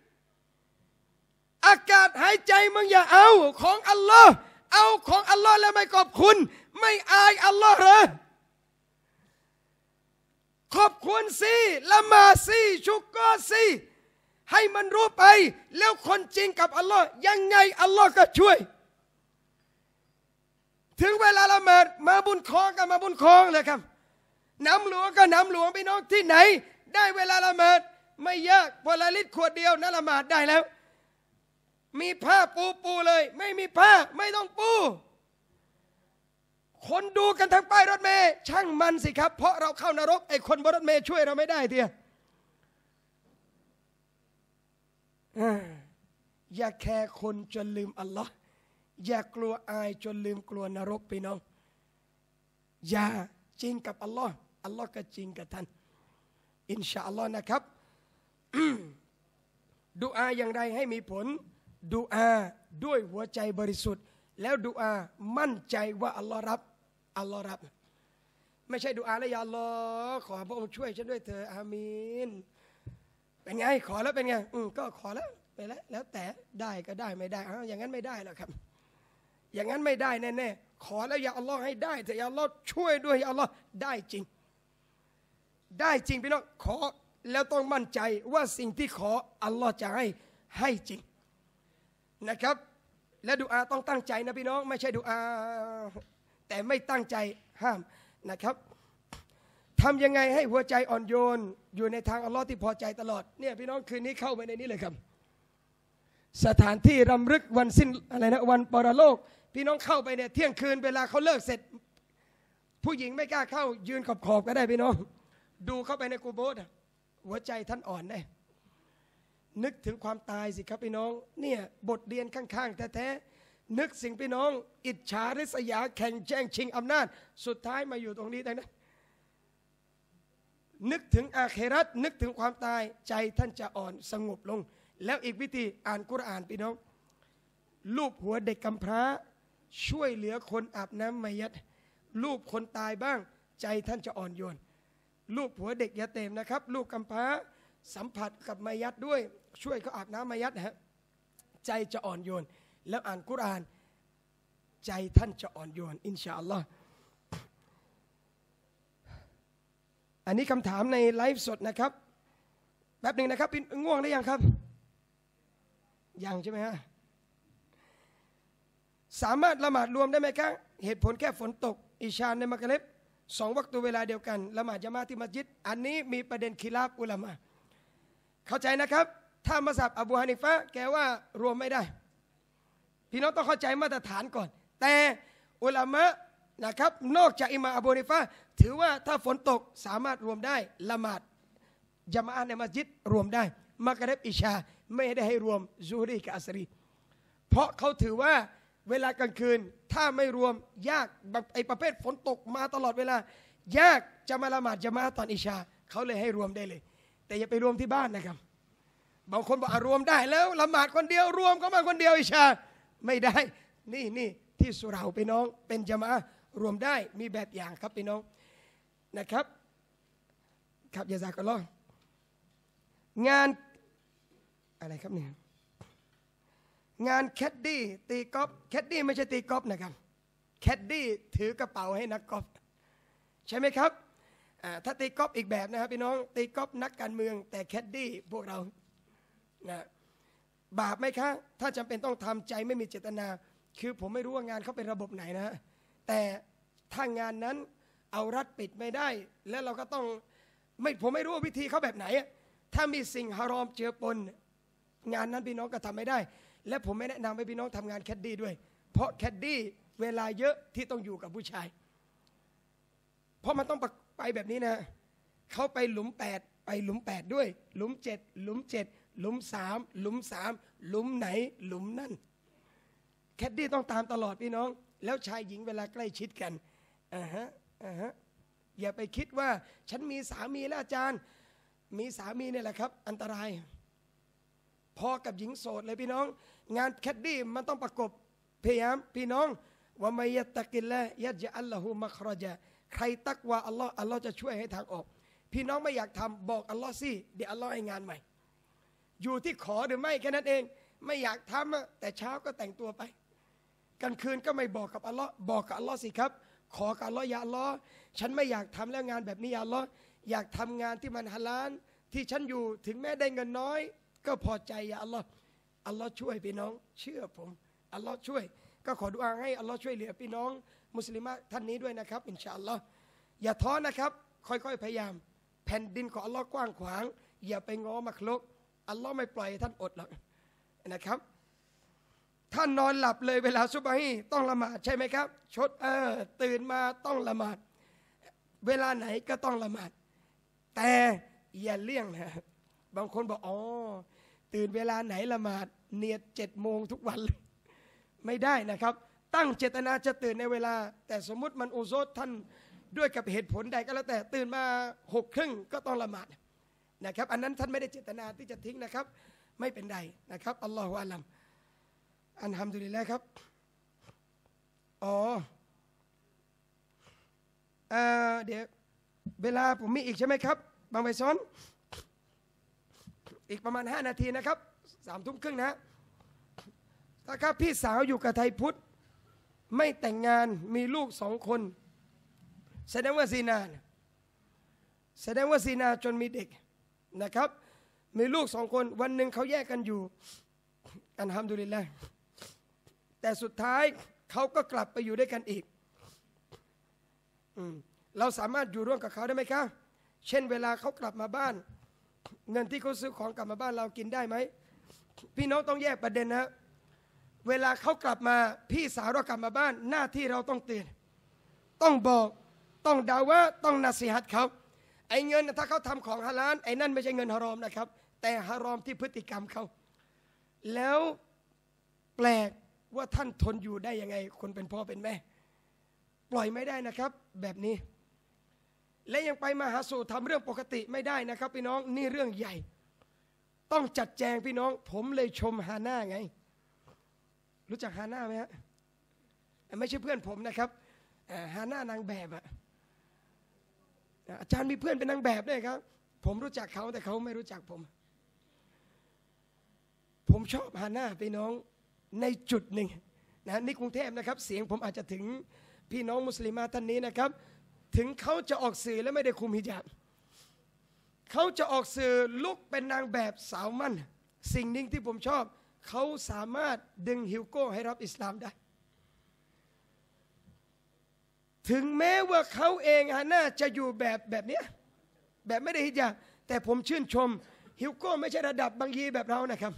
อากาศหายใจมึงอย่าเอาของอัลลอฮ์เอาของอัลลอฮ์แล้วไม่ขอบคุณไม่อายอัลลอฮ์เหรอขอบคุณสิละหมาดสิชุกก็สิให้มันรู้ไปแล้วคนจริงกับอัลลอฮ์ยังไงอัลลอฮ์ก็ช่วยถึงเวลาละหมาดมาบุญคองกันมาบุญคองเลยครับน้ำหลวงก็น้ำหลวงพี่น้องที่ไหนได้เวลาละหมาดไม่ยากพอละลิตรขวดเดียวนั่นละหมาดได้แล้วมีผ้าปูเลยไม่มีผ้าไม่ต้องปูคนดูกันทั้งป้ายรถเมล์ช่างมันสิครับเพราะเราเข้านรกไอ้คนบนรถเมล์ช่วยเราไม่ได้เทียอย่าแคร์คนจนลืมอัลลอฮ์อย่ากลัวอายจนลืมกลัวนรกพี่น้องอย่าจริงกับอัลลอฮ์อัลลอฮ์ก็จริงกับท่านอินชาอัลลอฮ์นะครับดุอาอย่างไรให้มีผลดุอาด้วยหัวใจบริสุทธิ์แล้วดุอามั่นใจว่าอัลลอฮ์รับอัลลอฮ์รับไม่ใช่ดุอาแล้วอย่าอัลลอฮ์ขอพระองค์ช่วยฉันด้วยเถอะอามีนเป็นไงขอแล้วเป็นไงก็ขอแล้วไปแล้วแต่ได้ก็ได้ไม่ได้อย่างนั้นไม่ได้หรอกครับอย่างนั้นไม่ได้แน่ๆขอแล้วอย่าอัลลอฮ์ให้ได้แต่อย่าอัลลอฮ์ช่วยด้วยอย่าอัลลอฮ์ได้จริงได้จริงพี่น้องขอแล้วต้องมั่นใจว่าสิ่งที่ขออัลลอฮ์จะให้จริงนะครับและดุอาต้องตั้งใจนะพี่น้องไม่ใช่ดุอาแต่ไม่ตั้งใจห้ามนะครับทำยังไงให้หัวใจอ่อนโยนอยู่ในทางอัลลอฮ์ที่พอใจตลอดเนี่ยพี่น้องคืนนี้เข้าไปในนี้เลยครับสถานที่รำลึกวันสิ้นอะไรนะวันปรโลกพี่น้องเข้าไปเนี่ยเที่ยงคืนเวลาเขาเลิกเสร็จผู้หญิงไม่กล้าเข้ายืนขอบก็ได้พี่น้องดูเข้าไปในกูโบสหัวใจท่านอ่อนได้นึกถึงความตายสิครับพี่น้องเนี่ยบทเรียนข้างๆแท้ๆนึกสิ่งพี่น้องอิจฉาริษยาแข่งแย่งชิงอำนาจสุดท้ายมาอยู่ตรงนี้ได้นะนึกถึงอาเครัตนึกถึงความตายใจท่านจะอ่อนสงบลงแล้วอีกวิธีอ่านกุรอานพี่น้องลูบหัวเด็กกำพร้าช่วยเหลือคนอาบน้ำมัยยัดลูบคนตายบ้างใจท่านจะอ่อนโยนลูบหัวเด็กยาเตมนะครับลูกกำพร้าสัมผัสกับมัยยัดด้วยช่วยเขาอาบน้ำมัยยัดฮะใจจะอ่อนโยนแล้วอ่านกุรอานใจท่านจะอ่อนโยนอินชาอัลลอฮ์อันนี้คำถามในไลฟ์สดนะครับแป๊บหนึ่งนะครับง่วงหรือยังครับยังใช่ไหมฮะสามารถละหมาดรวมได้ไหมครับเหตุผลแค่ฝนตกอิชาในมักริบ2 วักตุเวลาเดียวกันละหมาดญะมาอะห์ที่มัสยิดอันนี้มีประเด็นคิลาฟอุลามะเข้าใจนะครับถ้ามัซฮับอบูฮานิฟะห์แกว่ารวมไม่ได้พี่น้องต้องเข้าใจมาตรฐานก่อนแต่อุลามะนะครับนอกจากอิหม่ามอบูฮานิฟะห์ถือว่าถ้าฝนตกสามารถรวมได้ละหมาดญะมาอะห์ในมัสยิดรวมได้มักริบอิชาไม่ได้ให้รวมซูฮรีกับอัสรีเพราะเขาถือว่าเวลากลางคืนถ้าไม่รวมยากแบบไอ้ประเภทฝนตกมาตลอดเวลายากจะมาละหมาดญะมาอะห์ตอนอิชาเขาเลยให้รวมได้เลยแต่อย่าไปรวมที่บ้านนะครับบางคนบอกรวมได้แล้วละหมาดคนเดียวรวมก็มาคนเดียวอิชาไม่ได้นี่ที่สุเราพี่น้องเป็นญะมาอะห์รวมได้มีแบบอย่างครับพี่น้องนะครับครับยะซากัลลอฮ์งานอะไรครับเนี่ยงานแคดดี้ตีกอล์ฟแคดดี้ไม่ใช่ตีกอล์ฟนะครับแคดดี้ถือกระเป๋าให้นักกอล์ฟใช่ไหมครับถ้าตีกอล์ฟอีกแบบนะครับพี่น้องตีกอล์ฟนักการเมืองแต่แคดดี้พวกเรานะบาปไหมคะถ้าจำเป็นต้องทำใจไม่มีเจตนาคือผมไม่รู้ว่างานเขาเป็นระบบไหนนะแต่ถ้างานนั้นเอารัดปิดไม่ได้แล้วเราก็ต้องผมไม่รู้ว่าวิธีเขาแบบไหนถ้ามีสิ่งฮารอมเจือปนงานนั้นพี่น้องก็ทำไม่ได้และผมไม่แนะนำให้พี่น้องทำงานแคดดี้ด้วยเพราะแคดดี้เวลาเยอะที่ต้องอยู่กับผู้ชายเพราะมันต้องไปแบบนี้นะเขาไปหลุม8ไปหลุม8ด้วยหลุม7หลุม7หลุม3หลุม3หลุมไหนหลุมนั่นแคดดี้ต้องตามตลอดพี่น้องแล้วชายหญิงเวลาใกล้ชิดกันอย่าไปคิดว่าฉันมีสามีแล้วอาจารย์มีสามีเนี่ยแหละครับอันตรายพอกับหญิงโสดเลยพี่น้องงานแคดดี้มันต้องประกบพยายามพี่น้องว่ามัยยัตตะกิลละยัจอัลลอฮุมัครจะใครตักว่าอัลลอฮ์จะช่วยให้ทางออกพี่น้องไม่อยากทำบอกอัลลอฮ์สิเดี๋ยวอัลลอฮ์ให้งานใหม่อยู่ที่ขอหรือไม่แค่นั้นเองไม่อยากทำแต่เช้าก็แต่งตัวไปกลางคืนก็ไม่บอกกับอัลลอฮ์บอกกับอัลลอฮ์สิครับขอกับอัลลอฮ์ยาอัลลอฮ์ฉันไม่อยากทำแล้วงานแบบนี้ยาอัลลอฮ์อยากทำงานที่มันฮาลาลที่ฉันอยู่ถึงแม้ได้เงินน้อยก็พอใจยาอัลลอฮ์อัลลอฮ์ช่วยพี่น้องเชื่อผมอัลลอฮ์ช่วยก็ขอดุอาให้อัลลอฮ์ช่วยเหลือพี่น้องมุสลิมะท่านนี้ด้วยนะครับอินชาอัลลอฮ์อย่าท้อนะครับค่อยๆพยายามแผ่นดินของอัลลอฮ์กว้างขวางอย่าไปง้อมักลุกอัลลอฮ์ไม่ปล่อยท่านอดหรอกนะครับท่านนอนหลับเลยเวลาซุบฮีต้องละหมาดใช่ไหมครับตื่นมาต้องละหมาดเวลาไหนก็ต้องละหมาดแต่อย่าเลี่ยงนะบางคนบอกตื่นเวลาไหนละหมาดเนียด7 โมงทุกวันเลยไม่ได้นะครับตั้งเจตนาจะตื่นในเวลาแต่สมมุติมันอุโซดท่านด้วยกับเหตุผลใดก็แล้วแต่ตื่นมา6:30ก็ต้องละหมาดนะครับอันนั้นท่านไม่ได้เจตนาที่จะทิ้งนะครับไม่เป็นไรนะครับอัลลอฮฺอัลลัมอัลฮัมดุลิลละครับเดี๋ยวเวลาผมมีอีกใช่ไหมครับบางใบซ้อนอีกประมาณ5 นาทีนะครับ3:30นะถ้าครับพี่สาวอยู่กับไทยพุทธไม่แต่งงานมีลูก2 คนแสดงว่าซีนาจนมีเด็กนะครับมีลูก2 คนวันหนึ่งเขาแยกกันอยู่อัลฮัมดุลิลละห์แต่สุดท้ายเขาก็กลับไปอยู่ด้วยกันอีกเราสามารถอยู่ร่วมกับเขาได้ไหมครับเช่นเวลาเขากลับมาบ้านเงินที่เขาซื้อของกลับมาบ้านเรากินได้ไหมพี่น้องต้องแยกประเด็นนะเวลาเขากลับมาพี่สาวเรากลับมาบ้านหน้าที่เราต้องเตือนต้องบอกต้องด่าว่าต้องนัสิฮัตเขาไอ้เงินถ้าเขาทำของฮาลาลไอ้นั่นไม่ใช่เงินฮารอมนะครับแต่ฮารอมที่พฤติกรรมเขาแล้วแปลกว่าท่านทนอยู่ได้ยังไงคนเป็นพ่อเป็นแม่ปล่อยไม่ได้นะครับแบบนี้และยังไปมาหาสู่ทำเรื่องปกติไม่ได้นะครับพี่น้องนี่เรื่องใหญ่ต้องจัดแจงพี่น้องผมเลยชมฮาน่าไงรู้จักฮาน่าไหมฮะไม่ใช่เพื่อนผมนะครับฮาน่านางแบบอาจารย์มีเพื่อนเป็นนางแบบด้วยครับผมรู้จักเขาแต่เขาไม่รู้จักผมชอบฮาน่าพี่น้องในจุดหนึ่งนะนี่กรุงเทพนะครับเสียงผมอาจจะถึงพี่น้องมุสลิมท่านนี้นะครับถึงเขาจะออกสื่อและไม่ได้คุมฮิญาบเขาจะออกสื่อลุกเป็นนางแบบสาวมั่นสิ่งหนึ่งที่ผมชอบเขาสามารถดึงฮิวโก้ให้รับอิสลามได้ถึงแม้ว่าเขาเองน่าจะอยู่แบบนี้แบบไม่ได้ฮิญาบแต่ผมชื่นชมฮิวโก้ไม่ใช่ระดับบางยีแบบเรานะครับ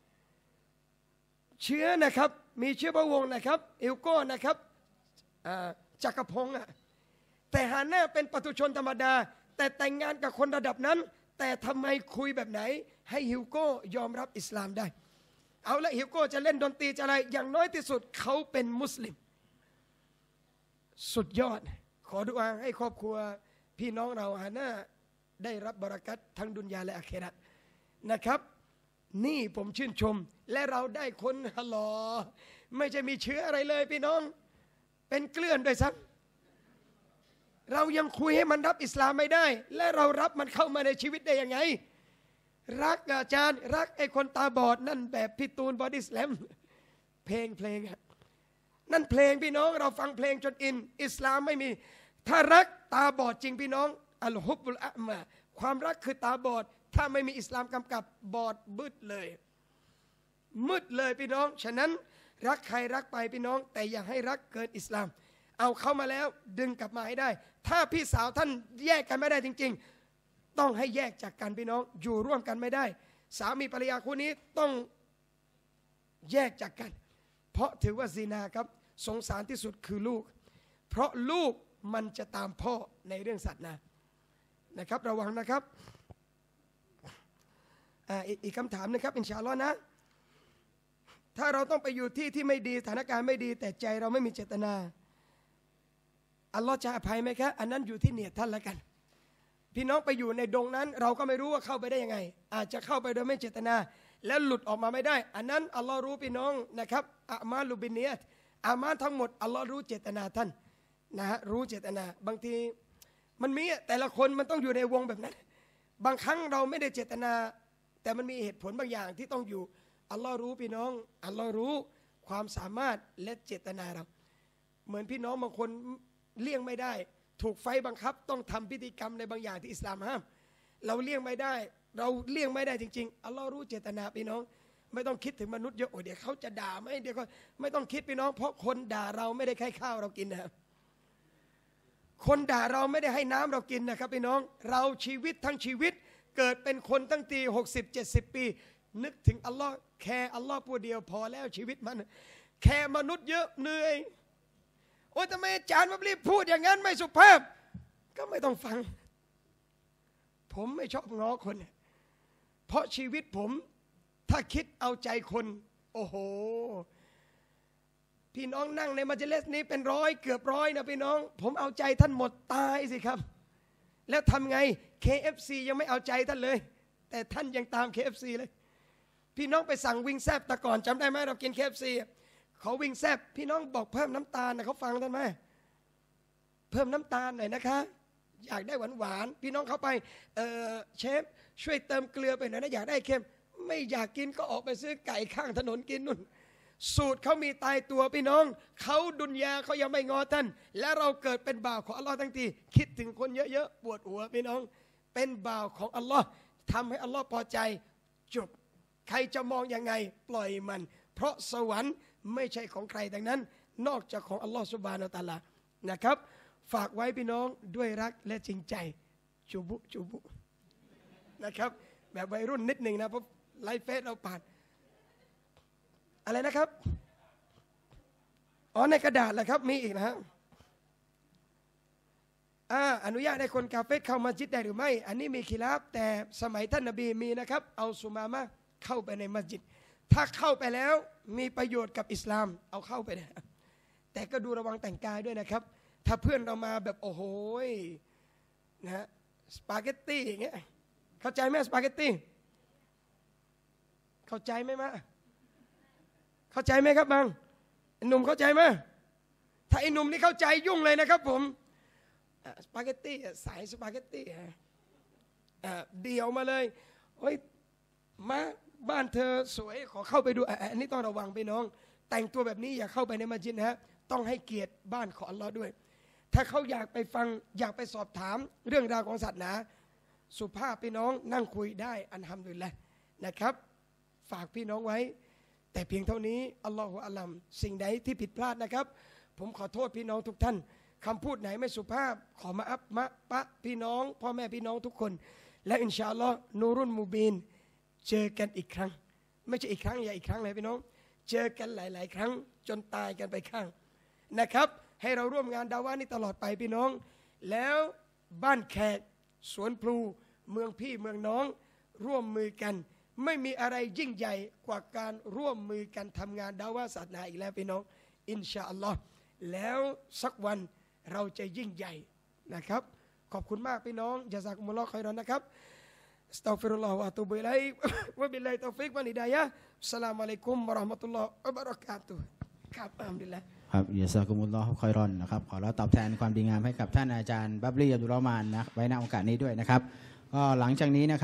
เชื้อนะครับมีเชื้อพระวงศ์นะครับฮิวโก้นะครับจักรพงศ์แต่ฮาน่าเป็นปุถุชนธรรมดาแต่แต่งงานกับคนระดับนั้นแต่ทำไมคุยแบบไหนให้ฮิวโก้ยอมรับอิสลามได้เอาละฮิวโก้จะเล่นดนตรีจะอะไรอย่างน้อยที่สุดเขาเป็นมุสลิมสุดยอดขอดุอาให้ครอบครัวพี่น้องเราฮาน่าได้รับบารอกัตทั้งดุนยาและอาคิเราะห์นะครับนี่ผมชื่นชมและเราได้คนฮัลโหลไม่ใช่มีเชื้ออะไรเลยพี่น้องเป็นเกลื่อนด้วยซ้ำเรายังคุยให้มันรับอิสลามไม่ได้และเรารับมันเข้ามาในชีวิตได้ยังไงรักอาจารย์รักไอ้คนตาบอดนั่นแบบพี่ตูนบอดี้สแลมเพลงนั่นเพลงพี่น้องเราฟังเพลงจนอินอิสลามไม่มีถ้ารักตาบอดจริงพี่น้องอัลฮุบบุลอะมาความรักคือตาบอดถ้าไม่มีอิสลามกำกับบอดมืดเลยพี่น้องฉะนั้นรักใครรักไปพี่น้องแต่อย่าให้รักเกินอิสลามเอาเข้ามาแล้วดึงกลับมาให้ได้ถ้าพี่สาวท่านแยกกันไม่ได้จริงๆต้องให้แยกจากกันพี่น้องอยู่ร่วมกันไม่ได้สามีภรรยาคู่นี้ต้องแยกจากกันเพราะถือว่าซินาครับสงสารที่สุดคือลูกเพราะลูกมันจะตามพ่อในเรื่องสัตว์นะครับระวังนะครับอีกคำถามนะครับอินชาอัลลอฮ์นะถ้าเราต้องไปอยู่ที่ไม่ดีสถานการณ์ไม่ดีแต่ใจเราไม่มีเจตนาอัลลอฮ์จะอภัยไหมครับอันนั้นอยู่ที่เนียดท่านละกันพี่น้องไปอยู่ในดงนั้นเราก็ไม่รู้ว่าเข้าไปได้ยังไงอาจจะเข้าไปโดยไม่เจตนาแล้วหลุดออกมาไม่ได้อันนั้นอัลลอฮ์รู้พี่น้องนะครับอามาลุบินเนียตอามาทั้งหมดอัลลอฮ์รู้เจตนาท่านนะฮะรู้เจตนาบางทีมันมีแต่ละคนมันต้องอยู่ในวงแบบนั้นบางครั้งเราไม่ได้เจตนาแต่มันมีเหตุผลบางอย่างที่ต้องอยู่อัลลอฮ์รู้พี่น้องอัลลอฮ์รู้ความสามารถและเจตนาเราเหมือนพี่น้องบางคนเลี่ยงไม่ได้ถูกไฟบังคับต้องทำพิธีกรรมในบางอย่างที่อิสลามห้ามเราเลี่ยงไม่ได้เราเลี่ยงไม่ได้จริงๆอัลลอฮ์รู้เจตนาพี่น้องไม่ต้องคิดถึงมนุษย์เยอะโอ้เดี๋ยวเขาจะด่าไหมเดี๋ยวก็ไม่ต้องคิดพี่น้องเพราะคนด่าเราไม่ได้ให้ข้าวเรากินนะคนด่าเราไม่ได้ให้น้ำเรากินนะครับพี่น้องเราชีวิตทั้งชีวิตเกิดเป็นคนตั้งตี60-70 ปีนึกถึงอัลลอฮ์แค่อัลลอฮ์ผู้เดียวพอแล้วชีวิตมันแค่มนุษย์เยอะเหนื่อยโอ้ทำไมอาจารย์มารีบพูดอย่างนั้นไม่สุภาพก็ไม่ต้องฟังผมไม่ชอบง้อคนเพราะชีวิตผมถ้าคิดเอาใจคนโอ้โหพี่น้องนั่งในมัจลิสนี้เป็นร้อยเกือบร้อยนะพี่น้องผมเอาใจท่านหมดตายสิครับแล้วทำไง KFC ยังไม่เอาใจท่านเลยแต่ท่านยังตาม KFC เลยพี่น้องไปสั่งวิงแซบแต่ก่อนจำได้ไหมเรากิน KFC เขาวิงแซบพี่น้องบอกเพิ่มน้ำตาลนะเขาฟังท่านไหมเพิ่มน้ำตาลหน่อยนะคะอยากได้หวานๆพี่น้องเขาไปเชฟช่วยเติมเกลือไปหน่อยนะอยากได้เค็มไม่อยากกินก็ออกไปซื้อไก่ข้างถนนกินนู่นสูตรเขามีตายตัวพี่น้องเขาดุนยาเขายังไม่งอท่านและเราเกิดเป็นบ่าวของอัลลอฮ์ทั้งทีคิดถึงคนเยอะๆปวดหัวพี่น้องเป็นบ่าวของอัลลอฮ์ทำให้อัลลอฮ์พอใจจบใครจะมองยังไงปล่อยมันเพราะสวรรค์ไม่ใช่ของใครดังนั้นนอกจากของอัลลอฮ์ซุบฮานะฮูวะตะอาลานะครับฝากไว้พี่น้องด้วยรักและจริงใจจูบุนะครับแบบวัยรุ่นนิดหนึ่งนะเพราะไลฟ์เฟซเราผ่านอะไรนะครับอ๋อในกระดาษแหละครับมีอีกนะฮะอนุญาตให้คนกาเฟรเข้ามัสยิดได้หรือไม่อันนี้มีขีลาฟแต่สมัยท่านนบีมีนะครับเอาสุมามะเข้าไปในมัสยิดถ้าเข้าไปแล้วมีประโยชน์กับอิสลามเอาเข้าไปนะแต่ก็ดูระวังแต่งกายด้วยนะครับถ้าเพื่อนเรามาแบบโอ้โหนะฮะสปาเกตตี้อย่างเงี้ยเข้าใจไหมสปาเกตตี้เข้าใจไหมมะเข้าใจไหมครับบางหนุ่มเข้าใจไหมถ้าไอ้หนุ่มนี่เข้าใจยุ่งเลยนะครับผมสปาเกตตี้สายสปาเกตตี้เดี่ยวมาเลยเฮ้ยมาบ้านเธอสวยขอเข้าไปดูอันนี้ต้องระวังไปน้องแต่งตัวแบบนี้อย่าเข้าไปในมัสยิดนะฮะต้องให้เกียรติบ้านของอัลลอฮ์ด้วยถ้าเขาอยากไปฟังอยากไปสอบถามเรื่องราวของศาสนาสุภาพพี่น้องนั่งคุยได้อัลฮัมดุลิลละห์นะครับฝากพี่น้องไว้แต่เพียงเท่านี้อัลลอฮฺอัลลัมสิ่งใดที่ผิดพลาดนะครับผมขอโทษพี่น้องทุกท่านคำพูดไหนไม่สุภาพขอมาอัพมะปะพี่น้องพ่อแม่พี่น้องทุกคนและอินชาอัลลอฮ์นูรุนมูบีนเจอกันอีกครั้งไม่ใช่อีกครั้งอย่าอีกครั้งเลยพี่น้องเจอกันหลายๆครั้งจนตายกันไปข้างนะครับให้เราร่วมงานดาวะนี้ตลอดไปพี่น้องแล้วบ้านแขกสวนพลูเมืองพี่เมืองน้องร่วมมือกันไม่มีอะไรยิ่งใหญ่กว่าการร่วมมือกันทำงานดาวะศาสนาอีกแล้วพี่น้องอินชาอัลลอฮ์แล้วสักวันเราจะยิ่งใหญ่นะครับขอบคุณมากพี่น้องญะซากุมุลลอฮ์ค็อยรอนนะครับอัสตัฆฟิรุลลอฮ์วะอะตูบุอิลัยฮิวะบิลลาฮิตอฟิกวัลฮิดายะฮ์อัสสลามุอะลัยกุมวะเราะห์มะตุลลอฮ์วะบะเราะกาตุฮ์ครับอัลฮัมดุลิลลาห์ครับยะซากุมุลลอฮ์ค็อยรอนนะครับขอเราตอบแทนความดีงามให้กับท่านอาจารย์บับลีอับดุลรอห์มานนะไว้ในโอกาสนี้ด้วยนะครับก็หลังจากนี้นะครับ